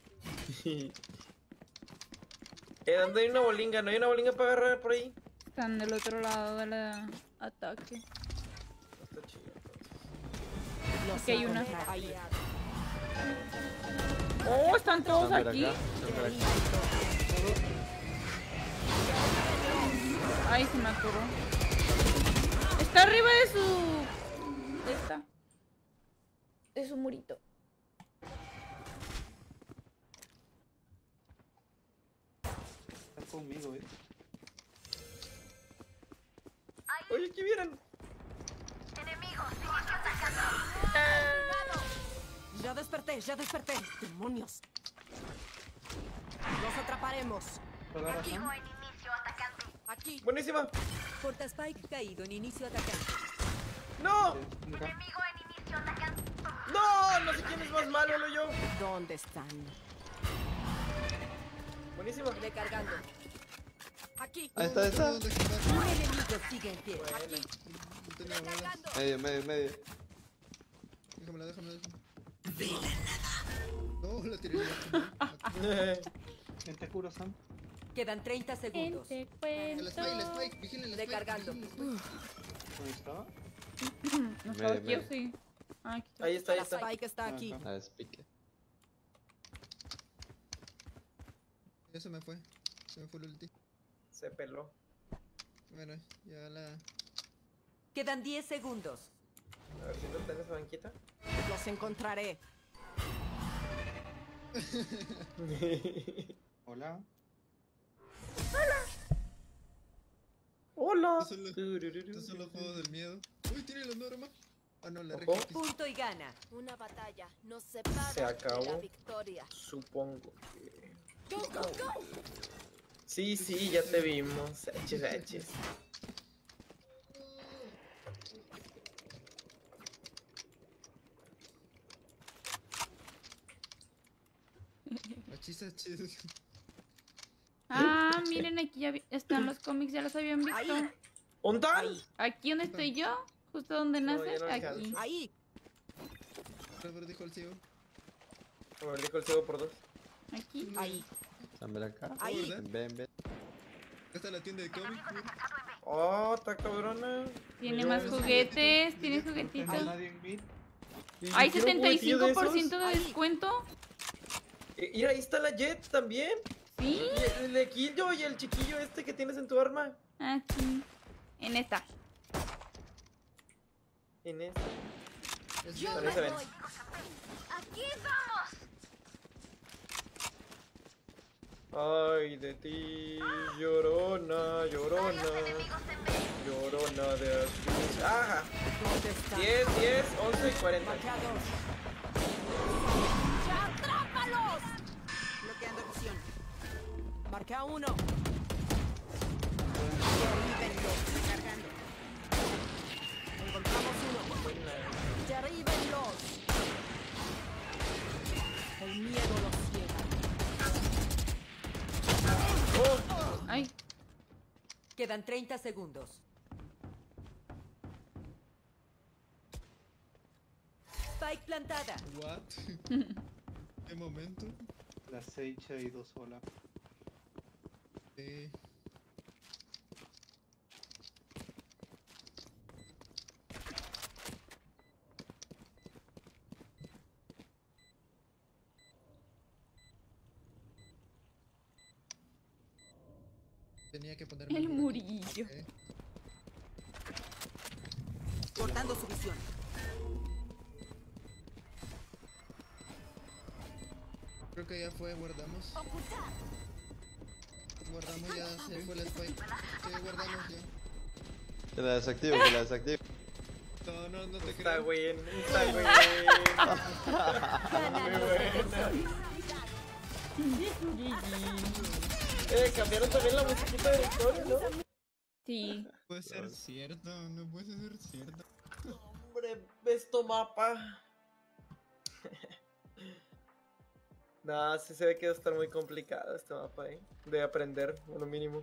¿Dónde hay una bolinga? ¿No hay una bolinga para agarrar por ahí? Están del otro lado del ataque. Está chido. Los Aquí hay una. encontraré. Ahí. Oh, están todos Chamber aquí. acá, chamber acá. Ay, se me atoró. Está arriba de su... de su murito. Está conmigo, Oye, ¿qué vieron? Enemigos, inicio atacando. Ya desperté. ¡Demonios! Los atraparemos. Enemigo en inicio atacante. Aquí. Buenísima. Porta Spike caído en inicio atacante. ¡No! Enemigo en inicio atacante. ¡No! No sé quién es más malo, lo yo. ¿Dónde están? Buenísima. Recargando. Aquí. Ahí está. Un enemigo sigue en pie. Medio. Déjamela. No, la tiré. Te curo, Sam. Quedan 30 segundos. El Spike, vigilen el Spike. Recargando. ¿Dónde estaba? ¿No estaba aquí o sí? Ah, aquí está. Ahí está. La Spike está aquí. A ver, pique. Eso me fue. Se me fue el ulti. Se peló. Bueno, ya la... Quedan 10 segundos. A ver si no está en esa banquita. Los encontraré. Hola. Hola. Estos son los juegos del miedo. Uy, tiene la norma. Ah, no, la reja. Punto y gana. Una batalla nos separa Se de la acabó. victoria. Supongo que... Go, go, go. Sí, ya te vimos. Eches. Achis, achis. Ah, miren, aquí ya están los cómics, ya los habían visto. ¿Dónde? Aquí donde estoy yo, justo donde nace, ya no aquí. alcanzo. Ahí. A ver, dijo el ciego. A ver, dijo el ciego por 2. Aquí. Ahí. Dame acá. Ahí. Ven. Acá está la tienda de cómics. Oh, está cabrona. Tiene Mira, más ese juguetes, tiene juguetitos. ¿No nadie en mid? ¿Y Hay quiero un juguetillo de 75% esos? de descuento. Mira, ahí está la Jet también. Sí. Y el de Killjo y el chiquillo este que tienes en tu arma. Aquí. En esta. En este. Yo Ahí me se ven. voy. Aquí vamos. Ay, de ti, llorona, llorona. Llorona de azul. Ajá. ¿Dónde está? 10, 11 y 40. Marqué a 2. ¡Ya atrápalos! Bloqueando visión. Marqué a 1. Derríbenlos. Recargando. Encontramos uno. Derríbenlos. El miedo los ciega. Ay. Quedan 30 segundos. Spike plantada. What? ¿Qué momento? La Sage ha ido sola. Sí. Tenía que ponerme El por aquí. murillo. Ok. Cortando su visión. Creo que ya fue, guardamos. Ocultar. Guardamos ya, se fue la spike. Sí, guardamos ya. Que la desactivo. No te Está creo. bien, está bien. Muy buena. Cambiaron también la musiquita de la historia, ¿no? Sí. Puede ser cierto, no puede ser cierto. Hombre, esto mapa. No, sí se ve que va a estar muy complicado este mapa, de aprender, a lo mínimo.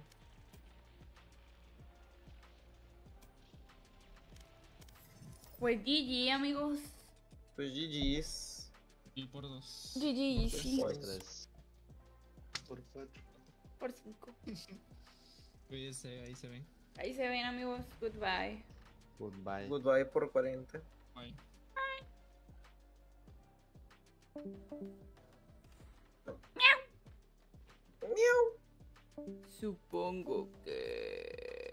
Pues GG, amigos. Pues GG's. Y por 2. GG, sí. Por 4. Por 5. Cuídense, ahí se ven. Ahí se ven, amigos. Goodbye. Goodbye. Goodbye por 40. Bye. Supongo que...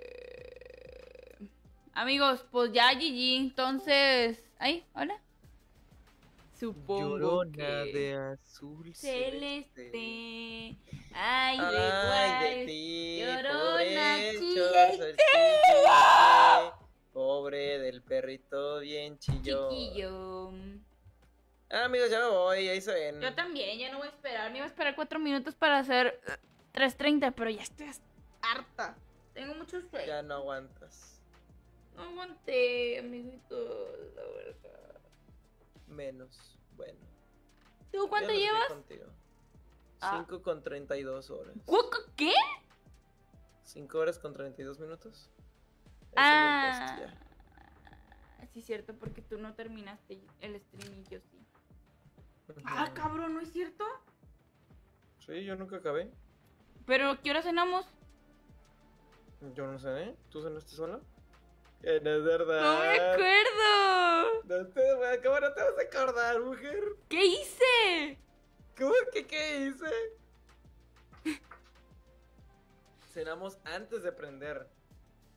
Amigos, pues ya GG, entonces... Ay, hola. Supongo Llorona que... de azul celeste. Ay, de Ay, de guay. ti, Llorona, pobre chile. chorzo, pobre del perrito bien chillón. Chiquillo. Amigos, ya me voy, ahí se ven. Yo también, ya no voy a esperar. Me iba a esperar 4 minutos para hacer 3:30, pero ya estoy harta. Tengo mucho sueño. Ya no aguantas. No aguanté, amiguitos, la verdad. Menos, bueno. ¿Tú cuánto Ya lo llevas? estoy contigo. 5 con 32 horas. ¿Qué? 5 horas con 32 minutos. Ah, sí, es cierto, porque tú no terminaste el stream y yo sí. Ah, cabrón, ¿no es cierto? Sí, yo nunca acabé. ¿Pero qué hora cenamos? Yo no sé, ¿tú cenaste sola? Que no es verdad. No me acuerdo. No te voy a acabar, no te vas a acordar, mujer. ¿Qué hice? ¿Cómo que qué hice? Cenamos antes de prender.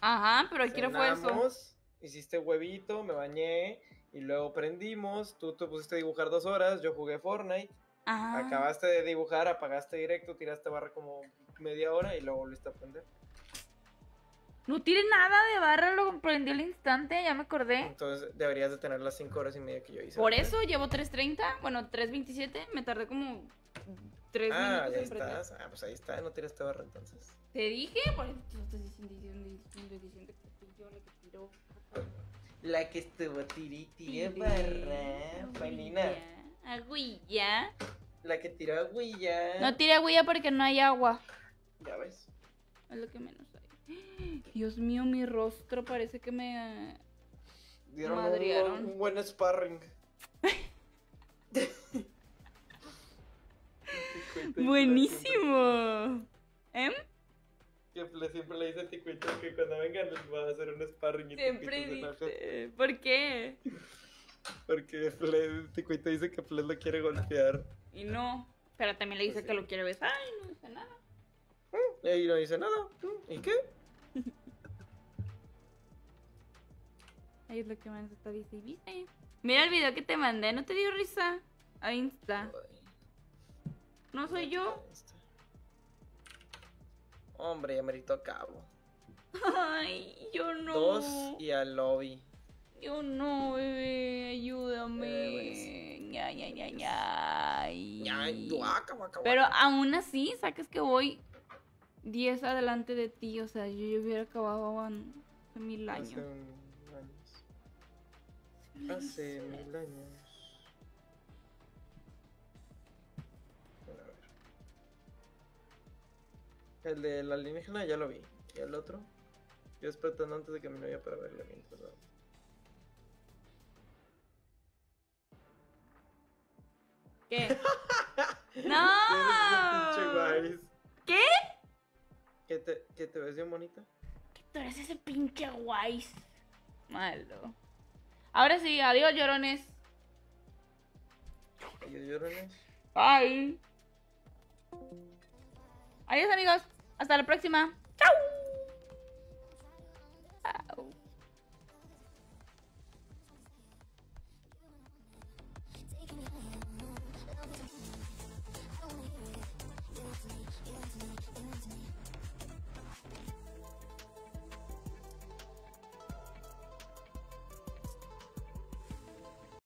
Ajá, pero ¿qué fue eso? Cenamos, hiciste huevito, me bañé y luego prendimos. Tú te pusiste a dibujar 2 horas, yo jugué Fortnite. Ajá. Acabaste de dibujar, apagaste directo, tiraste barra como media hora y luego volviste a prender. No tiene nada de barra, lo prendió al instante, ya me acordé. Entonces deberías de tener las 5 horas y media que yo hice. Por ¿verdad? eso llevo 3:30, bueno, 3:27, me tardé como 3 minutos ya en prender. estás. Pues ahí está, no tiraste barra entonces. Te dije, por eso tú estás diciendo que fui yo la que tiró. La que estuvo tiri barra, Paulina. Agüilla. La que tiró agüilla. No tiré agüilla porque no hay agua. Ya ves. Es lo que menos hay. Dios mío, mi rostro parece que me Dieron madrearon. un buen sparring. Buenísimo. Que siempre le dice a Ticuito que cuando vengan les va a hacer un sparring y Siempre Ticuito se enoja. dice. ¿Por qué? Porque Ticuito dice que Fles lo quiere golpear. Y no. Pero también le dice que lo quiere besar y no dice nada. Y no dice nada. ¿Y qué? Ahí es lo que más está dice. ¿Viste? Mira el video que te mandé, ¿no te dio risa? A Insta. ¿No soy yo? Hombre, ya merito a cabo. Ay, yo no. 2 y al lobby. Yo no, bebé. Ayúdame. ña. Pero aún así, sabes que voy 10 adelante de ti. O sea, yo hubiera acabado hace 1000 años. Hace 1000 años. El de la alienígena ya lo vi. ¿Y el otro? Yo esperando antes de que mi novia para verlo mientras vamos. ¿Qué? ¡No! ¿Qué? ¿Que te ves bien bonita? Que tú eres ese pinche guays. Malo. Ahora sí, adiós, llorones. Adiós, llorones. Bye. Adiós, amigos. Hasta la próxima. ¡Chao!